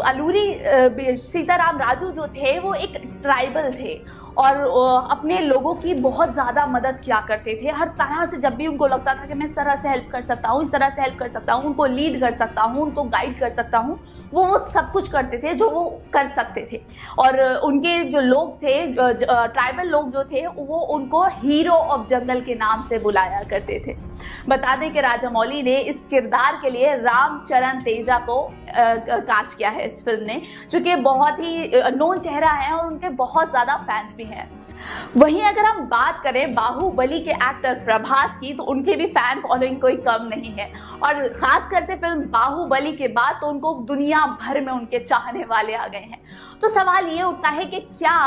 अलूरी सीताराम राजू जो थे वो एक ट्राइबल थे और अपने लोगों की बहुत ज़्यादा मदद किया करते थे। हर तरह से जब भी उनको लगता था कि मैं इस तरह से हेल्प कर सकता हूँ, इस तरह से हेल्प कर सकता हूँ, उनको लीड कर सकता हूँ, उनको गाइड कर सकता हूँ, वो सब कुछ करते थे जो वो कर सकते थे। और उनके जो लोग थे, ट्राइबल लोग जो थे, वो उनको हीरो ऑफ जंगल के नाम से बुलाया करते थे। बता दें कि राजामौली ने इस किरदार के लिए रामचरण तेजा को कास्ट किया है इस फिल्म ने, जो कि बहुत ही नोन चेहरा है और उनके बहुत ज़्यादा फैंस भी हैं। वहीं अगर हम बात करें बाहुबली के एक्टर प्रभास की, तो उनके भी फैन फॉलोइंग कोई कम नहीं है और खासकर से फिल्म बाहुबली के बाद तो उनको दुनिया भर में उनके चाहने वाले आ गए हैं। तो सवाल ये उठता है कि क्या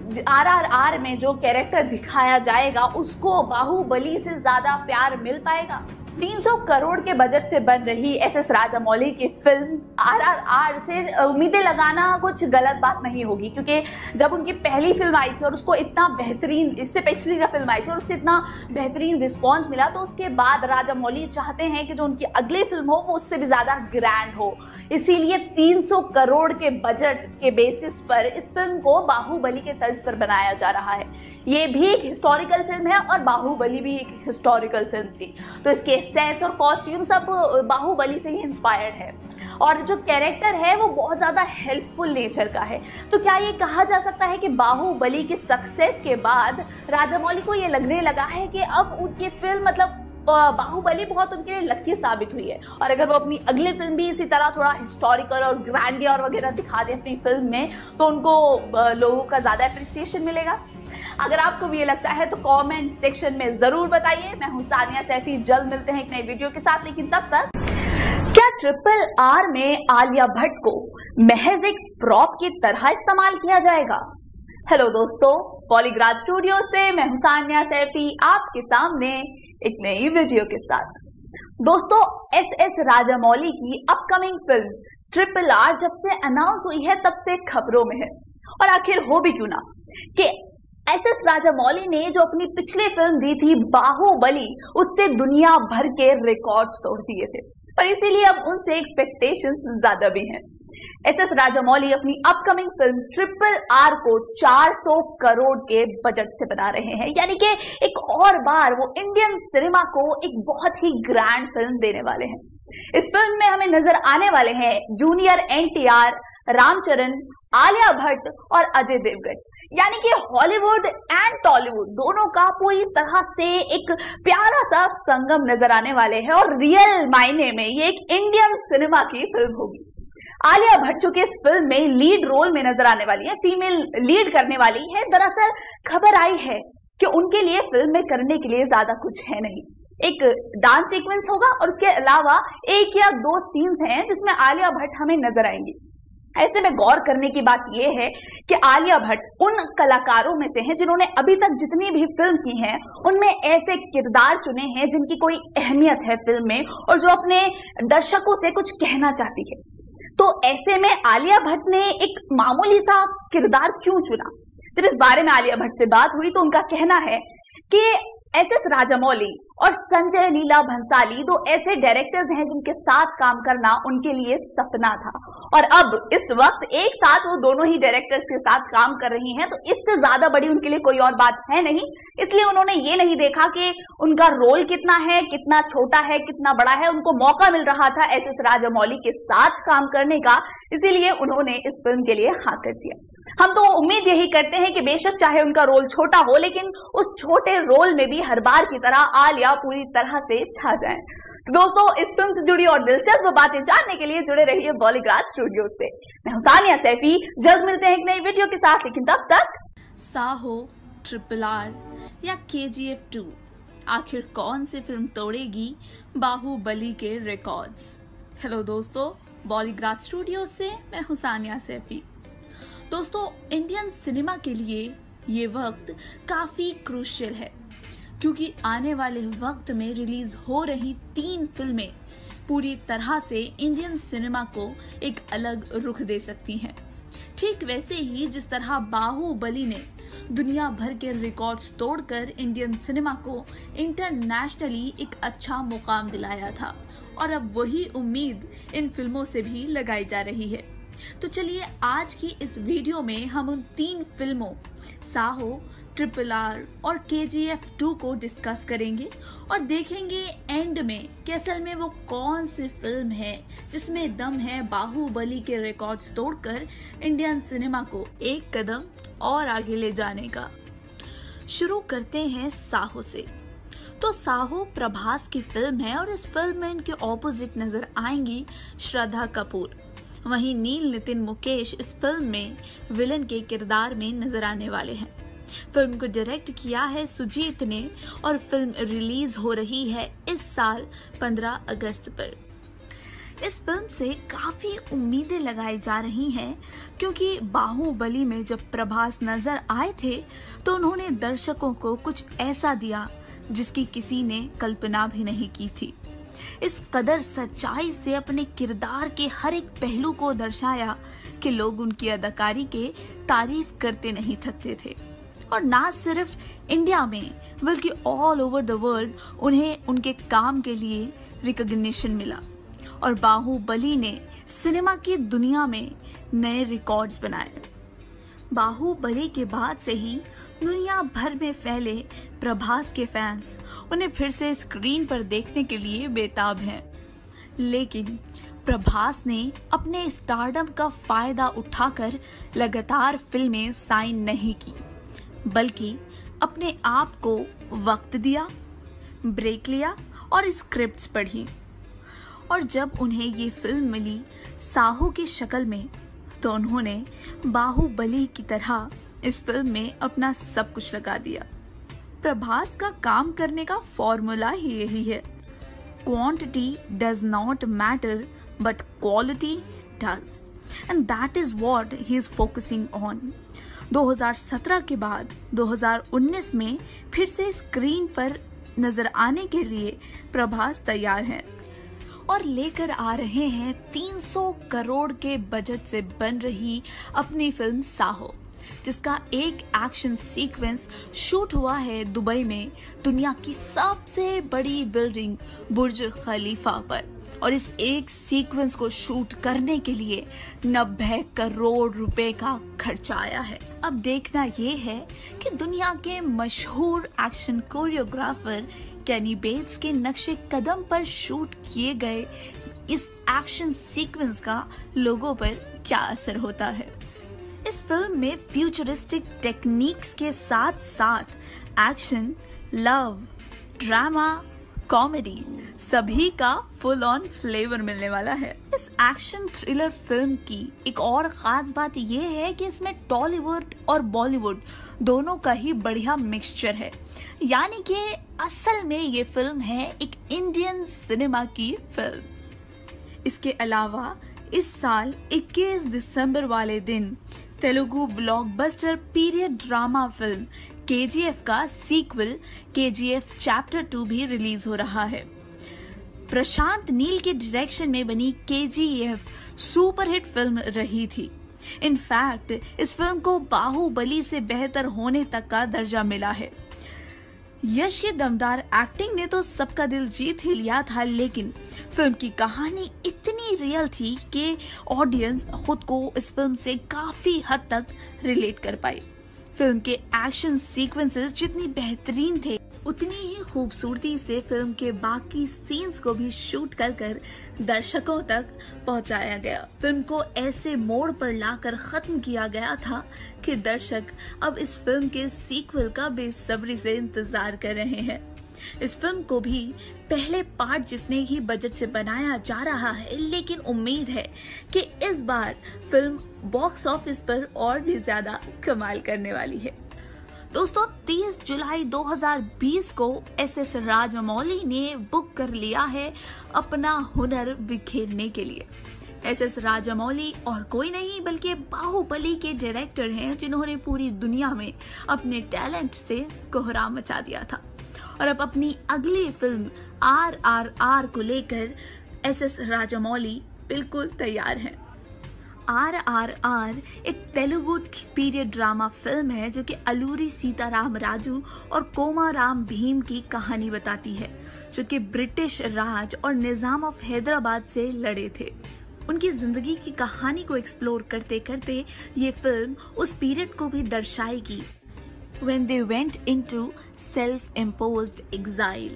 RRR में जो कैरेक्टर दिखाया जाएगा उसको बाहुबली से ज्यादा प्यार मिल पाएगा? 300 करोड़ के बजट से बन रही SS राजामौली की फिल्म RRR से उम्मीदें लगाना कुछ गलत बात नहीं होगी, क्योंकि जब उनकी पहली फिल्म आई थी और उसको इतना बेहतरीन, इससे पिछली जब फिल्म आई थी और उससे इतना बेहतरीन रिस्पांस मिला, तो उसके बाद राजामौली चाहते हैं कि जो उनकी अगली फिल्म हो वो उससे भी ज्यादा ग्रैंड हो। इसीलिए 300 करोड़ के बजट के बेसिस पर इस फिल्म को बाहुबली के तर्ज पर बनाया जा रहा है। ये भी एक हिस्टोरिकल फिल्म है और बाहुबली भी एक हिस्टोरिकल फिल्म थी, तो इसके सेट्स और कॉस्ट्यूम सब बाहुबली से ही इंस्पायर्ड है और जो कैरेक्टर है वो बहुत ज्यादा हेल्पफुल नेचर का है। तो क्या ये कहा जा सकता है कि बाहुबली की सक्सेस के बाद राजामौली को ये लगने लगा है कि अब उनकी फिल्म मतलब बाहुबली बहुत उनके लिए लकी साबित हुई है और अगर वो अपनी अगली फिल्म भी इसी तरह थोड़ा हिस्टोरिकल और ग्रैंडियर वगैरह दिखा दे अपनी फिल्म में, तो उनको लोगों का ज्यादा अप्रिसिएशन मिलेगा? अगर आपको भी ये लगता है तो कमेंट सेक्शन में जरूर बताइए। मैं हूं सानिया सैफी, जल्द मिलते हैं एक नई वीडियो के साथ, लेकिन तब तक क्या RRR में आलिया भट्ट को महज एक प्रॉप की तरह इस्तेमाल किया जाएगा? हेलो दोस्तों, पॉलीग्राफ स्टूडियो से मैं हूं सानिया सैफी आपके सामने एक नई वीडियो के साथ। दोस्तों, SS राजामौली की अपकमिंग फिल्म RRR जब से अनाउंस हुई है तब से खबरों में है, और आखिर हो भी क्यों ना कि SS राजामौली ने जो अपनी पिछली फिल्म दी थी बाहुबली, उससे दुनिया भर के रिकॉर्ड्स तोड़ दिए थे और इसीलिए अब उनसे एक्सपेक्टेशंस ज्यादा भी हैं। SS राजामौली अपनी अपकमिंग फिल्म RRR को 400 करोड़ के बजट से बना रहे हैं, यानी कि एक और बार वो इंडियन सिनेमा को एक बहुत ही ग्रैंड फिल्म देने वाले हैं। इस फिल्म में हमें नजर आने वाले हैं जूनियर NTR, रामचरण, आलिया भट्ट और अजय देवगन, यानी कि हॉलीवुड एंड टॉलीवुड दोनों का पूरी तरह से एक प्यारा सा संगम नजर आने वाले हैं और रियल मायने में ये एक इंडियन सिनेमा की फिल्म होगी। आलिया भट्ट जो कि इस फिल्म में लीड रोल में नजर आने वाली है, फीमेल लीड करने वाली है। दरअसल खबर आई है कि उनके लिए फिल्म में करने के लिए ज्यादा कुछ है नहीं, एक डांस सीक्वेंस होगा और उसके अलावा 1 या 2 सीन्स हैं जिसमें आलिया भट्ट हमें नजर आएंगी। ऐसे में गौर करने की बात यह है कि आलिया भट्ट उन कलाकारों में से हैं जिन्होंने अभी तक जितनी भी फिल्म की हैं उनमें ऐसे किरदार चुने हैं जिनकी कोई अहमियत है फिल्म में और जो अपने दर्शकों से कुछ कहना चाहती है। तो ऐसे में आलिया भट्ट ने एक मामूली सा किरदार क्यों चुना? जब इस बारे में आलिया भट्ट से बात हुई तो उनका कहना है कि SS राजामौली और संजय लीला भंसाली 2 ऐसे डायरेक्टर्स हैं जिनके साथ काम करना उनके लिए सपना था और अब इस वक्त एक साथ वो दोनों ही डायरेक्टर्स के साथ काम कर रही हैं, तो इससे ज्यादा बड़ी उनके लिए कोई और बात है नहीं। इसलिए उन्होंने ये नहीं देखा कि उनका रोल कितना है, कितना छोटा है, कितना बड़ा है, उनको मौका मिल रहा था SS राजामौली के साथ काम करने का, इसीलिए उन्होंने इस फिल्म के लिए हाँ कर दिया। हम तो उम्मीद यही करते हैं कि बेशक चाहे उनका रोल छोटा हो, लेकिन उस छोटे रोल में भी हर बार की तरह आलिया पूरी तरह से छा जाएं। तो दोस्तों, इस फिल्म से जुड़ी और दिलचस्प बातें जानने के लिए जुड़े रहिए बॉलीग्राफ स्टूडियो से। मैं हूं सानिया सैफी, जल्द मिलते हैं एक नई वीडियो के साथ, लेकिन तब तक साहो, RRR या KGF 2, आखिर कौन सी फिल्म तोड़ेगी बाहुबली के रिकॉर्ड्स? हेलो दोस्तों, बॉलीग्राफ स्टूडियो से मैं हूं सानिया सैफी। दोस्तों, इंडियन सिनेमा के लिए ये वक्त काफी क्रूशियल है, क्योंकि आने वाले वक्त में रिलीज हो रही 3 फिल्में पूरी तरह से इंडियन सिनेमा को एक अलग रुख दे सकती हैं। ठीक वैसे ही जिस तरह बाहुबली ने दुनिया भर के रिकॉर्ड्स तोड़कर इंडियन सिनेमा को इंटरनेशनली एक अच्छा मुकाम दिलाया था, और अब वही उम्मीद इन फिल्मों से भी लगाई जा रही है। तो चलिए आज की इस वीडियो में हम उन 3 फिल्मों साहो, RRR और KGF 2 को डिस्कस करेंगे और देखेंगे एंड में कि असल में वो कौन सी फिल्म है जिसमें दम है बाहुबली के रिकॉर्ड्स तोड़कर इंडियन सिनेमा को एक कदम और आगे ले जाने का। शुरू करते हैं साहो से। तो साहो प्रभास की फिल्म है और इस फिल्म में इनके ऑपोजिट नजर आएंगी श्रद्धा कपूर। वहीं नील नितिन मुकेश इस फिल्म में विलन के किरदार में नजर आने वाले हैं। फिल्म को डायरेक्ट किया है सुजीत ने और फिल्म रिलीज हो रही है इस साल 15 अगस्त पर। इस फिल्म से काफी उम्मीदें लगाई जा रही हैं, क्योंकि बाहुबली में जब प्रभास नजर आए थे तो उन्होंने दर्शकों को कुछ ऐसा दिया जिसकी किसी ने कल्पना भी नहीं की थी। इस कदर सच्चाई से अपने किरदार के हर एक पहलू को दर्शाया कि लोग उनकी अदाकारी के तारीफ करते नहीं थकते थे, और ना सिर्फ इंडिया में बल्कि ऑल ओवर द वर्ल्ड उन्हें उनके काम के लिए रिकॉग्निशन मिला। और बाहुबली ने सिनेमा की दुनिया में नए रिकॉर्ड्स बनाए। बाहुबली के बाद से ही दुनिया भर में फैले प्रभास के फैंस उन्हें फिर से स्क्रीन पर देखने के लिए बेताब हैं। लेकिन प्रभास ने अपने स्टारडम का फायदा उठाकर लगातार फिल्में साइन नहीं की, बल्कि अपने आप को वक्त दिया, ब्रेक लिया और स्क्रिप्ट्स पढ़ी। और जब उन्हें ये फिल्म मिली साहो की शक्ल में, तो उन्होंने बाहुबली की तरह इस फिल्म में अपना सब कुछ लगा दिया। प्रभास का काम करने का फॉर्मूला ही यही है, quantity does not matter but quality does, and that is what he is focusing on. 2017 के बाद 2019 में फिर से स्क्रीन पर नजर आने के लिए प्रभास तैयार हैं और लेकर आ रहे हैं 300 करोड़ के बजट से बन रही अपनी फिल्म साहो, जिसका एक एक्शन सीक्वेंस शूट हुआ है दुबई में दुनिया की सबसे बड़ी बिल्डिंग बुर्ज खलीफा पर। और इस एक सीक्वेंस को शूट करने के लिए 90 करोड़ रुपए का खर्चा आया है। अब देखना ये है कि दुनिया के मशहूर एक्शन कोरियोग्राफर केनी बेट्स के नक्शे कदम पर शूट किए गए इस एक्शन सीक्वेंस का लोगों पर क्या असर होता है। इस फिल्म में फ्यूचरिस्टिक टेक्निक्स के साथ साथ एक्शन, लव, ड्रामा, कॉमेडी सभी का फुल ऑन फ्लेवर मिलने वाला है। इस एक्शन थ्रिलर फिल्म की एक और खास बात यह है कि इसमें टॉलीवुड और बॉलीवुड दोनों का ही बढ़िया मिक्सचर है, यानी कि असल में ये फिल्म है एक इंडियन सिनेमा की फिल्म। इसके अलावा इस साल 21 दिसंबर वाले दिन Telugu blockbuster period drama film KGF का सीक्वल KGF चैप्टर 2 भी रिलीज हो रहा है। प्रशांत नील के डायरेक्शन में बनी KGF सुपरहिट फिल्म रही थी। इनफैक्ट इस फिल्म को बाहुबली से बेहतर होने तक का दर्जा मिला है। यश की दमदार एक्टिंग ने तो सबका दिल जीत ही लिया था, लेकिन फिल्म की कहानी इतनी रियल थी कि ऑडियंस खुद को इस फिल्म से काफी हद तक रिलेट कर पाई। फिल्म के एक्शन सीक्वेंसेस जितनी बेहतरीन थे, उतनी ही खूबसूरती से फिल्म के बाकी सीन्स को भी शूट कर दर्शकों तक पहुंचाया गया। फिल्म को ऐसे मोड़ पर लाकर खत्म किया गया था कि दर्शक अब इस फिल्म के सीक्वल का बेसब्री से इंतजार कर रहे हैं। इस फिल्म को भी पहले पार्ट जितने ही बजट से बनाया जा रहा है, लेकिन उम्मीद है कि इस बार फिल्म बॉक्स ऑफिस पर और भी ज्यादा कमाल करने वाली है। दोस्तों, 30 जुलाई 2020 को SS राजामौली ने बुक कर लिया है अपना हुनर बिखेरने के लिए। SS राजामौली और कोई नहीं बल्कि बाहुबली के डायरेक्टर हैं, जिन्होंने पूरी दुनिया में अपने टैलेंट से कोहराम मचा दिया था। और अब अपनी अगली फिल्म RRR को लेकर SS राजामौली बिल्कुल तैयार हैं। RRR एक तेलुगु पीरियड ड्रामा फिल्म है जो कि अलूरी सीताराम राजू और कोमाराम भीम की कहानी बताती है, जो कि ब्रिटिश राज और निजाम ऑफ हैदराबाद से लड़े थे। उनकी जिंदगी की कहानी को एक्सप्लोर करते करते ये फिल्म उस पीरियड को भी दर्शाएगी when they went into self-imposed exile।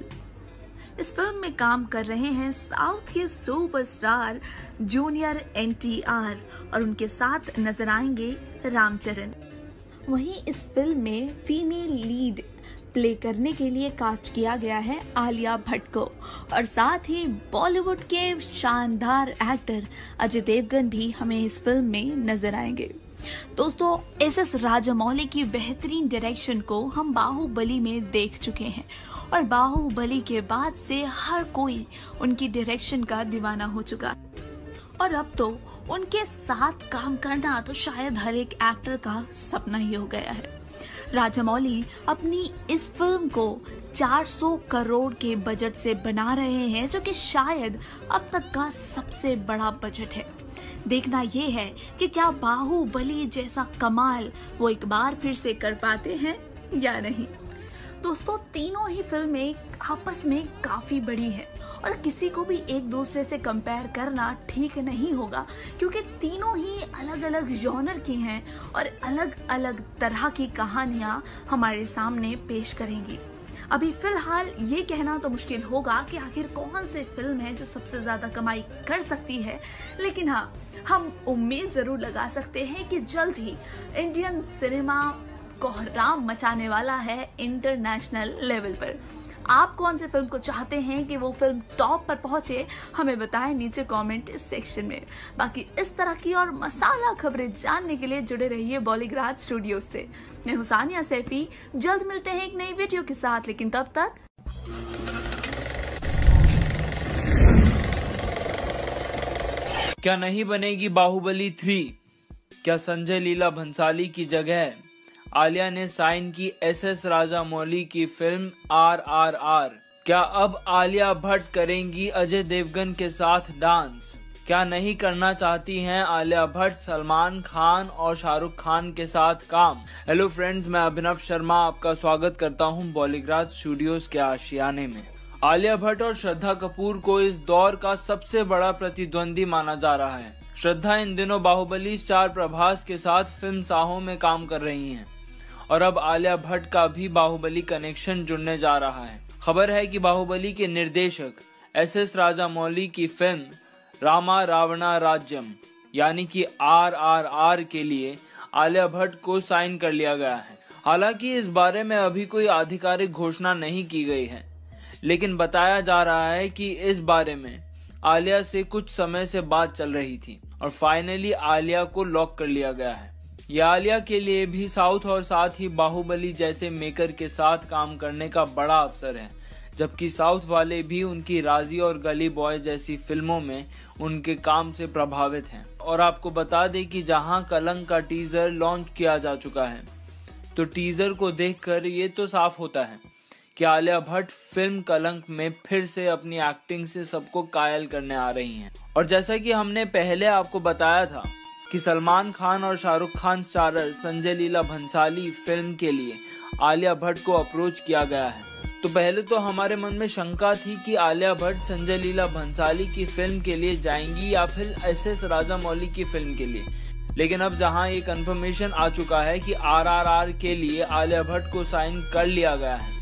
इस फिल्म में काम कर रहे हैं साउथ के सुपरस्टार जूनियर NTR और उनके साथ नजर आएंगे रामचरण। वहीं इस फिल्म में फीमेल लीड प्ले करने के लिए कास्ट किया गया है आलिया भट्ट को, और साथ ही बॉलीवुड के शानदार एक्टर अजय देवगन भी हमें इस फिल्म में नजर आएंगे। दोस्तों, SS राजामौली की बेहतरीन डायरेक्शन को हम बाहुबली में देख चुके हैं और बाहुबली के बाद से हर कोई उनकी डायरेक्शन का दीवाना हो चुका है, और अब तो उनके साथ काम करना तो शायद हर एक एक्टर का सपना ही हो गया है। राजामौली अपनी इस फिल्म को 400 करोड़ के बजट से बना रहे हैं, जो कि शायद अब तक का सबसे बड़ा बजट है। देखना ये है कि क्या बाहुबली जैसा कमाल वो एक बार फिर से कर पाते हैं या नहीं। दोस्तों, तीनों ही फिल्में आपस में काफी बड़ी हैं और किसी को भी एक दूसरे से कंपेयर करना ठीक नहीं होगा, क्योंकि तीनों ही अलग अलग जॉनर की हैं और अलग अलग तरह की कहानियां हमारे सामने पेश करेंगी। अभी फिलहाल ये कहना तो मुश्किल होगा कि आखिर कौन सी फिल्म है जो सबसे ज्यादा कमाई कर सकती है, लेकिन हाँ, हम उम्मीद जरूर लगा सकते हैं कि जल्द ही इंडियन सिनेमा कोहराम मचाने वाला है इंटरनेशनल लेवल पर। आप कौन सी फिल्म को चाहते हैं कि वो फिल्म टॉप पर पहुंचे, हमें बताएं नीचे कमेंट सेक्शन में। बाकी इस तरह की और मसाला खबरें जानने के लिए जुड़े रहिए बॉलीग्राज स्टूडियो से। मैं हुसानिया सैफी, जल्द मिलते हैं एक नई वीडियो के साथ, लेकिन तब तक क्या नहीं बनेगी बाहुबली 3? क्या संजय लीला भंसाली की जगह आलिया ने साइन की SS राजामौली की फिल्म RRR? क्या अब आलिया भट्ट करेंगी अजय देवगन के साथ डांस? क्या नहीं करना चाहती हैं आलिया भट्ट सलमान खान और शाहरुख खान के साथ काम? हेलो फ्रेंड्स, मैं अभिनव शर्मा आपका स्वागत करता हूं बॉलीग्राज स्टूडियोज के आशियाने में। आलिया भट्ट और श्रद्धा कपूर को इस दौर का सबसे बड़ा प्रतिद्वंदी माना जा रहा है। श्रद्धा इन दिनों बाहुबली स्टार प्रभास के साथ फिल्म साहो में काम कर रही हैं और अब आलिया भट्ट का भी बाहुबली कनेक्शन जुड़ने जा रहा है। खबर है कि बाहुबली के निर्देशक SS राजामौली की फिल्म रामा रावणा राज्यम यानी कि RRR के लिए आलिया भट्ट को साइन कर लिया गया है। हालांकि इस बारे में अभी कोई आधिकारिक घोषणा नहीं की गई है, लेकिन बताया जा रहा है कि इस बारे में आलिया से कुछ समय से बात चल रही थी और फाइनली आलिया को लॉक कर लिया गया है। यह आलिया के लिए भी साउथ और साथ ही बाहुबली जैसे मेकर के साथ काम करने का बड़ा अवसर है, जबकि साउथ वाले भी उनकी राजी और गली बॉय जैसी फिल्मों में उनके काम से प्रभावित हैं। और आपको बता दें कि जहां कलंक का टीजर लॉन्च किया जा चुका है, तो टीजर को देखकर ये तो साफ होता है कि आलिया भट्ट फिल्म कलंक में फिर से अपनी एक्टिंग से सबको कायल करने आ रही हैं। और जैसा कि हमने पहले आपको बताया था कि सलमान खान और शाहरुख खान स्टारर संजय लीला भंसाली फिल्म के लिए आलिया भट्ट को अप्रोच किया गया है, तो पहले तो हमारे मन में शंका थी कि आलिया भट्ट संजय लीला भंसाली की फिल्म के लिए जाएंगी या फिर SS राजामौली की फिल्म के लिए। लेकिन अब जहां ये कंफर्मेशन आ चुका है कि RRR के लिए आलिया भट्ट को साइन कर लिया गया है,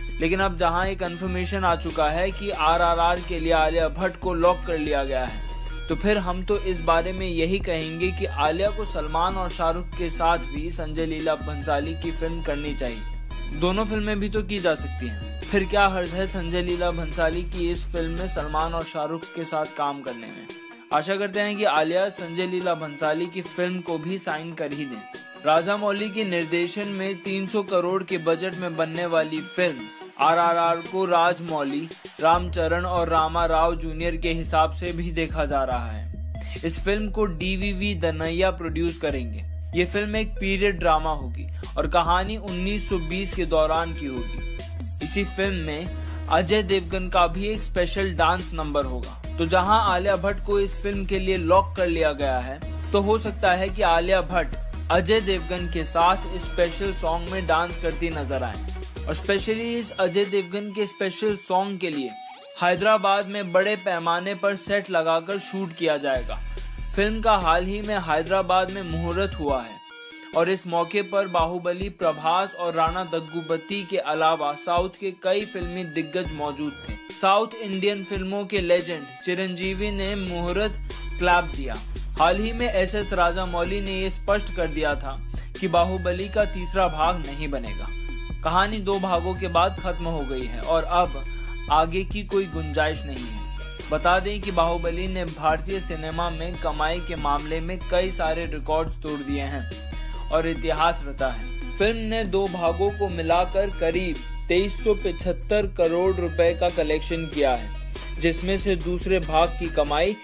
RRR के लिए आलिया भट्ट को लॉक कर लिया गया है, तो फिर हम तो इस बारे में यही कहेंगे कि आलिया को सलमान और शाहरुख के साथ भी संजय लीला भंसाली की फिल्म करनी चाहिए। दोनों फिल्में भी तो की जा सकती हैं। फिर क्या हर्ज है संजय लीला भंसाली की इस फिल्म में सलमान और शाहरुख के साथ काम करने में। आशा करते हैं कि आलिया संजय लीला भंसाली की फिल्म को भी साइन कर ही दें। राजामौली के निर्देशन में 300 करोड़ के बजट में बनने वाली फिल्म RRR को राजमौली, रामचरण और रामा राव जूनियर के हिसाब से भी देखा जा रहा है। इस फिल्म को डीवीवी दनैया प्रोड्यूस करेंगे। ये फिल्म एक पीरियड ड्रामा होगी और कहानी 1920 के दौरान की होगी। इसी फिल्म में अजय देवगन का भी एक स्पेशल डांस नंबर होगा। तो जहां आलिया भट्ट को इस फिल्म के लिए लॉक कर लिया गया है, तो हो सकता है कि आलिया भट्ट अजय देवगन के साथ इस स्पेशल सॉन्ग में डांस करती नजर आए। और स्पेशली इस अजय देवगन के स्पेशल सॉन्ग के लिए हैदराबाद में बड़े पैमाने पर सेट लगाकर शूट किया जाएगा। फिल्म का हाल ही में हैदराबाद में मुहूर्त हुआ है और इस मौके पर बाहुबली, प्रभास और राणा दग्गुबती के अलावा साउथ के कई फिल्मी दिग्गज मौजूद थे। साउथ इंडियन फिल्मों के लेजेंड चिरंजीवी ने मुहूर्त क्लैप दिया। हाल ही में एसएस राजामौली ने ये स्पष्ट कर दिया था कि बाहुबली का तीसरा भाग नहीं बनेगा। कहानी 2 भागों के बाद खत्म हो गई है और अब आगे की कोई गुंजाइश नहीं है। बता दें कि बाहुबली ने भारतीय सिनेमा में कमाई के मामले में कई सारे रिकॉर्ड्स तोड़ दिए हैं और इतिहास रचा है। फिल्म ने 2 भागों को मिलाकर करीब 2375 करोड़ रुपए का कलेक्शन किया है, जिसमें से दूसरे भाग की कमाई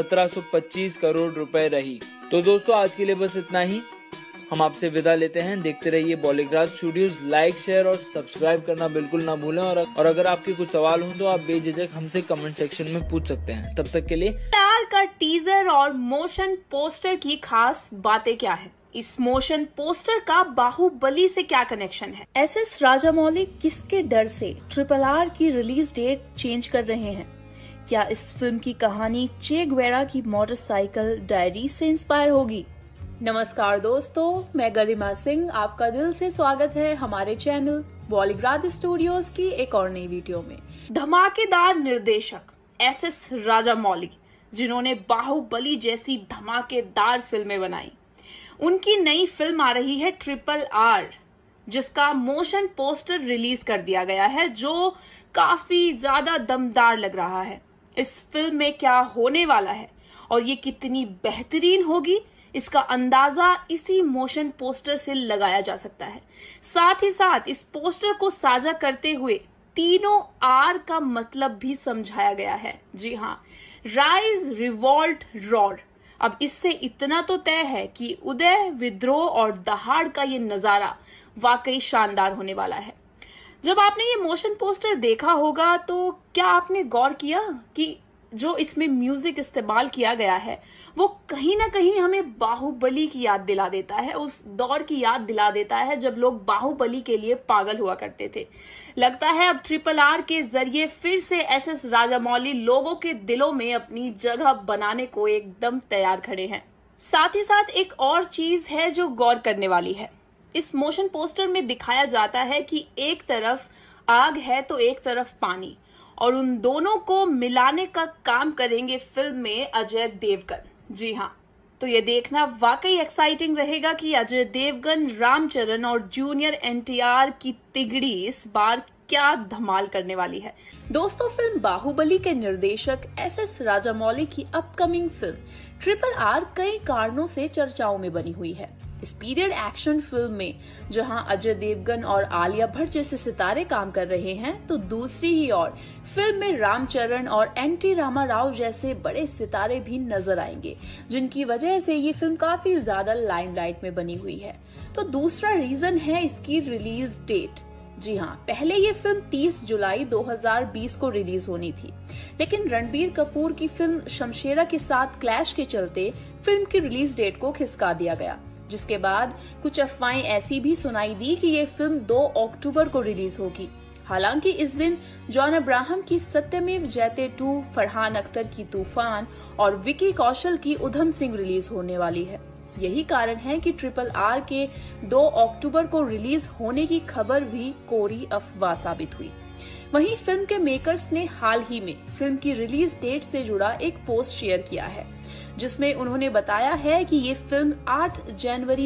1725 करोड़ रुपए रही। तो दोस्तों आज के लिए बस इतना ही। हम आपसे विदा लेते हैं। देखते रहिए बॉलीग्राज स्टूडियोज। लाइक, शेयर और सब्सक्राइब करना बिल्कुल ना भूलें। और अगर आपके कुछ सवाल हो तो आप बेझिझक हमसे कमेंट सेक्शन में पूछ सकते हैं। तब तक के लिए स्टार का टीजर और मोशन पोस्टर की खास बातें क्या है? इस मोशन पोस्टर का बाहुबली से क्या कनेक्शन है? एसएस राजामौली किसके डर से RRR की रिलीज डेट चेंज कर रहे हैं? क्या इस फिल्म की कहानी चे गुवेरा की मोटरसाइकिल डायरी से इंस्पायर होगी? नमस्कार दोस्तों, मैं गरिमा सिंह, आपका दिल से स्वागत है हमारे चैनल बॉलीग्राज स्टूडियोज की एक और नई वीडियो में। धमाकेदार निर्देशक एसएस राजामौली, जिन्होंने बाहुबली जैसी धमाकेदार फिल्में बनाई, उनकी नई फिल्म आ रही है RRR, जिसका मोशन पोस्टर रिलीज कर दिया गया है, जो काफी ज्यादा दमदार लग रहा है। इस फिल्म में क्या होने वाला है और ये कितनी बेहतरीन होगी, इसका अंदाजा इसी मोशन पोस्टर से लगाया जा सकता है। साथ ही साथ इस पोस्टर को साझा करते हुए तीनों आर का मतलब भी समझाया गया है। जी हाँ, राइज, रिवॉल्ट, रॉर। अब इससे इतना तो तय है कि उदय, विद्रोह और दहाड़ का ये नजारा वाकई शानदार होने वाला है। जब आपने ये मोशन पोस्टर देखा होगा तो क्या आपने गौर किया कि जो इसमें म्यूजिक इस्तेमाल किया गया है वो कहीं ना कहीं हमें बाहुबली की याद दिला देता है, उस दौर की याद दिला देता है जब लोग बाहुबली के लिए पागल हुआ करते थे। लगता है अब RRR के जरिए फिर से एसएस राजामौली लोगों के दिलों में अपनी जगह बनाने को एकदम तैयार खड़े हैं। साथ ही साथ एक और चीज है जो गौर करने वाली है। इस मोशन पोस्टर में दिखाया जाता है कि एक तरफ आग है तो एक तरफ पानी, और उन दोनों को मिलाने का काम करेंगे फिल्म में अजय देवगन। जी हाँ, तो ये देखना वाकई एक्साइटिंग रहेगा कि अजय देवगन, रामचरण और जूनियर NTR की तिगड़ी इस बार क्या धमाल करने वाली है। दोस्तों, फिल्म बाहुबली के निर्देशक एसएस राजामौली की अपकमिंग फिल्म RRR कई कारणों से चर्चाओं में बनी हुई है। इस पीरियड एक्शन फिल्म में जहां अजय देवगन और आलिया भट्ट जैसे सितारे काम कर रहे हैं, तो दूसरी ही ओर फिल्म में रामचरण और NT रामाराव जैसे बड़े सितारे भी नजर आएंगे, जिनकी वजह से ये फिल्म काफी ज्यादा लाइमलाइट में बनी हुई है। तो दूसरा रीजन है इसकी रिलीज डेट। जी हाँ, पहले ये फिल्म 30 जुलाई 2020 को रिलीज होनी थी, लेकिन रणबीर कपूर की फिल्म शमशेरा के साथ क्लैश के चलते फिल्म की रिलीज डेट को खिसका दिया गया, जिसके बाद कुछ अफवाहें ऐसी भी सुनाई दी कि ये फिल्म 2 अक्टूबर को रिलीज होगी। हालांकि इस दिन जॉन अब्राहम की सत्यमेव जयते 2, फरहान अख्तर की तूफान और विकी कौशल की उधम सिंह रिलीज होने वाली है। यही कारण है कि RRR के 2 अक्टूबर को रिलीज होने की खबर भी कोरी अफवाह साबित हुई। वहीं फिल्म के मेकर्स ने हाल ही में फिल्म की रिलीज डेट से जुड़ा एक पोस्ट शेयर किया है, जिसमें उन्होंने बताया है कि ये फिल्म 8 जनवरी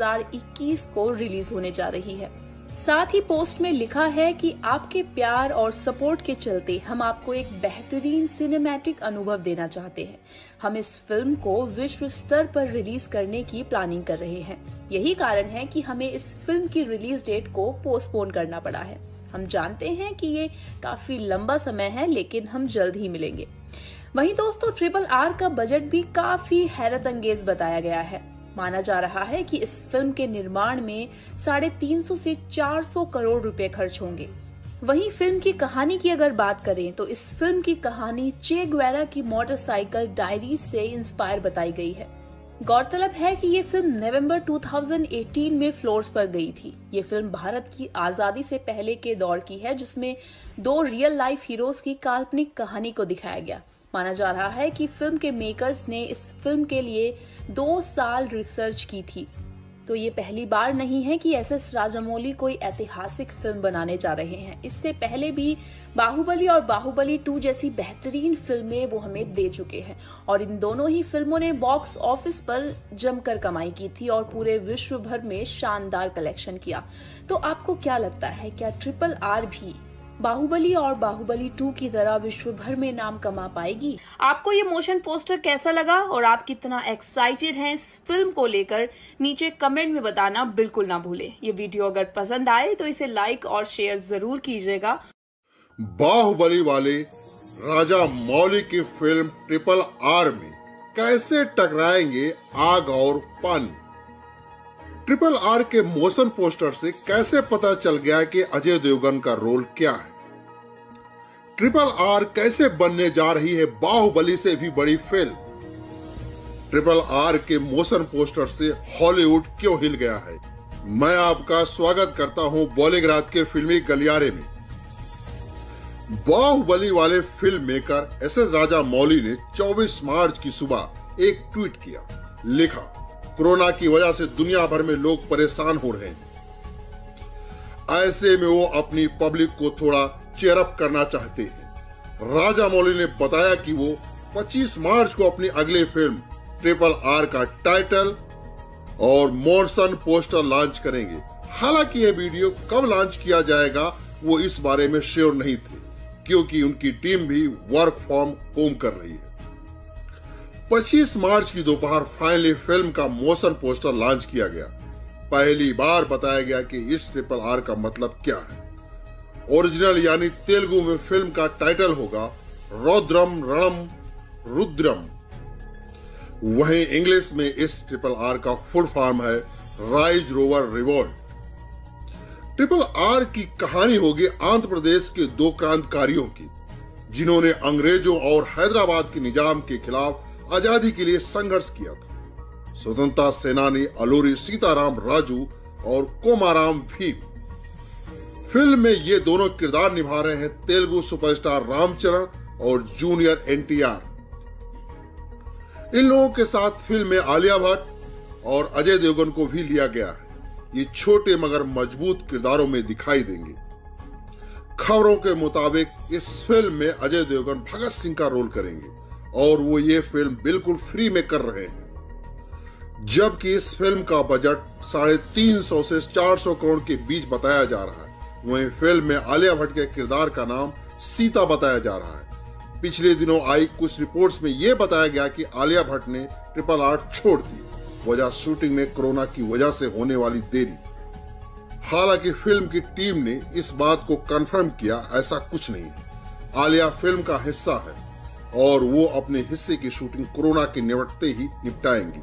2021 को रिलीज होने जा रही है। साथ ही पोस्ट में लिखा है कि आपके प्यार और सपोर्ट के चलते हम आपको एक बेहतरीन सिनेमैटिक अनुभव देना चाहते हैं। हम इस फिल्म को विश्व स्तर पर रिलीज करने की प्लानिंग कर रहे हैं। यही कारण है कि हमें इस फिल्म की रिलीज डेट को पोस्टपोन करना पड़ा है। हम जानते हैं कि ये काफी लंबा समय है, लेकिन हम जल्द ही मिलेंगे। वहीं दोस्तों RRR का बजट भी काफी हैरत अंगेज बताया गया है। माना जा रहा है कि इस फिल्म के निर्माण में 350 से 400 करोड़ रुपए खर्च होंगे। वहीं फिल्म की कहानी की अगर बात करें तो इस फिल्म की कहानी चे गुवेरा की मोटरसाइकिल डायरीज से इंस्पायर बताई गई है। गौरतलब है कि ये फिल्म नवंबर 2018 में फ्लोर्स पर गई थी। ये फिल्म भारत की आजादी से पहले के दौर की है, जिसमें 2 रियल लाइफ हीरोज की काल्पनिक कहानी को दिखाया गया। माना जा रहा है कि फिल्म के मेकर्स ने इस फिल्म के लिए 2 साल रिसर्च की थी। तो ये पहली बार नहीं है कि SS राजामौली कोई ऐतिहासिक फिल्म बनाने जा रहे हैं। इससे पहले भी बाहुबली और बाहुबली 2 जैसी बेहतरीन फिल्में वो हमें दे चुके हैं और इन दोनों ही फिल्मों ने बॉक्स ऑफिस पर जमकर कमाई की थी और पूरे विश्व भर में शानदार कलेक्शन किया। तो आपको क्या लगता है, क्या RRR भी बाहुबली और बाहुबली 2 की तरह विश्व भर में नाम कमा पाएगी? आपको ये मोशन पोस्टर कैसा लगा और आप कितना एक्साइटेड हैं इस फिल्म को लेकर, नीचे कमेंट में बताना बिल्कुल ना भूलें। ये वीडियो अगर पसंद आए तो इसे लाइक और शेयर जरूर कीजिएगा। बाहुबली वाले राजा मौली की फिल्म RRR में कैसे टकराएंगे आग और पानी? RRR के मोशन पोस्टर से कैसे पता चल गया कि अजय देवगन का रोल क्या है? RRR कैसे बनने जा रही है बाहुबली से भी बड़ी फिल्म? RRR के मोशन पोस्टर से हॉलीवुड क्यों हिल गया है? मैं आपका स्वागत करता हूं बॉलीग्राज के फिल्मी गलियारे में। बाहुबली वाले फिल्म मेकर SS राजामौली ने 24 मार्च की सुबह एक ट्वीट किया। लिखा, कोरोना की वजह से दुनिया भर में लोग परेशान हो रहे हैं। ऐसे में वो अपनी पब्लिक को थोड़ा चेयर अप करना चाहते हैं। राजामौली ने बताया कि वो 25 मार्च को अपनी अगली फिल्म RRR का टाइटल और मोशन पोस्टर लॉन्च करेंगे। हालांकि यह वीडियो कब लॉन्च किया जाएगा वो इस बारे में श्योर नहीं थे, क्योंकि उनकी टीम भी वर्क फ्रॉम होम कर रही है। 25 मार्च की दोपहर फाइनली फिल्म का मोशन पोस्टर लॉन्च किया गया। पहली बार बताया गया कि इस RRR का मतलब क्या है। ओरिजिनल यानी तेलुगु में फिल्म का टाइटल होगा रौद्रम रणम रुद्रम। वहीं इंग्लिश में इस RRR का फुल फॉर्म है राइज रोवर रिवोल्ट। RRR की कहानी होगी आंध्र प्रदेश के 2 क्रांतिकारियों की, जिन्होंने अंग्रेजों और हैदराबाद के निजाम के खिलाफ आजादी के लिए संघर्ष किया था। स्वतंत्रता सेनानी अलूरी सीताराम राजू और कोमाराम भीम। फिल्म में ये दोनों किरदार निभा रहे हैं तेलुगु सुपरस्टार रामचरण और जूनियर NTR। इन लोगों के साथ फिल्म में आलिया भट्ट और अजय देवगन को भी लिया गया है। ये छोटे मगर मजबूत किरदारों में दिखाई देंगे। खबरों के मुताबिक इस फिल्म में अजय देवगन भगत सिंह का रोल करेंगे और वो ये फिल्म बिल्कुल फ्री में कर रहे हैं। जबकि इस फिल्म का बजट 350 से 400 करोड़ के बीच बताया जा रहा है। वहीं फिल्म में आलिया भट्ट के किरदार का नाम सीता बताया जा रहा है। पिछले दिनों आई कुछ रिपोर्ट्स में यह बताया गया कि आलिया भट्ट ने RRR छोड़ दी, वजह शूटिंग में कोरोना की वजह से होने वाली देरी। हालांकि फिल्म की टीम ने इस बात को कंफर्म किया, ऐसा कुछ नहीं है। आलिया फिल्म का हिस्सा है और वो अपने हिस्से की शूटिंग कोरोना के निपटते ही निपटाएंगी।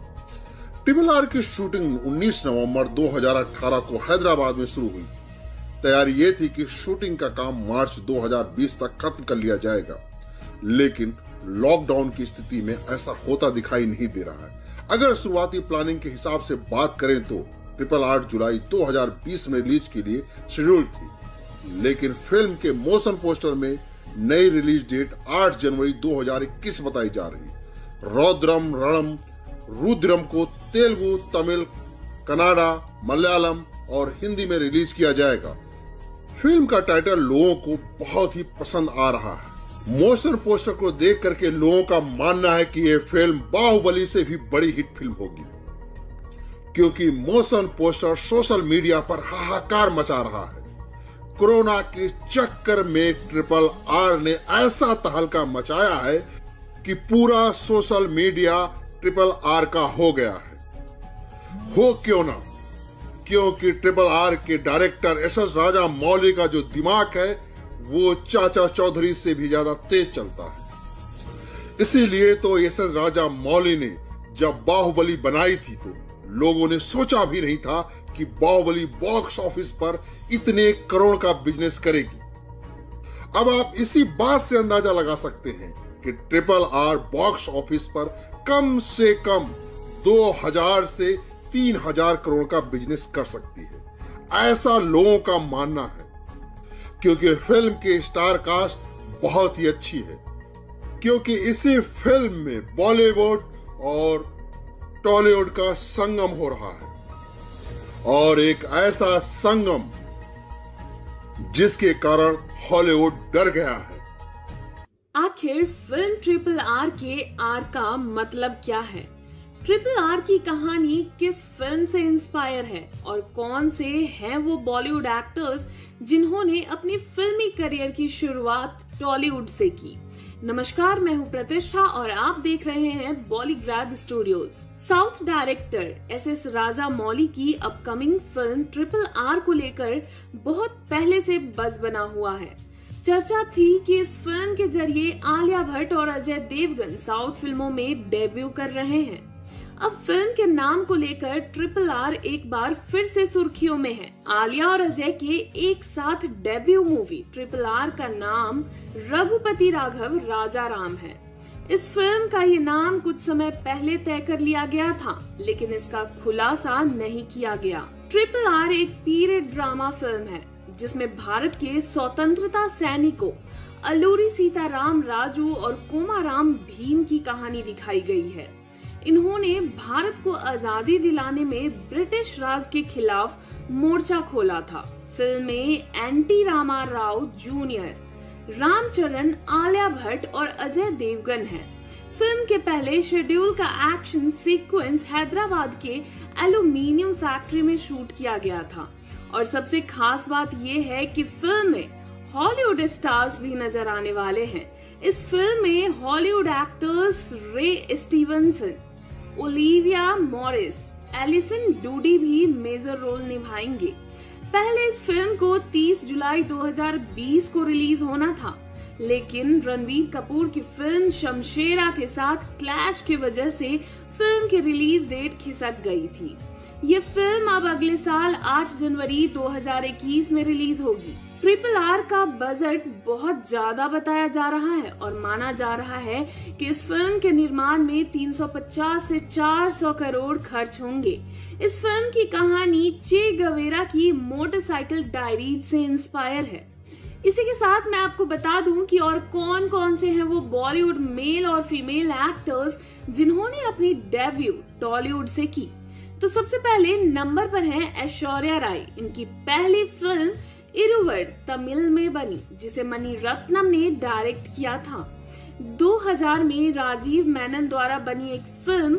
RRR की शूटिंग 19 नवंबर 2018 को हैदराबाद में शुरू हुई। तैयारी ये थी कि शूटिंग का काम मार्च 2020 तक खत्म कर लिया जाएगा, लेकिन लॉकडाउन की स्थिति में ऐसा होता दिखाई नहीं दे रहा है। अगर शुरुआती प्लानिंग के हिसाब से बात करें तो RRR जुलाई 2020 में रिलीज के लिए शेड्यूल थी, लेकिन फिल्म के मोशन पोस्टर में नई रिलीज डेट 8 जनवरी 2021 बताई जा रही। रौद्रम रणम रुद्रम को तेलुगु, तमिल, कन्नड़ा, मलयालम और हिंदी में रिलीज किया जाएगा। फिल्म का टाइटल लोगों को बहुत ही पसंद आ रहा है। मोशन पोस्टर को देख करके लोगों का मानना है कि यह फिल्म बाहुबली से भी बड़ी हिट फिल्म होगी, क्योंकि मोशन पोस्टर सोशल मीडिया पर हाहाकार मचा रहा है। कोरोना के चक्कर में RRR ने ऐसा तहलका मचाया है कि पूरा सोशल मीडिया RRR का हो गया है। हो क्यों ना, क्योंकि RRR के डायरेक्टर SS राजामौली का जो दिमाग है वो चाचा चौधरी से भी ज्यादा तेज चलता है। इसीलिए तो एस.एस. राजा मौली ने जब बाहुबली बनाई थी तो लोगों ने सोचा भी नहीं था कि बाहुबली बॉक्स ऑफिस पर इतने करोड़ का बिजनेस करेगी। अब आप इसी बात से अंदाजा लगा सकते हैं कि RRR बॉक्स ऑफिस पर कम से कम 2000 से 3000 करोड़ का बिजनेस कर सकती है, ऐसा लोगों का मानना है। क्योंकि फिल्म की स्टार कास्ट बहुत ही अच्छी है, क्योंकि इसी फिल्म में बॉलीवुड और टॉलीवुड का संगम हो रहा है, और एक ऐसा संगम जिसके कारण हॉलीवुड डर गया है। आखिर फिल्म RRR के आर का मतलब क्या है? RRR की कहानी किस फिल्म से इंस्पायर है और कौन से हैं वो बॉलीवुड एक्टर्स जिन्होंने अपनी फिल्मी करियर की शुरुआत टॉलीवुड से की? नमस्कार, मैं हूं प्रतिष्ठा और आप देख रहे हैं Bollygrad studios. South director SS. Rajamouli की अपकमिंग फिल्म RRR को लेकर बहुत पहले से बज़ बना हुआ है। चर्चा थी कि इस फिल्म के जरिए आलिया भट्ट और अजय देवगन साउथ फिल्मों में डेब्यू कर रहे हैं। अब फिल्म के नाम को लेकर RRR एक बार फिर से सुर्खियों में है। आलिया और अजय के एक साथ डेब्यू मूवी RRR का नाम रघुपति राघव राजा राम है। इस फिल्म का ये नाम कुछ समय पहले तय कर लिया गया था, लेकिन इसका खुलासा नहीं किया गया। RRR एक पीरियड ड्रामा फिल्म है जिसमें भारत के स्वतंत्रता सैनिकों अल्लूरी सीताराम राजू और कोमाराम भीम की कहानी दिखाई गई है। इन्होंने भारत को आजादी दिलाने में ब्रिटिश राज के खिलाफ मोर्चा खोला था। फिल्म में एनटी रामा राव जूनियर, रामचरण, आलिया भट्ट और अजय देवगन हैं। फिल्म के पहले शेड्यूल का एक्शन सीक्वेंस हैदराबाद के एल्यूमिनियम फैक्ट्री में शूट किया गया था, और सबसे खास बात यह है कि फिल्म में हॉलीवुड स्टार्स भी नजर आने वाले हैं। इस फिल्म में Hollywood actors Ray Stevenson, Olivia Morris, Alison Doody भी मेजर रोल निभाएंगे। पहले इस फिल्म को 30 जुलाई 2020 को रिलीज होना था, लेकिन रणबीर कपूर की फिल्म शमशेरा के साथ क्लैश की वजह से फिल्म की रिलीज डेट खिसक गई थी। ये फिल्म अब अगले साल 8 जनवरी 2021 में रिलीज होगी। RRR का बजट बहुत ज्यादा बताया जा रहा है और माना जा रहा है कि इस फिल्म के निर्माण में 350 से 400 करोड़ खर्च होंगे। इस फिल्म की कहानी चे गवेरा की मोटरसाइकिल डायरीज से इंस्पायर है। इसी के साथ मैं आपको बता दूं कि और कौन कौन से हैं वो बॉलीवुड मेल और फीमेल एक्टर्स जिन्होंने अपनी डेब्यू टॉलीवुड से की। तो सबसे पहले नंबर पर है ऐश्वर्या राय। इनकी पहली फिल्म इरुवर तमिल में बनी, जिसे मणि रत्नम ने डायरेक्ट किया था। 2000 में राजीव मेनन द्वारा बनी एक फिल्म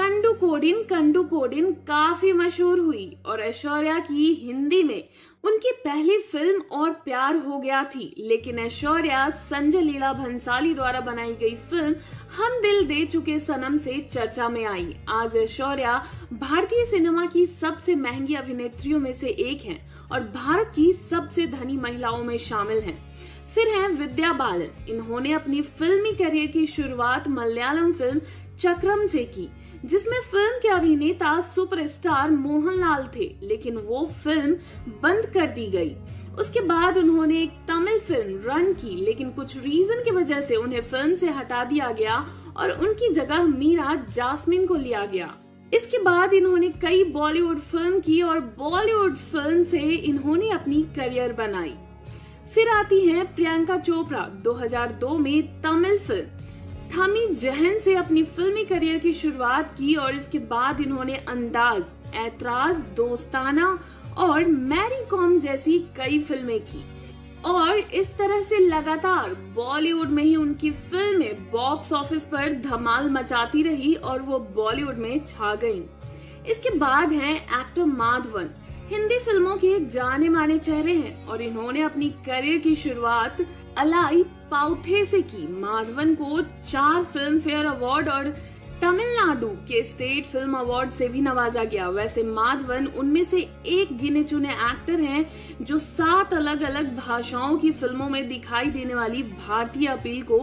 कंडू कोडिन काफी मशहूर हुई और ऐश्वर्या की हिंदी में उनकी पहली फिल्म और प्यार हो गया थी। लेकिन ऐश्वर्या संजय लीला भंसाली द्वारा बनाई गई फिल्म हम दिल दे चुके सनम से चर्चा में आई। आज ऐश्वर्या भारतीय सिनेमा की सबसे महंगी अभिनेत्रियों में से एक हैं और भारत की सबसे धनी महिलाओं में शामिल हैं। फिर हैं विद्या बालन। इन्होंने अपनी फिल्मी करियर की शुरुआत मलयालम फिल्म चक्रम से की, जिसमें फिल्म के अभिनेता सुपरस्टार मोहनलाल थे, लेकिन वो फिल्म बंद कर दी गई। उसके बाद उन्होंने एक तमिल फिल्म रन की, लेकिन कुछ रीजन की वजह से उन्हें फिल्म से हटा दिया गया और उनकी जगह मीरा जास्मिन को लिया गया। इसके बाद इन्होंने कई बॉलीवुड फिल्म की और बॉलीवुड फिल्म से इन्होंने अपनी करियर बनाई। फिर आती हैं प्रियंका चोपड़ा। 2002 में तमिल फिल्म थमी जहन से अपनी फिल्मी करियर की शुरुआत की और इसके बाद इन्होंने अंदाज, ऐतराज, दोस्ताना और मैरी कॉम जैसी कई फिल्में की और इस तरह से लगातार बॉलीवुड में ही उनकी फिल्में बॉक्स ऑफिस पर धमाल मचाती रही और वो बॉलीवुड में छा गईं। इसके बाद हैं एक्टर माधवन। हिंदी फिल्मों के जाने माने चेहरे हैं और इन्होंने अपनी करियर की शुरुआत अलाई पाउथे से की। माधवन को 4 फिल्म फेयर अवार्ड और तमिलनाडु के स्टेट फिल्म अवार्ड से भी नवाजा गया। वैसे माधवन उनमें से एक गिने चुने एक्टर हैं जो 7 अलग अलग भाषाओं की फिल्मों में दिखाई देने वाली भारतीय अपील को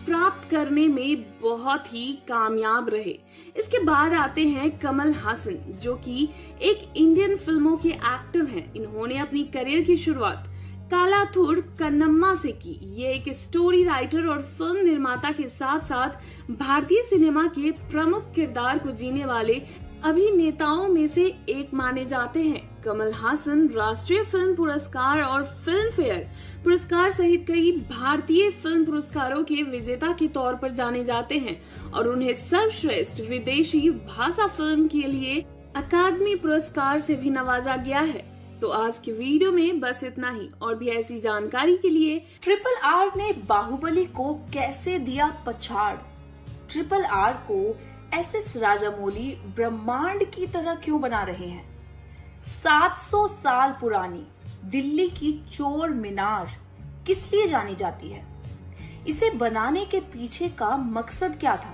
प्राप्त करने में बहुत ही कामयाब रहे। इसके बाद आते हैं कमल हासन, जो कि एक इंडियन फिल्मों के एक्टर हैं। इन्होंने अपनी करियर की शुरुआत कालाथुर कन्नम्मा से की। ये एक स्टोरी राइटर और फिल्म निर्माता के साथ साथ भारतीय सिनेमा के प्रमुख किरदार को जीने वाले अभिनेताओं में से एक माने जाते हैं। कमल हासन राष्ट्रीय फिल्म पुरस्कार और फिल्म फेयर पुरस्कार सहित कई भारतीय फिल्म पुरस्कारों के विजेता के तौर पर जाने जाते हैं और उन्हें सर्वश्रेष्ठ विदेशी भाषा फिल्म के लिए अकादमी पुरस्कार से भी नवाजा गया है। तो आज की वीडियो में बस इतना ही, और भी ऐसी जानकारी के लिए RRR ने बाहुबली को कैसे दिया पछाड़, RRR को SS राजामौली ब्रह्मांड की तरह क्यों बना रहे हैं, 700 साल पुरानी दिल्ली की चोर मीनार किस लिए जानी जाती है, इसे बनाने के पीछे का मकसद क्या था।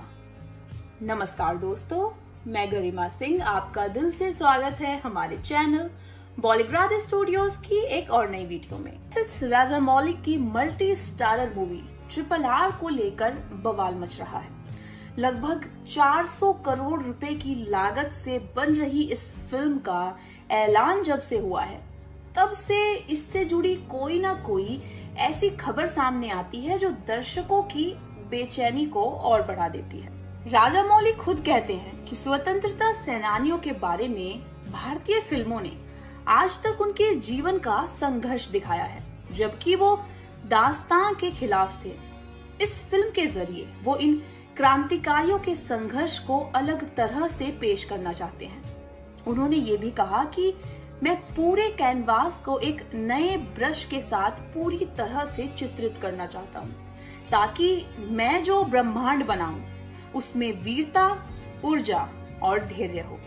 नमस्कार दोस्तों, मैं गरिमा सिंह, आपका दिल से स्वागत है हमारे चैनल बॉलीग्राड स्टूडियोज की एक और नई वीडियो में। SS राजामौली की मल्टी स्टारर मूवी RRR को लेकर बवाल मच रहा है। लगभग 400 करोड़ रुपए की लागत से बन रही इस फिल्म का ऐलान जब से हुआ है, तब से इससे जुड़ी कोई ना कोई ऐसी खबर सामने आती है जो दर्शकों की बेचैनी को और बढ़ा देती है। राजामौली खुद कहते हैं कि स्वतंत्रता सेनानियों के बारे में भारतीय फिल्मों ने आज तक उनके जीवन का संघर्ष दिखाया है, जबकि वो दास्तान के खिलाफ थे। इस फिल्म के जरिए वो इन क्रांतिकारियों के संघर्ष को अलग तरह से पेश करना चाहते हैं। उन्होंने ये भी कहा कि मैं पूरे कैनवास को एक नए ब्रश के साथ पूरी तरह से चित्रित करना चाहता हूँ, ताकि मैं जो ब्रह्मांड बनाऊं उसमें वीरता, ऊर्जा और धैर्य हो।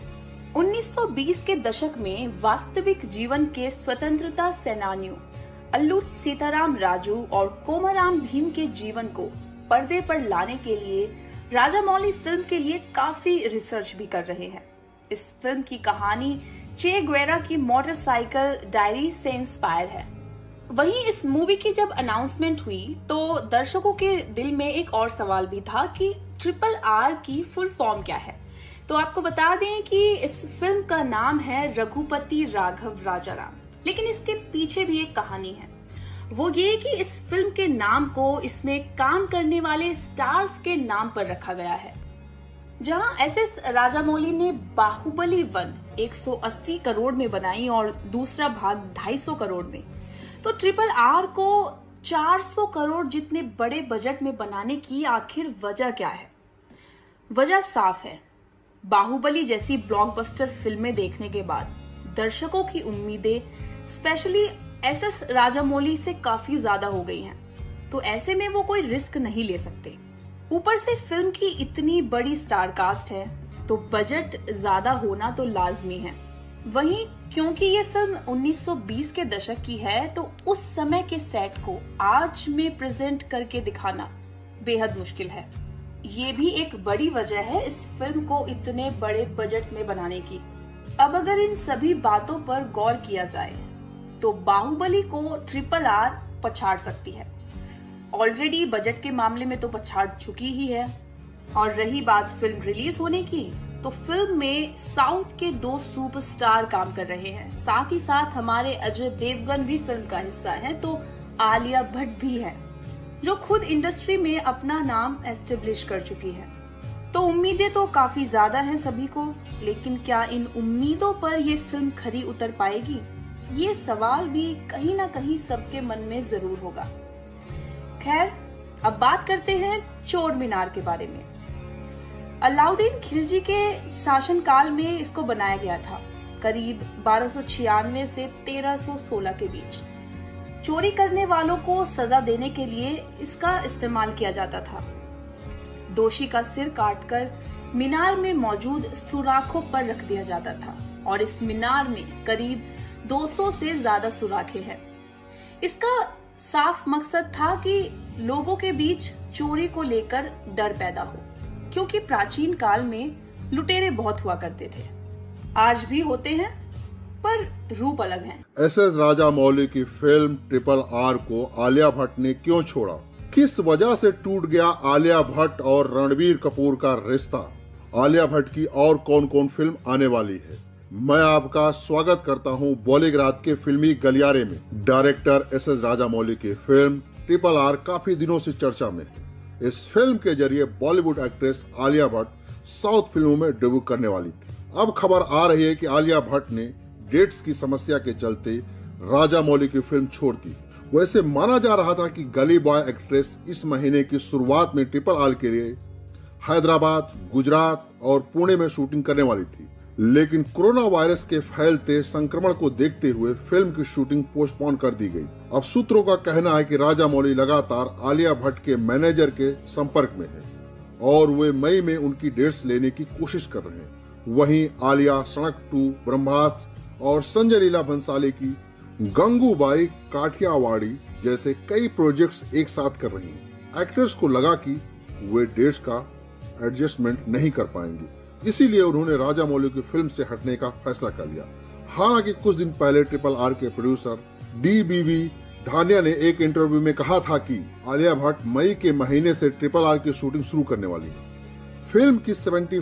1920 के दशक में वास्तविक जीवन के स्वतंत्रता सेनानियों अल्लूरी सीताराम राजू और कोमाराम भीम के जीवन को पर्दे पर लाने के लिए राजामौली फिल्म के लिए काफी रिसर्च भी कर रहे हैं। इस फिल्म की कहानी चे ग्वेरा की मोटरसाइकिल डायरी से इंस्पायर है। वहीं इस मूवी की जब अनाउंसमेंट हुई तो दर्शकों के दिल में एक और सवाल भी था कि RRR की फुल फॉर्म क्या है। तो आपको बता दें कि इस फिल्म का नाम है रघुपति राघव राजाराम, लेकिन इसके पीछे भी एक कहानी है। वो ये कि इस फिल्म के नाम को इसमें काम करने वाले स्टार्स के नाम पर रखा गया है। जहां SS राजामौली ने बाहुबली 1 180 करोड़ में बनाई और दूसरा भाग 250 करोड़ में, तो RRR को 400 करोड़ जितने बड़े बजट में बनाने की आखिर वजह क्या है। वजह साफ है, बाहुबली जैसी ब्लॉकबस्टर फिल्में देखने के बाद दर्शकों की उम्मीदें स्पेशली SS राजामौली से काफी ज्यादा हो गई हैं, तो ऐसे में वो कोई रिस्क नहीं ले सकते। ऊपर से फिल्म की इतनी बड़ी स्टार कास्ट है, तो बजट ज्यादा होना तो लाजमी है। वहीं क्योंकि ये फिल्म 1920 के दशक की है, तो उस समय के सेट को आज में प्रेजेंट करके दिखाना बेहद मुश्किल है। ये भी एक बड़ी वजह है इस फिल्म को इतने बड़े बजट में बनाने की। अब अगर इन सभी बातों पर गौर किया जाए तो बाहुबली को RRR पछाड़ सकती है। ऑलरेडी बजट के मामले में तो पछाड़ चुकी ही है। और रही बात फिल्म रिलीज होने की, तो फिल्म में साउथ के 2 सुपरस्टार काम कर रहे हैं। साथ ही साथ हमारे अजय देवगन भी फिल्म का हिस्सा है, तो आलिया भट्ट भी है, जो खुद इंडस्ट्री में अपना नाम एस्टेब्लिश कर चुकी है। तो उम्मीदें तो काफी ज्यादा हैं सभी को, लेकिन क्या इन उम्मीदों पर ये फिल्म खरी उतर पाएगी, ये सवाल भी कहीं ना कहीं सबके मन में जरूर होगा। खैर, अब बात करते हैं चोर मीनार के बारे में। अलाउद्दीन खिलजी के शासनकाल में इसको बनाया गया था, करीब 1296 से 1316 के बीच। चोरी करने वालों को सजा देने के लिए इसका इस्तेमाल किया जाता था। दोषी का सिर काटकर मीनार में मौजूद सुराखों पर रख दिया जाता था, और इस मीनार में करीब 200 से ज्यादा सुराखें हैं। इसका साफ मकसद था कि लोगों के बीच चोरी को लेकर डर पैदा हो, क्योंकि प्राचीन काल में लुटेरे बहुत हुआ करते थे। आज भी होते हैं, पर रूप अलग है। SS राजामौली की फिल्म RRR को आलिया भट्ट ने क्यों छोड़ा? किस वजह से टूट गया आलिया भट्ट और रणबीर कपूर का रिश्ता? आलिया भट्ट की और कौन कौन फिल्म आने वाली है? मैं आपका स्वागत करता हूं बॉलीग्राज के फिल्मी गलियारे में। Director SS. राजामौली की फिल्म RRR काफी दिनों से चर्चा में है। इस फिल्म के जरिए Bollywood actress Alia Bhatt south फिल्मों में डेब्यू करने वाली थी। अब खबर आ रही है कि आलिया भट्ट ने डेट्स की समस्या के चलते राजामौली की फिल्म छोड़ दी। वैसे माना जा रहा था कि गली बॉय एक्ट्रेस इस महीने की शुरुआत में RRR के लिए हैदराबाद, गुजरात और पुणे में शूटिंग करने वाली थी, लेकिन कोरोना वायरस के फैलते संक्रमण को देखते हुए फिल्म की शूटिंग पोस्टपोन कर दी गई। अब सूत्रों का कहना है कि राजामौली लगातार आलिया भट्ट के मैनेजर के संपर्क में है और वे मई में उनकी डेट्स लेने की कोशिश कर रहे हैं। वहीं आलिया सड़क 2, ब्रह्मास्त्र और संजय लीला भंसाली की गंगूबाई काठियावाड़ी जैसे कई प्रोजेक्ट्स एक साथ कर रही हैं। एक्ट्रेस को लगा कि वे डेट्स का एडजस्टमेंट नहीं कर पाएंगी, इसीलिए उन्होंने राजामौली की फिल्म से हटने का फैसला कर लिया। हालांकि कुछ दिन पहले RRR के प्रोड्यूसर DBV धानिया ने एक इंटरव्यू में कहा था कि आलिया भट्ट मई के महीने से RRR की शूटिंग शुरू करने वाली है। फिल्म की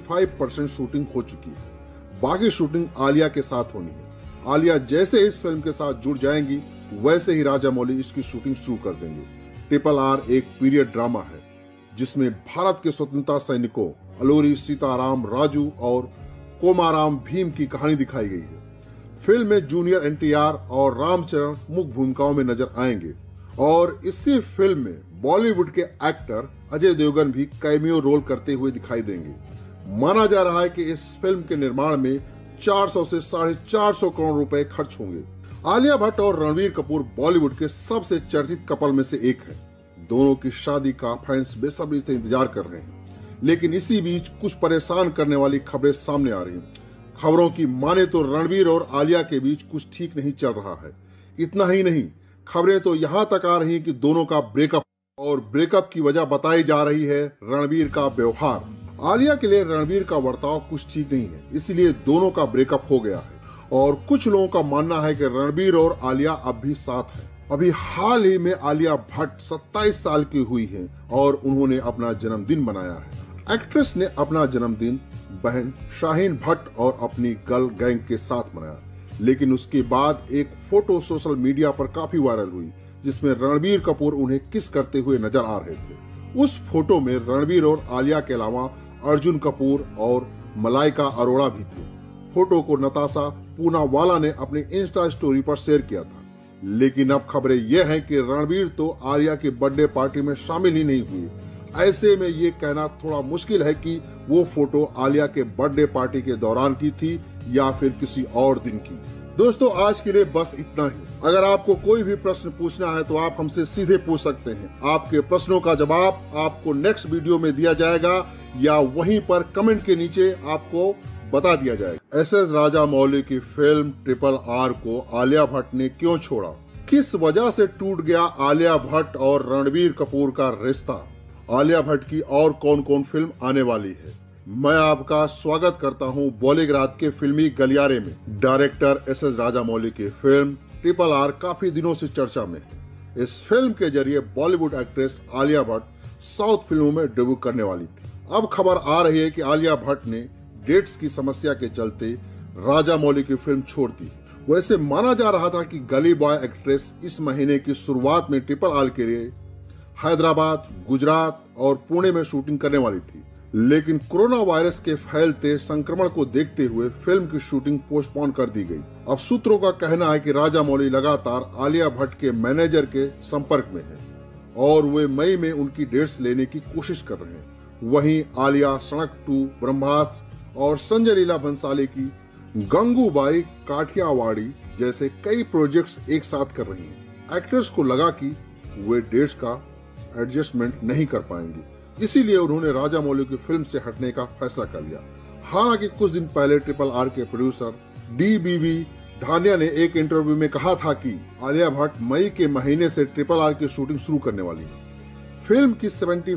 75% शूटिंग हो चुकी है, बाकी शूटिंग आलिया के साथ होनी है। आलिया जैसे इस फिल्म के साथ जुड़ जाएंगी वैसे ही राजामौली इसकी शूटिंग शुरू कर देंगे। RRR एक पीरियड ड्रामा है जिसमें भारत के स्वतंत्रता सैनिकों अलूरी सीताराम राजू और कोमाराम भीम की कहानी दिखाई गई है। फिल्म में जूनियर NTR और रामचरण मुख्य भूमिकाओं में नजर आएंगे और इसी फिल्म में बॉलीवुड के एक्टर अजय देवगन भी कैमियो रोल करते हुए दिखाई देंगे। माना जा रहा है कि इस फिल्म के निर्माण में 400 से 450 करोड़ रुपए खर्च होंगे। आलिया भट्ट और रणबीर कपूर बॉलीवुड के सबसे चर्चित कपल में से एक है। दोनों की शादी का फैंस बेसब्री से इंतजार कर रहे हैं, लेकिन इसी बीच कुछ परेशान करने वाली खबरें सामने आ रही हैं। खबरों की माने तो रणबीर और आलिया के बीच कुछ ठीक नहीं चल रहा है। इतना ही नहीं, खबरें तो यहाँ तक आ रही हैं कि दोनों का ब्रेकअप, और ब्रेकअप की वजह बताई जा रही है रणबीर का व्यवहार। आलिया के लिए रणबीर का बर्ताव कुछ ठीक नहीं है, इसलिए दोनों का ब्रेकअप हो गया है। और कुछ लोगों का मानना है कि रणबीर और आलिया अब भी साथ है। अभी हाल ही में आलिया भट्ट 27 साल की हुई है और उन्होंने अपना जन्मदिन मनाया है। एक्ट्रेस ने अपना जन्मदिन बहन शाहीन भट्ट और अपनी गर्ल गैंग के साथ मनाया, लेकिन उसके बाद एक फोटो सोशल मीडिया पर काफी वायरल हुई जिसमें रणबीर कपूर उन्हें किस करते हुए नजर आ रहे थे। उस फोटो में रणबीर और आलिया के अलावा अर्जुन कपूर और मलाइका अरोड़ा भी थे। फोटो को नताशा पूनावाला ने अपने इंस्टा स्टोरी पर शेयर किया था, लेकिन अब खबरें यह हैं कि रणबीर तो आलिया की बर्थडे पार्टी में शामिल ही नहीं हुए। ऐसे में ये कहना थोड़ा मुश्किल है कि वो फोटो आलिया के बर्थडे पार्टी के दौरान की थी या फिर किसी और दिन की। दोस्तों, आज के लिए बस इतना ही। अगर आपको कोई भी प्रश्न पूछना है तो आप हमसे सीधे पूछ सकते हैं। आपके प्रश्नों का जवाब आपको नेक्स्ट वीडियो में दिया जाएगा या वहीं पर कमेंट के नीचे आपको बता दिया जाएगा। एस.एस. राजामौली की फिल्म RRR को आलिया भट्ट ने क्यों छोड़ा? किस वजह से टूट गया आलिया भट्ट और रणबीर कपूर का रिश्ता? आलिया भट्ट की और कौन कौन फिल्म आने वाली है? मैं आपका स्वागत करता हूं बॉलीग्राज के फिल्मी गलियारे में। Director SS. राजामौली की फिल्म RRR काफी दिनों से चर्चा में है। इस फिल्म के जरिए Bollywood actress Alia Bhatt south फिल्मों में डेब्यू करने वाली थी। अब खबर आ रही है कि आलिया भट्ट ने डेट्स की समस्या के चलते राजामौली की फिल्म छोड़ दी। वैसे माना जा रहा था कि गली बॉय एक्ट्रेस इस महीने की शुरुआत में RRR के लिए हैदराबाद, गुजरात और पुणे में शूटिंग करने वाली थी, लेकिन कोरोना वायरस के फैलते संक्रमण को देखते हुए फिल्म की शूटिंग पोस्टपोन कर दी गई। अब सूत्रों का कहना है कि राजामौली लगातार आलिया भट्ट के मैनेजर के संपर्क में है और वे मई में उनकी डेट्स लेने की कोशिश कर रहे हैं। वहीं आलिया सड़क 2, ब्रह्मास्त्र और संजय लीला भंसाली की गंगूबाई काठियावाड़ी जैसे कई प्रोजेक्ट्स एक साथ कर रही हैं। एक्ट्रेस को लगा कि वे डेट्स का एडजस्टमेंट नहीं कर पाएंगी, इसीलिए उन्होंने राजामौली की फिल्म से हटने का फैसला कर लिया। हालांकि कुछ दिन पहले RRR के प्रोड्यूसर DBV धानिया ने एक इंटरव्यू में कहा था कि आलिया भट्ट मई के महीने से RRR की शूटिंग शुरू करने वाली है। फिल्म की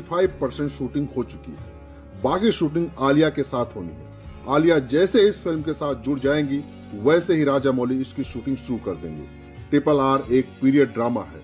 75% शूटिंग हो चुकी है, बाकी शूटिंग आलिया के साथ होनी है। आलिया जैसे इस फिल्म के साथ जुड़ जाएंगी वैसे ही राजामौली इसकी शूटिंग शुरू कर देंगे। RRR एक पीरियड ड्रामा है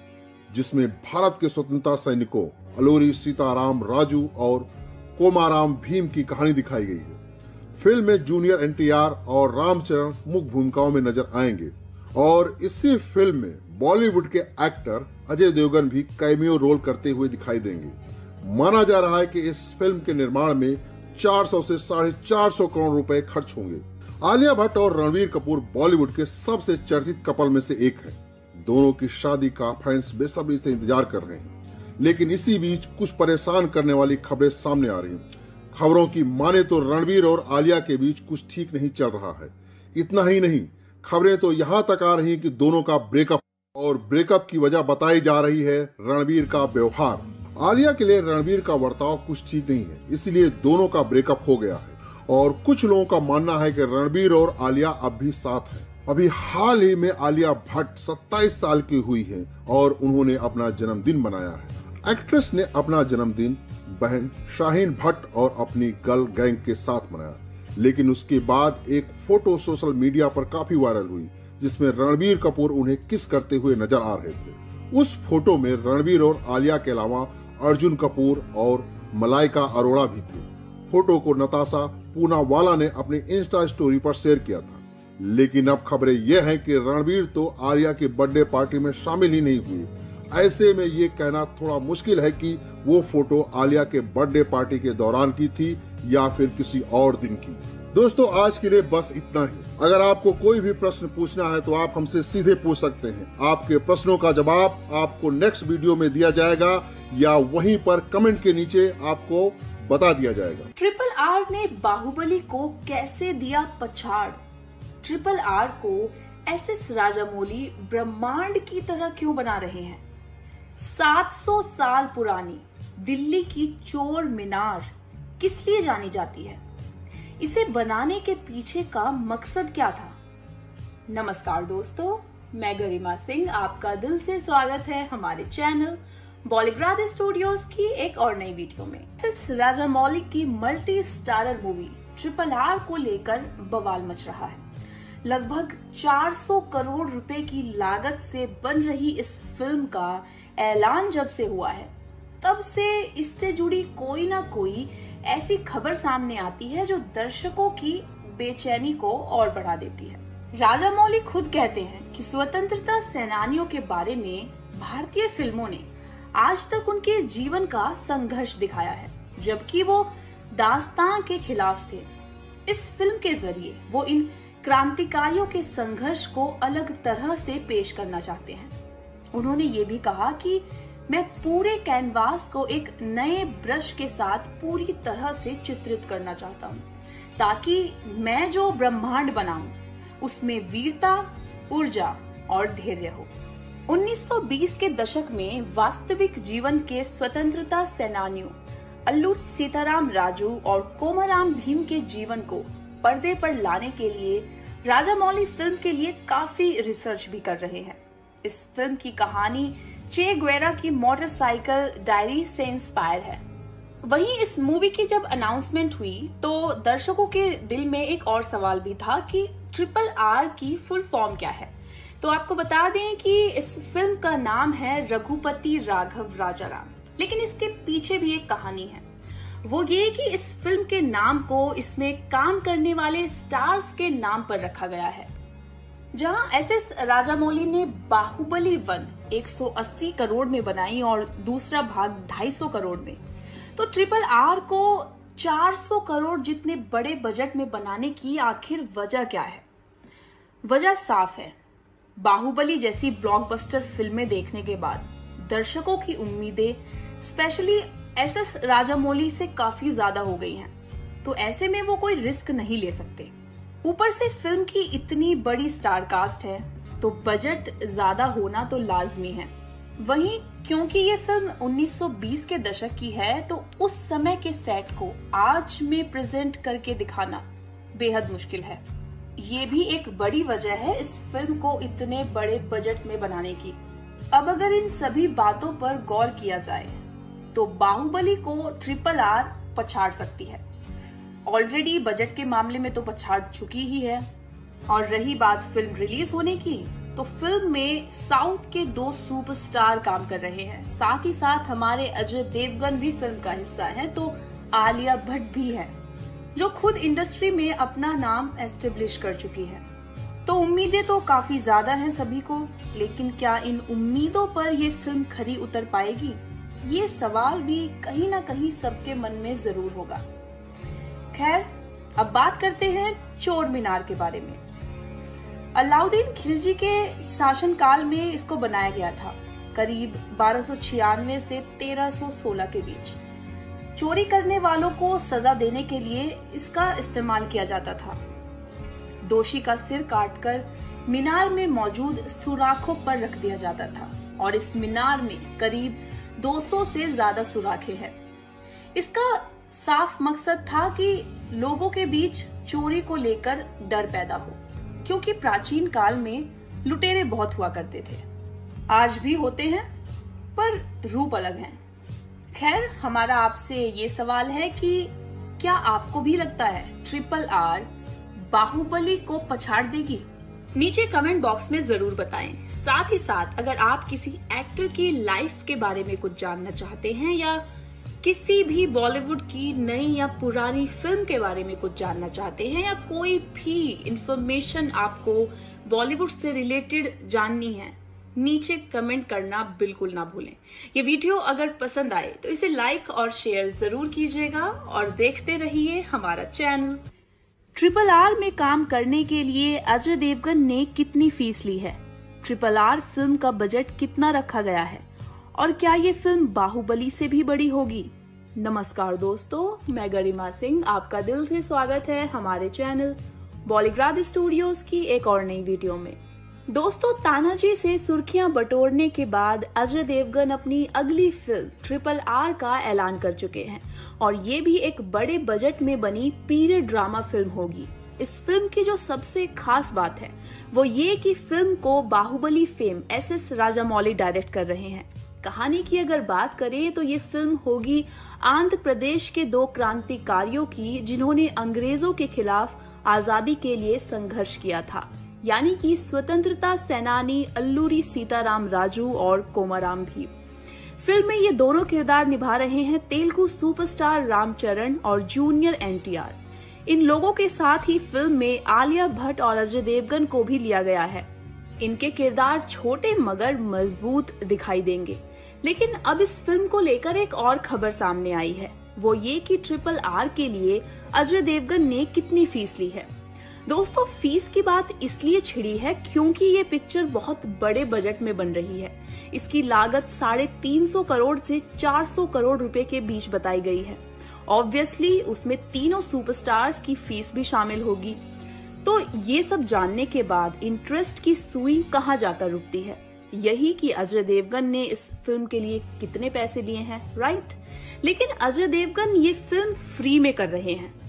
जिसमें भारत के स्वतंत्रता सैनिकों अलूरी सीताराम राजू और कोमाराम भीम की कहानी दिखाई गई है। फिल्म में जूनियर एनटीआर और रामचरण मुख्य भूमिकाओं में नजर आएंगे और इसी फिल्म में बॉलीवुड के एक्टर अजय देवगन भी कैमियो रोल करते हुए दिखाई देंगे। माना जा रहा है कि इस फिल्म के निर्माण में 400 से 450 करोड़ रुपए खर्च होंगे। आलिया भट्ट और रणबीर कपूर बॉलीवुड के सबसे चर्चित कपल में से एक है। दोनों की शादी का फैंस बेसब्री से इंतजार कर रहे हैं, लेकिन इसी बीच कुछ परेशान करने वाली खबरें सामने आ रही हैं। खबरों की माने तो रणबीर और आलिया के बीच कुछ ठीक नहीं चल रहा है। इतना ही नहीं, खबरें तो यहाँ तक आ रही हैं कि दोनों का ब्रेकअप, और ब्रेकअप की वजह बताई जा रही है रणबीर का व्यवहार। आलिया के लिए रणबीर का बर्ताव कुछ ठीक नहीं है, इसलिए दोनों का ब्रेकअप हो गया है। और कुछ लोगों का मानना है कि रणबीर और आलिया अब भी साथ हैं। अभी हाल ही में आलिया भट्ट 27 साल की हुई है और उन्होंने अपना जन्मदिन मनाया है। एक्ट्रेस ने अपना जन्मदिन बहन शाहीन भट्ट और अपनी गर्ल गैंग के साथ मनाया, लेकिन उसके बाद एक फोटो सोशल मीडिया पर काफी वायरल हुई, जिसमें रणबीर कपूर उन्हें किस करते हुए नजर आ रहे थे। उस फोटो में रणबीर और आलिया के अलावा अर्जुन कपूर और मलाइका अरोड़ा भी थे। फोटो को नताशा पूनावाला ने अपने इंस्टा स्टोरी पर शेयर किया था, लेकिन अब खबरें यह हैं कि रणबीर तो आलिया की बर्थडे पार्टी में शामिल ही नहीं हुए। ऐसे में ये कहना थोड़ा मुश्किल है कि वो फोटो आलिया के बर्थडे पार्टी के दौरान की थी या फिर किसी और दिन की। दोस्तों, आज के लिए बस इतना ही। अगर आपको कोई भी प्रश्न पूछना है तो आप हमसे सीधे पूछ सकते हैं। आपके प्रश्नों का जवाब आपको नेक्स्ट वीडियो में दिया जाएगा या वहीं पर कमेंट के नीचे आपको बता दिया जाएगा। ट्रिपल आर ने बाहुबली को कैसे दिया पछाड़? ट्रिपल आर को एसएस राजामौली ब्रह्मांड की तरह क्यों बना रहे हैं? 700 साल पुरानी दिल्ली की चोर मीनार किस लिए जानी जाती है? इसे बनाने के पीछे का मकसद क्या था? नमस्कार दोस्तों, मैं गरिमा सिंह आपका दिल से स्वागत है हमारे चैनल बॉलीग्राड स्टूडियोज की एक और नई वीडियो में। एसएस राजामौली की multi starrer movie triple R को लेकर बवाल मच रहा है। लगभग 400 करोड़ रुपए की लागत से बन रही इस फिल्म का ऐलान जब से हुआ है, तब से इससे जुड़ी कोई ना कोई ऐसी खबर सामने आती है जो दर्शकों की बेचैनी को और बढ़ा देती है। राजामौली खुद कहते हैं कि स्वतंत्रता सेनानियों के बारे में भारतीय फिल्मों ने आज तक उनके जीवन का संघर्ष दिखाया है, जबकि वो दास्तान के खिलाफ थे। इस फिल्म के जरिए वो इन क्रांतिकारियों के संघर्ष को अलग तरह से पेश करना चाहते हैं। उन्होंने ये भी कहा कि मैं पूरे कैनवास को एक नए ब्रश के साथ पूरी तरह से चित्रित करना चाहता हूँ, ताकि मैं जो ब्रह्मांड बनाऊं उसमें वीरता, ऊर्जा और धैर्य हो। 1920 के दशक में वास्तविक जीवन के स्वतंत्रता सेनानियों अल्लूरी सीताराम राजू और कोमाराम भीम के जीवन को पर्दे पर लाने के लिए राजामौली फिल्म के लिए काफी रिसर्च भी कर रहे हैं। इस फिल्म की कहानी चे गुवेरा की मोटरसाइकिल डायरी से इंस्पायर है। वहीं इस मूवी की जब अनाउंसमेंट हुई तो दर्शकों के दिल में एक और सवाल भी था कि ट्रिपल आर की फुल फॉर्म क्या है। तो आपको बता दें कि इस फिल्म का नाम है रघुपति राघव राजाराम, लेकिन इसके पीछे भी एक कहानी है। वो ये कि इस फिल्म के नाम को इसमें काम करने वाले स्टार्स के नाम पर रखा गया है। जहां एसएस राजामौली ने बाहुबली 1 180 करोड़ में बनाई और दूसरा भाग 250 करोड़ में, तो ट्रिपल आर को 400 करोड़ जितने बड़े बजट में बनाने की आखिर वजह क्या है? वजह साफ है। बाहुबली जैसी ब्लॉकबस्टर फिल्में देखने के बाद दर्शकों की उम्मीदें स्पेशली एसएस राजामौली से काफी ज्यादा हो गई हैं, तो ऐसे में वो कोई रिस्क नहीं ले सकते। ऊपर से फिल्म की इतनी बड़ी स्टार कास्ट है तो बजट ज्यादा होना तो लाजमी है। वहीं क्योंकि ये फिल्म 1920 के दशक की है तो उस समय के सेट को आज में प्रेजेंट करके दिखाना बेहद मुश्किल है। ये भी एक बड़ी वजह है इस फिल्म को इतने बड़े बजट में बनाने की। अब अगर इन सभी बातों पर गौर किया जाए तो बाहुबली को ट्रिपल आर पछाड़ सकती है। ऑलरेडी बजट के मामले में तो पछाड़ चुकी ही है। और रही बात फिल्म रिलीज होने की, तो फिल्म में साउथ के 2 सुपरस्टार काम कर रहे हैं। साथ ही साथ हमारे अजय देवगन भी फिल्म का हिस्सा है, तो आलिया भट्ट भी है जो खुद इंडस्ट्री में अपना नाम एस्टेब्लिश कर चुकी है। तो उम्मीदें तो काफी ज्यादा हैं सभी को, लेकिन क्या इन उम्मीदों पर ये फिल्म खरी उतर पाएगी, ये सवाल भी कहीं ना कहीं सबके मन में जरूर होगा। खैर, अब बात करते हैं चोर मीनार के बारे में। अलाउद्दीन खिलजी के शासनकाल में इसको बनाया गया था, करीब 1296 से 1316 के बीच। चोरी करने वालों को सजा देने के लिए इसका इस्तेमाल किया जाता था। दोषी का सिर काटकर मीनार में मौजूद सुराखों पर रख दिया जाता था और इस मीनार में करीब 200 से ज्यादा सुराखें हैं। इसका साफ मकसद था कि लोगों के बीच चोरी को लेकर डर पैदा हो, क्योंकि प्राचीन काल में लुटेरे बहुत हुआ करते थे। आज भी होते हैं, पर रूप अलग हैं। खैर, हमारा आपसे ये सवाल है कि क्या आपको भी लगता है RRR बाहुबली को पछाड़ देगी? नीचे कमेंट बॉक्स में जरूर बताएं। साथ ही साथ अगर आप किसी एक्टर की लाइफ के बारे में कुछ जानना चाहते हैं या किसी भी बॉलीवुड की नई या पुरानी फिल्म के बारे में कुछ जानना चाहते हैं या कोई भी इंफॉर्मेशन आपको बॉलीवुड से रिलेटेड जाननी है, नीचे कमेंट करना बिल्कुल ना भूलें। ये वीडियो अगर पसंद आए तो इसे लाइक और शेयर जरूर कीजिएगा और देखते रहिए हमारा चैनल। RRR में काम करने के लिए अजय देवगन ने कितनी फीस ली है? RRR फिल्म का बजट कितना रखा गया है और क्या ये फिल्म बाहुबली से भी बड़ी होगी? नमस्कार दोस्तों, मैं गरिमा सिंह, आपका दिल से स्वागत है हमारे चैनल बॉलीग्राड स्टूडियोज की एक और नई वीडियो में। दोस्तों, तानाजी से सुर्खियां बटोरने के बाद अजय देवगन अपनी अगली फिल्म RRR का ऐलान कर चुके हैं और ये भी एक बड़े बजट में बनी पीरियड ड्रामा फिल्म होगी। इस फिल्म की जो सबसे खास बात है वो ये कि फिल्म को Baahubali fame SS Rajamouli direct कर रहे हैं। कहानी की अगर बात करें तो ये फिल्म होगी आंध्र प्रदेश के 2 क्रांतिकारियों की जिन्होंने अंग्रेजों के खिलाफ आजादी के लिए संघर्ष किया था, यानी कि स्वतंत्रता सेनानी अल्लूरी सीताराम राजू और कोमाराम भी। फिल्म में ये दोनों किरदार निभा रहे हैं तेलुगु सुपरस्टार रामचरण और जूनियर NTR। इन लोगों के साथ ही फिल्म में आलिया भट्ट और अजय देवगन को भी लिया गया है। इनके किरदार छोटे मगर मजबूत दिखाई देंगे। लेकिन अब इस फिल्म को लेकर एक और खबर सामने आई है, वो ये कि RRR के लिए अजय देवगन ने कितनी फीस ली है। दोस्तों, फीस की बात इसलिए छिड़ी है क्योंकि ये पिक्चर बहुत बड़े बजट में बन रही है। इसकी लागत 350 करोड़ से 400 करोड़ रुपए के बीच बताई गई है। ऑब्वियसली उसमें तीनों सुपरस्टार्स की फीस भी शामिल होगी। तो ये सब जानने के बाद इंटरेस्ट की सुई कहाँ जाकर रुकती है? यही कि अजय देवगन ने इस फिल्म के लिए कितने पैसे लिए हैं, राइट? लेकिन अजय देवगन ये फिल्म फ्री में कर रहे हैं।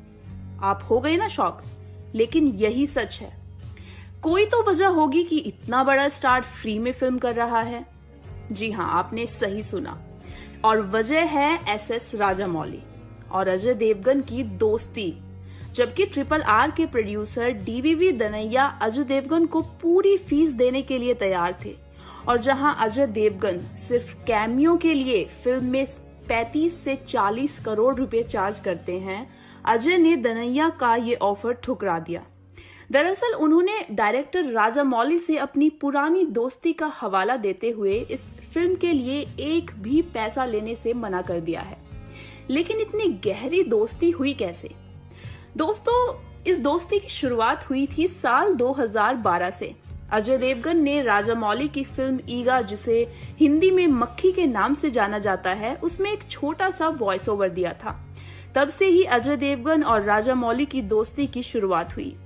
आप हो गए ना शॉक? लेकिन यही सच है। कोई तो वजह होगी कि इतना बड़ा स्टार फ्री में फिल्म कर रहा है। जी हाँ, आपने सही सुना, और वजह है SS राजामौली और अजय देवगन की दोस्ती। जबकि RRR के प्रोड्यूसर DVV दनैया अजय देवगन को पूरी फीस देने के लिए तैयार थे, और जहां अजय देवगन सिर्फ कैमियो के लिए फिल्म में 35 से 40 करोड़ रुपए चार्ज करते हैं, अजय ने दनैया का ये ऑफर ठुकरा दिया। दरअसल उन्होंने डायरेक्टर राजामौली से अपनी पुरानी दोस्ती का हवाला देते हुए इस फिल्म के लिए एक भी पैसा लेने से मना कर दिया है। लेकिन इतनी गहरी दोस्ती हुई कैसे? दोस्तों, इस दोस्ती की शुरुआत हुई थी साल 2012 से। अजय देवगन ने राजामौली की फिल्म ईगा, जिसे हिंदी में मक्खी के नाम से जाना जाता है, उसमें एक छोटा सा वॉइस ओवर दिया था। तब से ही अजय देवगन और राजामौली की दोस्ती की शुरुआत हुई।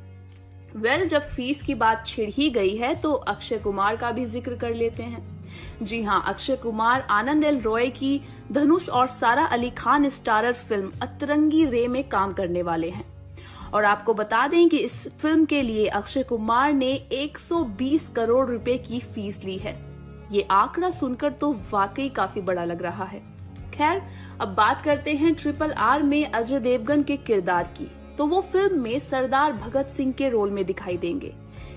जब फीस की बात छिड़ ही गई है तो अक्षय कुमार का भी जिक्र कर लेते हैं। जी हाँ, अक्षय कुमार आनंद एल रॉय की धनुष और सारा अली खान स्टारर फिल्म अतरंगी रे में काम करने वाले हैं। और आपको बता दें कि इस फिल्म के लिए अक्षय कुमार ने 120 करोड़ रुपए की फीस ली है। ये आंकड़ा सुनकर तो वाकई काफी बड़ा लग रहा है। खैर, अब बात करते हैं RRR में अजय देवगन के किरदार की। तो वो फिल्म में सरदार भगत सिंह के रोल में दिखाई देंगे।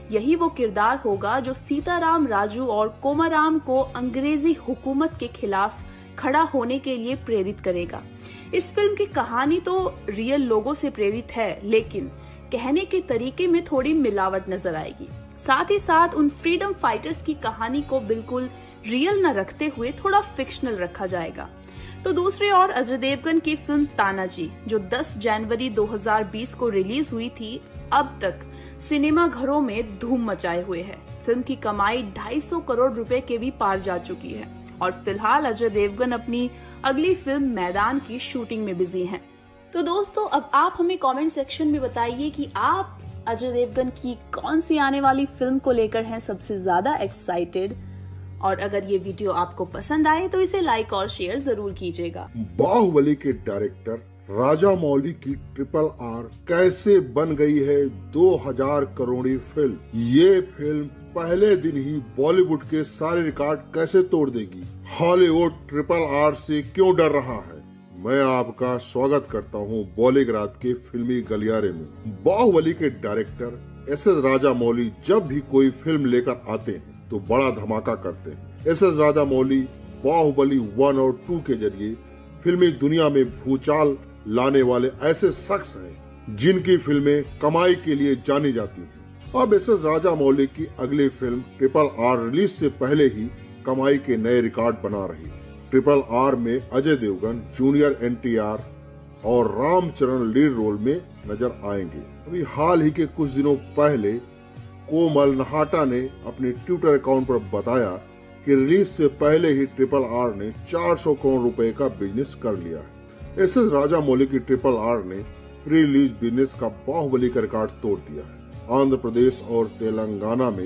यही वो किरदार होगा जो सीताराम राजू और कोमाराम को अंग्रेजी हुकूमत के खिलाफ खड़ा होने के लिए प्रेरित करेगा। इस फिल्म की कहानी तो रियल लोगों से प्रेरित है, लेकिन कहने के तरीके में थोड़ी मिलावट नजर आएगी। साथ ही साथ उन फ्रीडम फाइटर्स की कहानी को बिल्कुल रियल न रखते हुए थोड़ा फिक्शनल रखा जाएगा। तो दूसरी ओर अजय देवगन की फिल्म तानाजी, जो 10 जनवरी 2020 को रिलीज हुई थी, अब तक सिनेमा घरों में धूम मचाए हुए है। फिल्म की कमाई 250 करोड़ रुपए के भी पार जा चुकी है और फिलहाल अजय देवगन अपनी अगली फिल्म मैदान की शूटिंग में बिजी हैं। तो दोस्तों, अब आप हमें कमेंट सेक्शन में बताइए कि आप अजय देवगन की कौन सी आने वाली फिल्म को लेकर हैं सबसे ज्यादा एक्साइटेड, और अगर ये वीडियो आपको पसंद आए तो इसे लाइक और शेयर जरूर कीजिएगा। बाहुबली के डायरेक्टर राजा मौली की RRR कैसे बन गई है 2000 करोड़ी फिल्म। ये फिल्म पहले दिन ही बॉलीवुड के सारे रिकॉर्ड कैसे तोड़ देगी। हॉलीवुड RRR से क्यों डर रहा है। मैं आपका स्वागत करता हूँ बॉलीग्राज के फिल्मी गलियारे में। बाहुबली के डायरेक्टर SS राजामौली जब भी कोई फिल्म लेकर आते हैं तो बड़ा धमाका करते हैं। SS राजामौली बाहुबली 1 और 2 के जरिए फिल्मी दुनिया में भूचाल लाने वाले ऐसे शख्स हैं जिनकी फिल्में कमाई के लिए जानी जाती हैं। अब SS राजामौली की अगली फिल्म RRR रिलीज से पहले ही कमाई के नए रिकॉर्ड बना रही है। RRR में अजय देवगन, जूनियर NTR और रामचरण लीड रोल में नजर आएंगे। अभी हाल ही के कुछ दिनों पहले कोमल नहाटा ने अपने ट्विटर अकाउंट पर बताया कि रिलीज से पहले ही RRR ने 400 करोड़ रुपए का बिजनेस कर लिया है। SS राजामौली की RRR ने प्री रिलीज बिजनेस का बाहुबली का रिकॉर्ड तोड़ दिया है। आंध्र प्रदेश और तेलंगाना में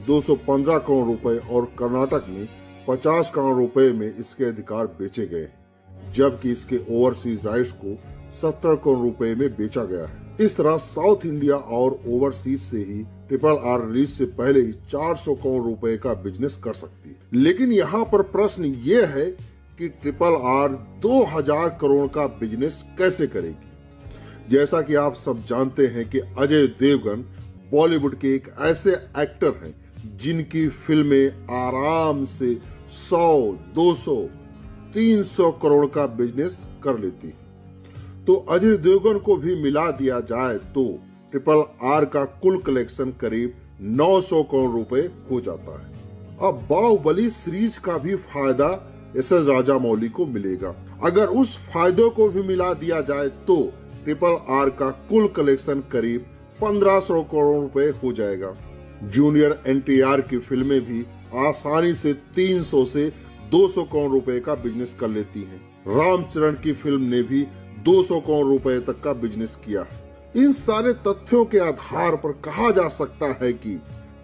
215 करोड़ रुपए और कर्नाटक में 50 करोड़ रुपए में इसके अधिकार बेचे गए हैं, जबकि इसके ओवरसीज राइट्स को 70 करोड़ रुपए में बेचा गया है। इस तरह साउथ इंडिया और ओवरसीज से ही RRR रिलीज से पहले ही 400 करोड़ रुपए का बिजनेस कर सकती है। लेकिन यहाँ पर प्रश्न ये है कि RRR 2000 करोड़ का बिजनेस कैसे करेगी। जैसा कि आप सब जानते हैं कि अजय देवगन बॉलीवुड के एक ऐसे एक्टर हैं जिनकी फिल्में आराम से 100, 200, 300 करोड़ का बिजनेस कर लेती हैं। तो अजय देवगन को भी मिला दिया जाए तो RRR का कुल कलेक्शन करीब 900 करोड़ रुपए हो जाता है। अब बाहुबली सीरीज का भी फायदा SS राजामौली को मिलेगा। अगर उस फायदे को भी मिला दिया जाए तो RRR का कुल कलेक्शन करीब 1500 करोड़ रुपए हो जाएगा। जूनियर NTR की फिल्में भी आसानी से 300 से 200 करोड़ रुपए का बिजनेस कर लेती हैं। रामचरण की फिल्म ने भी 200 करोड़ रुपए तक का बिजनेस किया है। इन सारे तथ्यों के आधार पर कहा जा सकता है कि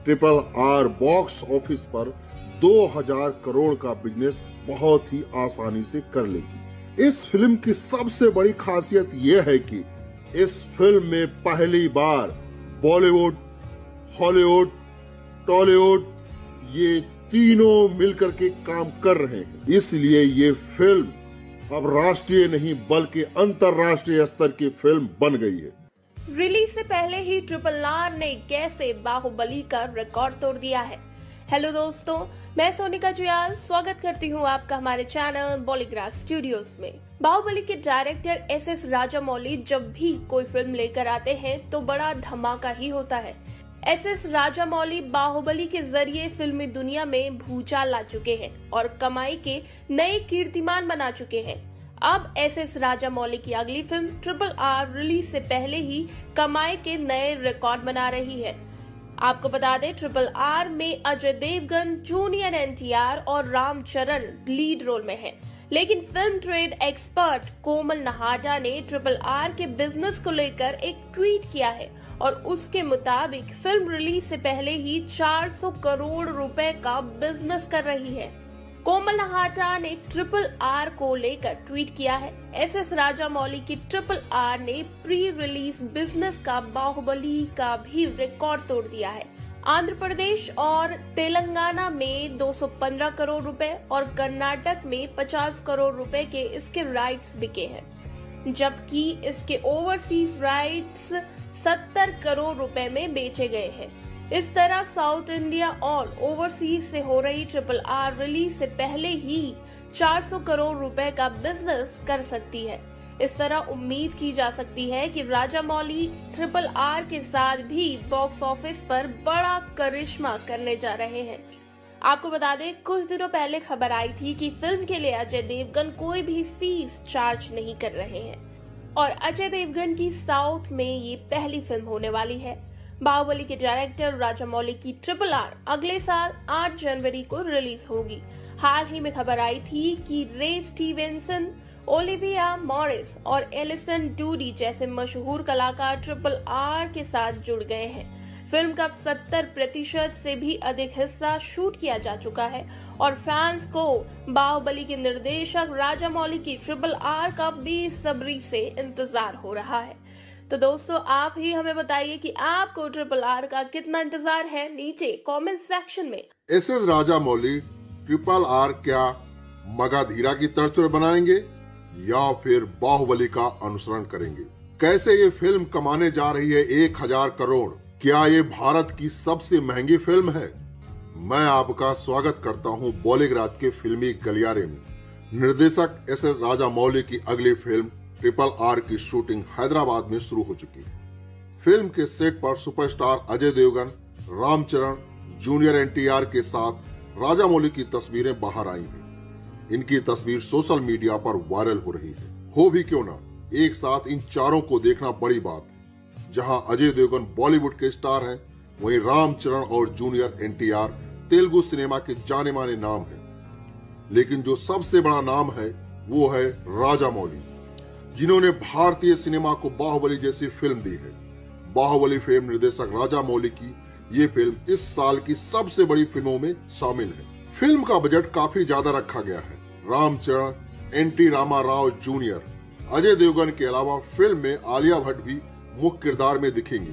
RRR बॉक्स ऑफिस पर 2000 करोड़ का बिजनेस बहुत ही आसानी से कर लेगी। इस फिल्म की सबसे बड़ी खासियत यह है कि इस फिल्म में पहली बार बॉलीवुड, हॉलीवुड, टॉलीवुड ये तीनों मिलकर के काम कर रहे हैं। इसलिए ये फिल्म अब राष्ट्रीय नहीं बल्कि अंतर्राष्ट्रीय स्तर की फिल्म बन गई है। रिलीज से पहले ही RRR ने कैसे बाहुबली का रिकॉर्ड तोड़ दिया है। हेलो दोस्तों, मैं सोनिका जुयाल स्वागत करती हूँ आपका हमारे चैनल बॉलीग्राज स्टूडियोज में। बाहुबली के डायरेक्टर SS राजामौली जब भी कोई फिल्म लेकर आते हैं तो बड़ा धमाका ही होता है। SS राजामौली बाहुबली के जरिए फिल्मी दुनिया में भूचाल ला चुके हैं और कमाई के नए कीर्तिमान बना चुके हैं। अब SS राजामौली की अगली फिल्म RRR रिलीज से पहले ही कमाई के नए रिकॉर्ड बना रही है। आपको बता दें, RRR में अजय देवगन, जूनियर NTR और रामचरण लीड रोल में हैं। लेकिन film trade expert Komal Nahta ने RRR के बिजनेस को लेकर एक ट्वीट किया है और उसके मुताबिक फिल्म रिलीज से पहले ही 400 करोड़ रुपए का बिजनेस कर रही है। कोमल नहाटा ने RRR को लेकर ट्वीट किया है। SS राजामौली की RRR ने प्री रिलीज बिजनेस का बाहुबली का भी रिकॉर्ड तोड़ दिया है। आंध्र प्रदेश और तेलंगाना में 215 करोड़ रुपए और कर्नाटक में 50 करोड़ रुपए के इसके राइट्स बिके हैं, जबकि इसके ओवरसीज राइट्स 70 करोड़ रुपए में बेचे गए हैं। इस तरह साउथ इंडिया और ओवरसीज से हो रही RRR रिलीज से पहले ही 400 करोड़ रुपए का बिजनेस कर सकती है। इस तरह उम्मीद की जा सकती है कि राजामौली RRR के साथ भी बॉक्स ऑफिस पर बड़ा करिश्मा करने जा रहे हैं। आपको बता दें, कुछ दिनों पहले खबर आई थी कि फिल्म के लिए अजय देवगन कोई भी फीस चार्ज नहीं कर रहे हैं और अजय देवगन की साउथ में ये पहली फिल्म होने वाली है। बाहुबली के डायरेक्टर राजामौली की RRR अगले साल 8 जनवरी को रिलीज होगी। हाल ही में खबर आई थी कि रे स्टीवेंसन, ओलिविया मॉरिस और एलिसन डूडी जैसे मशहूर कलाकार RRR के साथ जुड़ गए हैं। फिल्म का 70% से भी अधिक हिस्सा शूट किया जा चुका है और फैंस को बाहुबली के निर्देशक राजामौली की RRR का बेसब्री से इंतजार हो रहा है। तो दोस्तों, आप ही हमें बताइए कि आपको RRR का कितना इंतजार है, नीचे कमेंट सेक्शन में। SS राजामौली RRR क्या मगाधीरा की तर्ज पर बनाएंगे या फिर बाहुबली का अनुसरण करेंगे? कैसे ये फिल्म कमाने जा रही है 1000 करोड़? क्या ये भारत की सबसे महंगी फिल्म है? मैं आपका स्वागत करता हूं बॉलीग्राज के फिल्मी गलियारे में। निर्देशक SS राजामौली की अगली फिल्म RRR की शूटिंग हैदराबाद में शुरू हो चुकी है। फिल्म के सेट पर superstar Ajay Devgan, Ram Charan, junior NTR के साथ राजामौली की तस्वीरें बाहर आई हैं। इनकी तस्वीर सोशल मीडिया पर वायरल हो रही है। हो भी क्यों ना, एक साथ इन चारों को देखना बड़ी बात है। जहां अजय देवगन बॉलीवुड के स्टार हैं, वहीं रामचरण और जूनियर NTR तेलुगु सिनेमा के जाने माने नाम हैं। लेकिन जो सबसे बड़ा नाम है वो है राजामौली, जिन्होंने भारतीय सिनेमा को बाहुबली जैसी फिल्म दी है। बाहुबली फिल्म निर्देशक राजामौली की ये फिल्म इस साल की सबसे बड़ी फिल्मों में शामिल है। फिल्म का बजट काफी ज्यादा रखा गया है। रामचरण, NT रामाराव जूनियर, अजय देवगन के अलावा फिल्म में आलिया भट्ट भी मुख्य किरदार में दिखेंगी।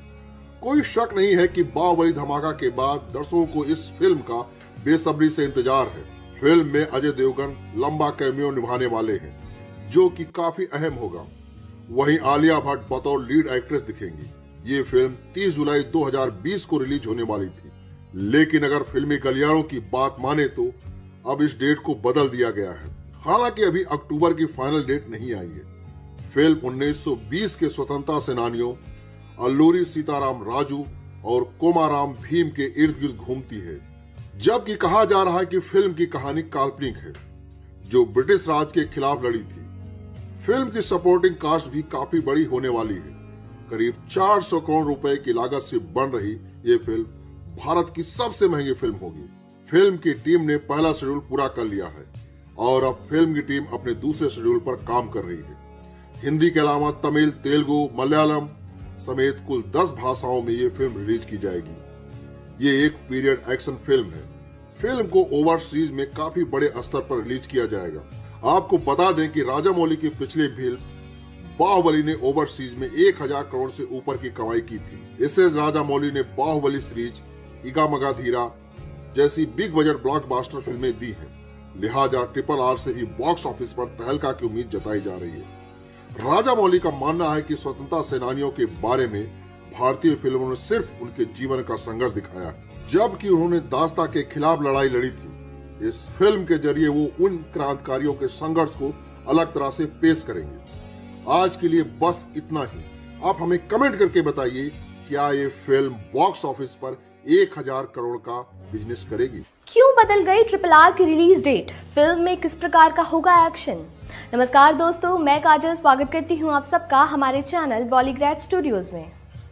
कोई शक नहीं है कि बाहुबली धमाका के बाद दर्शकों को इस फिल्म का बेसब्री से इंतजार है। फिल्म में अजय देवगन लंबा कैमियो निभाने वाले हैं, जो कि काफी अहम होगा। वहीं आलिया भट्ट बतौर लीड एक्ट्रेस दिखेंगी। ये फिल्म 30 जुलाई 2020 को रिलीज होने वाली थी, लेकिन अगर फिल्मी गलियारों की बात माने तो अब इस डेट को बदल दिया गया है। हालांकि अभी अक्टूबर की फाइनल डेट नहीं आई है। फिल्म 1920 के स्वतंत्रता सेनानियों अल्लूरी सीताराम राजू और कोमाराम भीम के इर्द गिर्द घूमती है, जबकि कहा जा रहा है कि फिल्म की कहानी काल्पनिक है, जो ब्रिटिश राज के खिलाफ लड़ी थी। फिल्म की सपोर्टिंग कास्ट भी काफी बड़ी होने वाली है। करीब 400 करोड़ रुपए की लागत से बन रही ये फिल्म भारत की सबसे महंगी फिल्म होगी। फिल्म की टीम ने पहला शेड्यूल पूरा कर लिया है और अब फिल्म की टीम अपने दूसरे शेड्यूल पर काम कर रही है। हिंदी के अलावा तमिल, तेलुगु, मलयालम समेत कुल 10 भाषाओं में ये फिल्म रिलीज की जाएगी। ये एक पीरियड एक्शन फिल्म है। फिल्म को ओवरसीज में काफी बड़े स्तर पर रिलीज किया जाएगा। आपको बता दें कि राजामौली की पिछली फिल्म बाहुबली ने ओवरसीज में 1000 करोड़ से ऊपर की कमाई की थी। इससे राजामौली ने बाहुबली सीरीज, इगा मगाधीरा जैसी बिग बजट ब्लॉकबस्टर फिल्में दी हैं। लिहाजा RRR से भी बॉक्स ऑफिस पर तहलका की उम्मीद जताई जा रही है। राजामौली का मानना है कि स्वतंत्रता सेनानियों के बारे में भारतीय फिल्मों ने सिर्फ उनके जीवन का संघर्ष दिखाया है, जबकि उन्होंने दास्ता के खिलाफ लड़ाई लड़ी थी। इस फिल्म के जरिए वो उन क्रांतिकारियों के संघर्ष को अलग तरह से पेश करेंगे। आज के लिए बस इतना ही। आप हमें कमेंट करके बताइए, क्या ये फिल्म बॉक्स ऑफिस पर 1000 करोड़ का बिजनेस करेगी? क्यों बदल गई RRR की रिलीज डेट? फिल्म में किस प्रकार का होगा एक्शन? नमस्कार दोस्तों, मैं काजल स्वागत करती हूं आप सबका हमारे चैनल बॉलीग्राज स्टूडियोज में।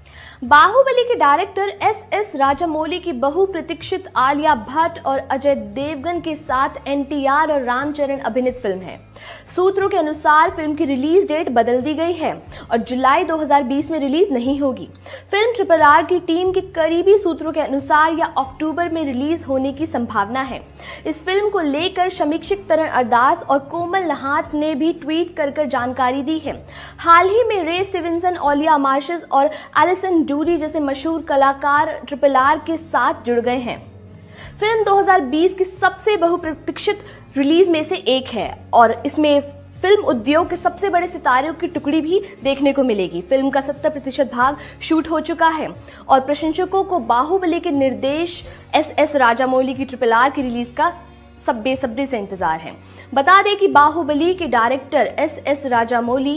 बाहुबली के डायरेक्टर SS राजामौली की बहुप्रतीक्षित आलिया भट्ट और अजय देवगन के साथ NTR और रामचरण अभिनीत फिल्म है। सूत्रों के अनुसार फिल्म की रिलीज डेट बदल दी गई है और जुलाई 2020 में रिलीज नहीं होगी। फिल्म RRR की टीम के करीबी सूत्रों के अनुसार यह अक्टूबर में रिलीज होने की संभावना है। इस फिल्म को लेकर समीक्षक तरन अरदास और कोमल नहात ने भी ट्वीट कर जानकारी दी है। हाल ही में रे स्टीवेंसन, ओलिया मार्शस और एलिसन डूडी जैसे मशहूर कलाकार RRR के साथ जुड़ गए हैं। फिल्म 2020 की सबसे बहुप्रतीक्षित रिलीज में से एक है और इसमें फिल्म उद्योग के सबसे बड़े सितारों की टुकड़ी भी देखने को मिलेगी। फिल्म का 70% भाग शूट हो चुका है और प्रशंसकों को बाहुबली के निर्देश एस राजामौली की RRR की रिलीज का सब बेसब्री से इंतजार है। बता दें कि बाहुबली के डायरेक्टर एस राजामौली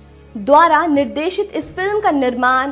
द्वारा निर्देशित इस फिल्म का निर्माण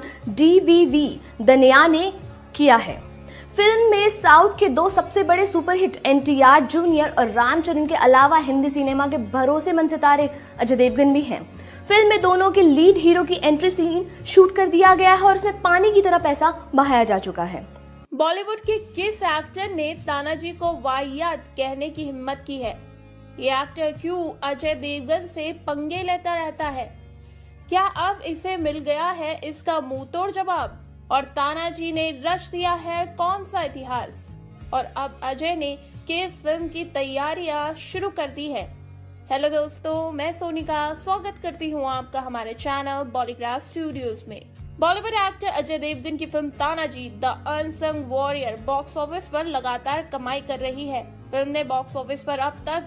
DVV दनिया ने किया है। फिल्म में साउथ के दो सबसे बड़े सुपरहिट NTR जूनियर और रामचरण के अलावा हिंदी सिनेमा के भरोसेमंद सितारे अजय देवगन भी हैं। फिल्म में दोनों के लीड हीरो की एंट्री सीन शूट कर दिया गया है और इसमें पानी की तरह पैसा बहाया जा चुका है। बॉलीवुड के किस एक्टर ने तानाजी को वाहियात कहने की हिम्मत की है? ये एक्टर क्यों अजय देवगन से पंगे लेता रहता है? क्या अब इसे मिल गया है इसका मुंहतोड़ जवाब? और तानाजी ने रच दिया है कौन सा इतिहास? और अब अजय ने किस फिल्म की तैयारियां शुरू कर दी है? हेलो दोस्तों, मैं सोनिका स्वागत करती हूं आपका हमारे चैनल बॉलीग्राफ स्टूडियोज में। बॉलीवुड एक्टर अजय देवगन की film Tanhaji the unsung warrior box office पर लगातार कमाई कर रही है। फिल्म ने बॉक्स ऑफिस पर अब तक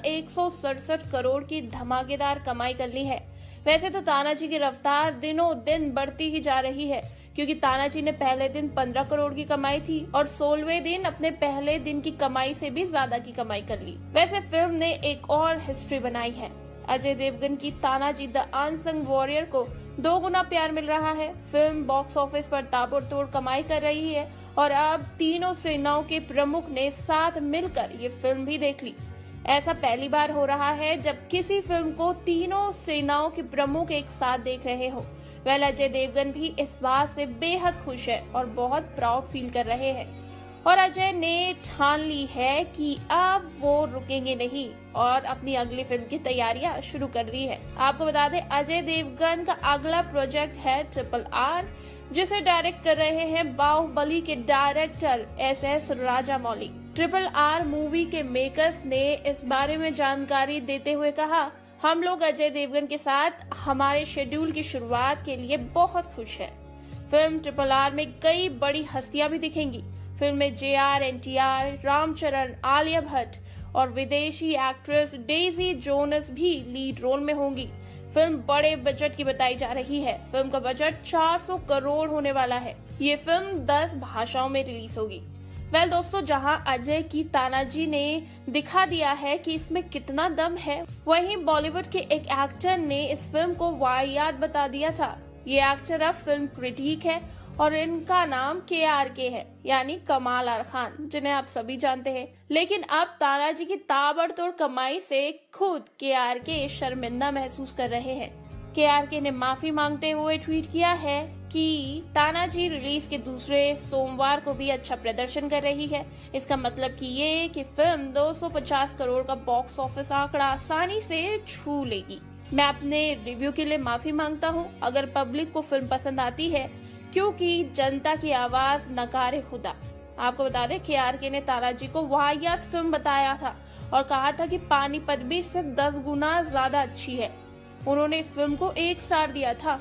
167 करोड़ की धमाकेदार कमाई कर ली है। वैसे तो तानाजी की रफ्तार दिनों दिन बढ़ती ही जा रही है, क्योंकि तानाजी ने पहले दिन 15 करोड़ की कमाई थी और 16वें दिन अपने पहले दिन की कमाई से भी ज्यादा की कमाई कर ली। वैसे फिल्म ने एक और हिस्ट्री बनाई है। अजय देवगन की तानाजी द अनसंग वॉरियर को 2 गुना प्यार मिल रहा है। फिल्म बॉक्स ऑफिस पर ताबड़तोड़ कमाई कर रही है और अब तीनों सेनाओं के प्रमुख ने साथ मिलकर ये फिल्म भी देख ली। ऐसा पहली बार हो रहा है जब किसी फिल्म को तीनों सेनाओं के प्रमुख एक साथ देख रहे हो। अजय देवगन भी इस बात से बेहद खुश है और बहुत प्राउड फील कर रहे हैं और अजय ने ठान ली है कि अब वो रुकेंगे नहीं और अपनी अगली फिल्म की तैयारियां शुरू कर दी है। आपको बता दें, अजय देवगन का अगला प्रोजेक्ट है RRR, जिसे डायरेक्ट कर रहे हैं बाहुबली के director S Rajamouli. RRR movie के मेकर्स ने इस बारे में जानकारी देते हुए कहा, हम लोग अजय देवगन के साथ हमारे शेड्यूल की शुरुआत के लिए बहुत खुश हैं। फिल्म RRR में कई बड़ी हस्तियां भी दिखेंगी। फिल्म में JR, NTR, रामचरण, आलिया भट्ट और विदेशी एक्ट्रेस डेजी जोनस भी लीड रोल में होंगी। फिल्म बड़े बजट की बताई जा रही है। फिल्म का बजट 400 करोड़ होने वाला है। ये फिल्म 10 भाषाओं में रिलीज होगी। दोस्तों, जहां अजय की तानाजी ने दिखा दिया है कि इसमें कितना दम है, वहीं बॉलीवुड के एक एक्टर ने इस फिल्म को वाहियात बता दिया था। ये एक्टर अब फिल्म क्रिटिक है और इनका नाम KRK है, यानी कमाल आर खान, जिन्हें आप सभी जानते हैं। लेकिन अब तानाजी की ताबड़तोड़ कमाई से खुद KRK शर्मिंदा महसूस कर रहे हैं। KRK ने माफी मांगते हुए ट्वीट किया है कि तानाजी रिलीज के दूसरे सोमवार को भी अच्छा प्रदर्शन कर रही है। इसका मतलब कि फिल्म 250 करोड़ का बॉक्स ऑफिस आंकड़ा आसानी से छू लेगी। मैं अपने रिव्यू के लिए माफी मांगता हूं अगर पब्लिक को फिल्म पसंद आती है, क्योंकि जनता की आवाज नकारे खुदा। आपको बता दें, KRK ने तानाजी को वाहियात फिल्म बताया था और कहा था कि पानीपत भी इससे 10 गुना ज्यादा अच्छी है। उन्होंने इस फिल्म को 1 स्टार दिया था।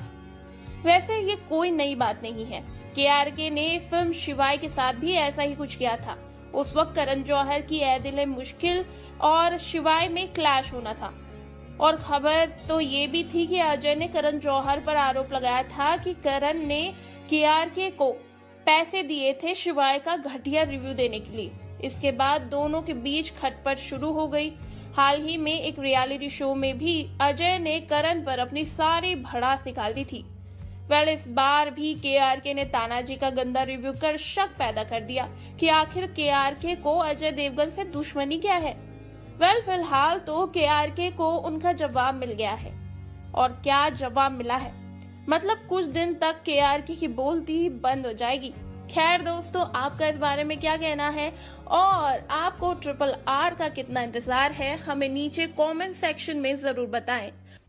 वैसे ये कोई नई बात नहीं है। KRK ने फिल्म शिवाय के साथ भी ऐसा ही कुछ किया था। उस वक्त करण जौहर की ऐ दिल मुश्किल और शिवाय में क्लैश होना था और खबर तो ये भी थी कि अजय ने करण जौहर पर आरोप लगाया था कि करण ने KRK को पैसे दिए थे शिवाय का घटिया रिव्यू देने के लिए। इसके बाद दोनों के बीच खटपट शुरू हो गई। हाल ही में एक रियलिटी शो में भी अजय ने करण पर अपनी सारी भड़ास निकाल दी थी। इस बार भी KRK ने तानाजी का गंदा रिव्यू कर शक पैदा कर दिया कि आखिर KRK को अजय देवगन से दुश्मनी क्या है। फिलहाल तो KRK को उनका जवाब मिल गया है। और क्या जवाब मिला है, मतलब कुछ दिन तक KRK की बोलती बंद हो जाएगी। खैर दोस्तों, आपका इस बारे में क्या कहना है और आपको RRR का कितना इंतजार है, हमें नीचे कमेंट सेक्शन में जरूर बताएं।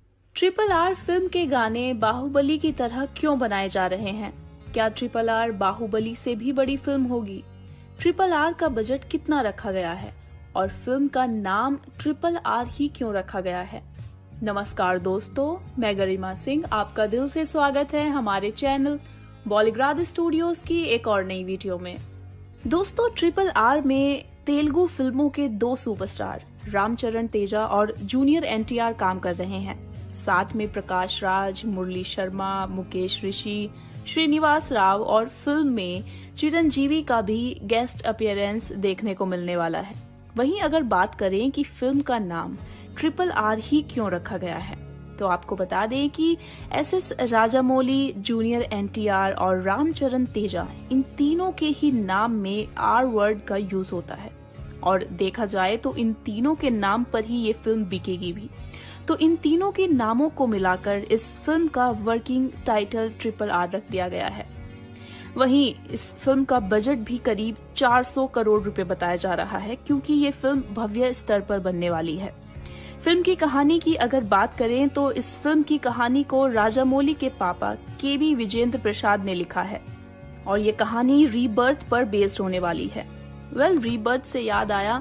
RRR फिल्म के गाने बाहुबली की तरह क्यों बनाए जा रहे हैं? क्या RRR बाहुबली से भी बड़ी फिल्म होगी? RRR का बजट कितना रखा गया है और फिल्म का नाम RRR ही क्यों रखा गया है? नमस्कार दोस्तों, मैं गरिमा सिंह, आपका दिल से स्वागत है हमारे चैनल बॉलीग्राफ स्टूडियोज की एक और नई वीडियो में। दोस्तों, RRR में तेलुगु फिल्मों के 2 सुपरस्टार रामचरण तेजा और जूनियर एनटीआर काम कर रहे हैं। साथ में प्रकाश राज, मुरली शर्मा, मुकेश ऋषि, श्रीनिवास राव और फिल्म में चिरंजीवी का भी गेस्ट अपीयरेंस देखने को मिलने वाला है। वहीं अगर बात करें कि फिल्म का नाम RRR ही क्यों रखा गया है, तो आपको बता दें कि SS राजामौली, जूनियर एनटीआर और रामचरण तेजा, इन तीनों के ही नाम में R वर्ड का यूज होता है और देखा जाए तो इन तीनों के नाम पर ही ये फिल्म बिकेगी भी। तो इन तीनों के नामों को मिलाकर इस फिल्म का वर्किंग टाइटल RRR रख दिया गया है। वहीं इस फिल्म का बजट भी करीब 400 करोड़ रुपए बताया जा रहा है, क्योंकि ये फिल्म भव्य स्तर पर बनने वाली है। फिल्म की कहानी की अगर बात करें तो इस फिल्म की कहानी को राजामौली के पापा KB विजेंद्र प्रसाद ने लिखा है और ये कहानी रीबर्थ पर बेस्ड होने वाली है। रीबर्थ से याद आया,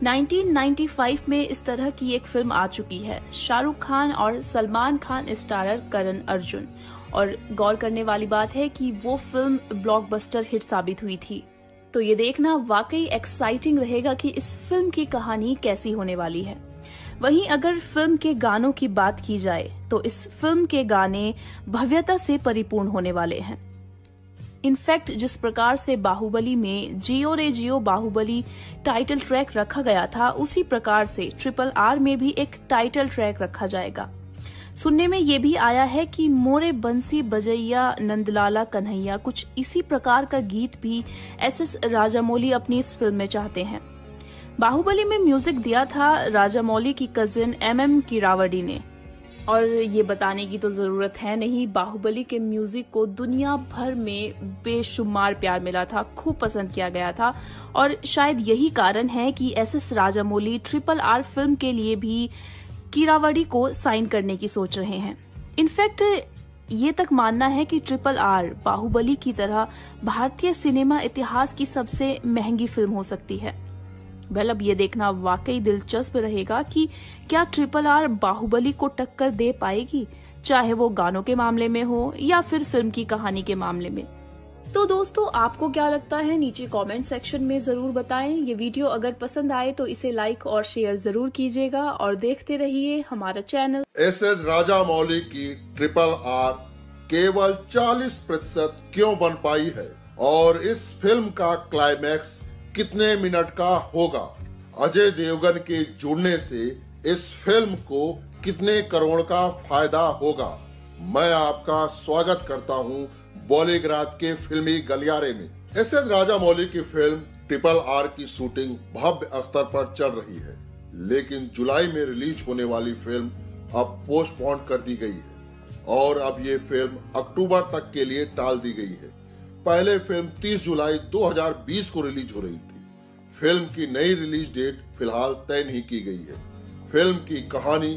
1995 में इस तरह की एक फिल्म आ चुकी है, शाहरुख खान और सलमान खान स्टारर करण अर्जुन, और गौर करने वाली बात है कि वो फिल्म ब्लॉकबस्टर हिट साबित हुई थी। तो ये देखना वाकई एक्साइटिंग रहेगा कि इस फिल्म की कहानी कैसी होने वाली है। वहीं अगर फिल्म के गानों की बात की जाए तो इस फिल्म के गाने भव्यता से परिपूर्ण होने वाले हैं। इनफैक्ट जिस प्रकार से बाहुबली में जियो रे जियो बाहुबली टाइटल ट्रैक रखा गया था, उसी प्रकार से RRR में भी एक टाइटल ट्रैक रखा जाएगा। सुनने में ये भी आया है कि मोरे बंसी बजैया नंदलाला कन्हैया, कुछ इसी प्रकार का गीत भी SS राजामौली अपनी इस फिल्म में चाहते हैं। बाहुबली में म्यूजिक दिया था राजामौली की कजिन MM कीरावड़ी ने, और ये बताने की तो जरूरत है नहीं, बाहुबली के म्यूजिक को दुनिया भर में बेशुमार प्यार मिला था, खूब पसंद किया गया था, और शायद यही कारण है कि SS राजामौली RRR फिल्म के लिए भी कीरावड़ी को साइन करने की सोच रहे हैं। इनफैक्ट ये तक मानना है कि RRR बाहुबली की तरह भारतीय सिनेमा इतिहास की सबसे महंगी फिल्म हो सकती है। अब ये देखना वाकई दिलचस्प रहेगा कि क्या RRR बाहुबली को टक्कर दे पाएगी, चाहे वो गानों के मामले में हो या फिर फिल्म की कहानी के मामले में। तो दोस्तों, आपको क्या लगता है नीचे कमेंट सेक्शन में जरूर बताएं। ये वीडियो अगर पसंद आए तो इसे लाइक और शेयर जरूर कीजिएगा और देखते रहिए हमारा चैनल। SS राजामौली की RRR केवल 40% क्यों बन पाई है और इस फिल्म का क्लाइमैक्स कितने मिनट का होगा? अजय देवगन के जुड़ने से इस फिल्म को कितने करोड़ का फायदा होगा? मैं आपका स्वागत करता हूं बॉलीग्राज के फिल्मी गलियारे में। SS राजामौली की फिल्म RRR की शूटिंग भव्य स्तर पर चल रही है, लेकिन जुलाई में रिलीज होने वाली फिल्म अब पोस्टपोन कर दी गई है और अब ये फिल्म अक्टूबर तक के लिए टाल दी गई है। पहले फिल्म 30 जुलाई 2020 को रिलीज हो रही थी। फिल्म की नई रिलीज डेट फिलहाल तय नहीं की गई है। फिल्म की कहानी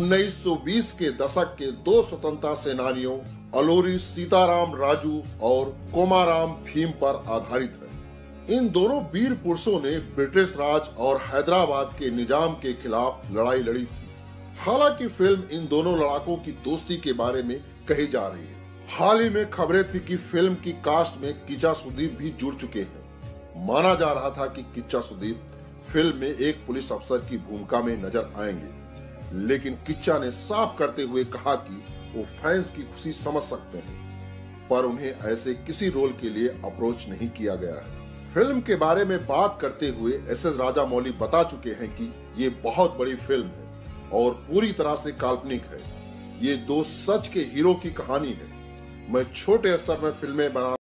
1920 के दशक के दो स्वतंत्रता सेनानियों अलूरी सीताराम राजू और कोमाराम भीम पर आधारित है। इन दोनों वीर पुरुषों ने ब्रिटिश राज और हैदराबाद के निजाम के खिलाफ लड़ाई लड़ी थी। हालांकि फिल्म इन दोनों लड़ाकों की दोस्ती के बारे में कही जा रही है। हाल ही में खबरें थी कि फिल्म की कास्ट में किच्चा सुदीप भी जुड़ चुके हैं। माना जा रहा था कि किच्चा सुदीप फिल्म में एक पुलिस अफसर की भूमिका में नजर आएंगे, लेकिन किच्चा ने साफ करते हुए कहा कि वो फैंस की खुशी समझ सकते हैं, पर उन्हें ऐसे किसी रोल के लिए अप्रोच नहीं किया गया है। फिल्म के बारे में बात करते हुए SS राजामौली बता चुके हैं कि ये बहुत बड़ी फिल्म है और पूरी तरह से काल्पनिक है। ये दो सच के हीरो की कहानी है। मैं छोटे स्तर में फिल्में बना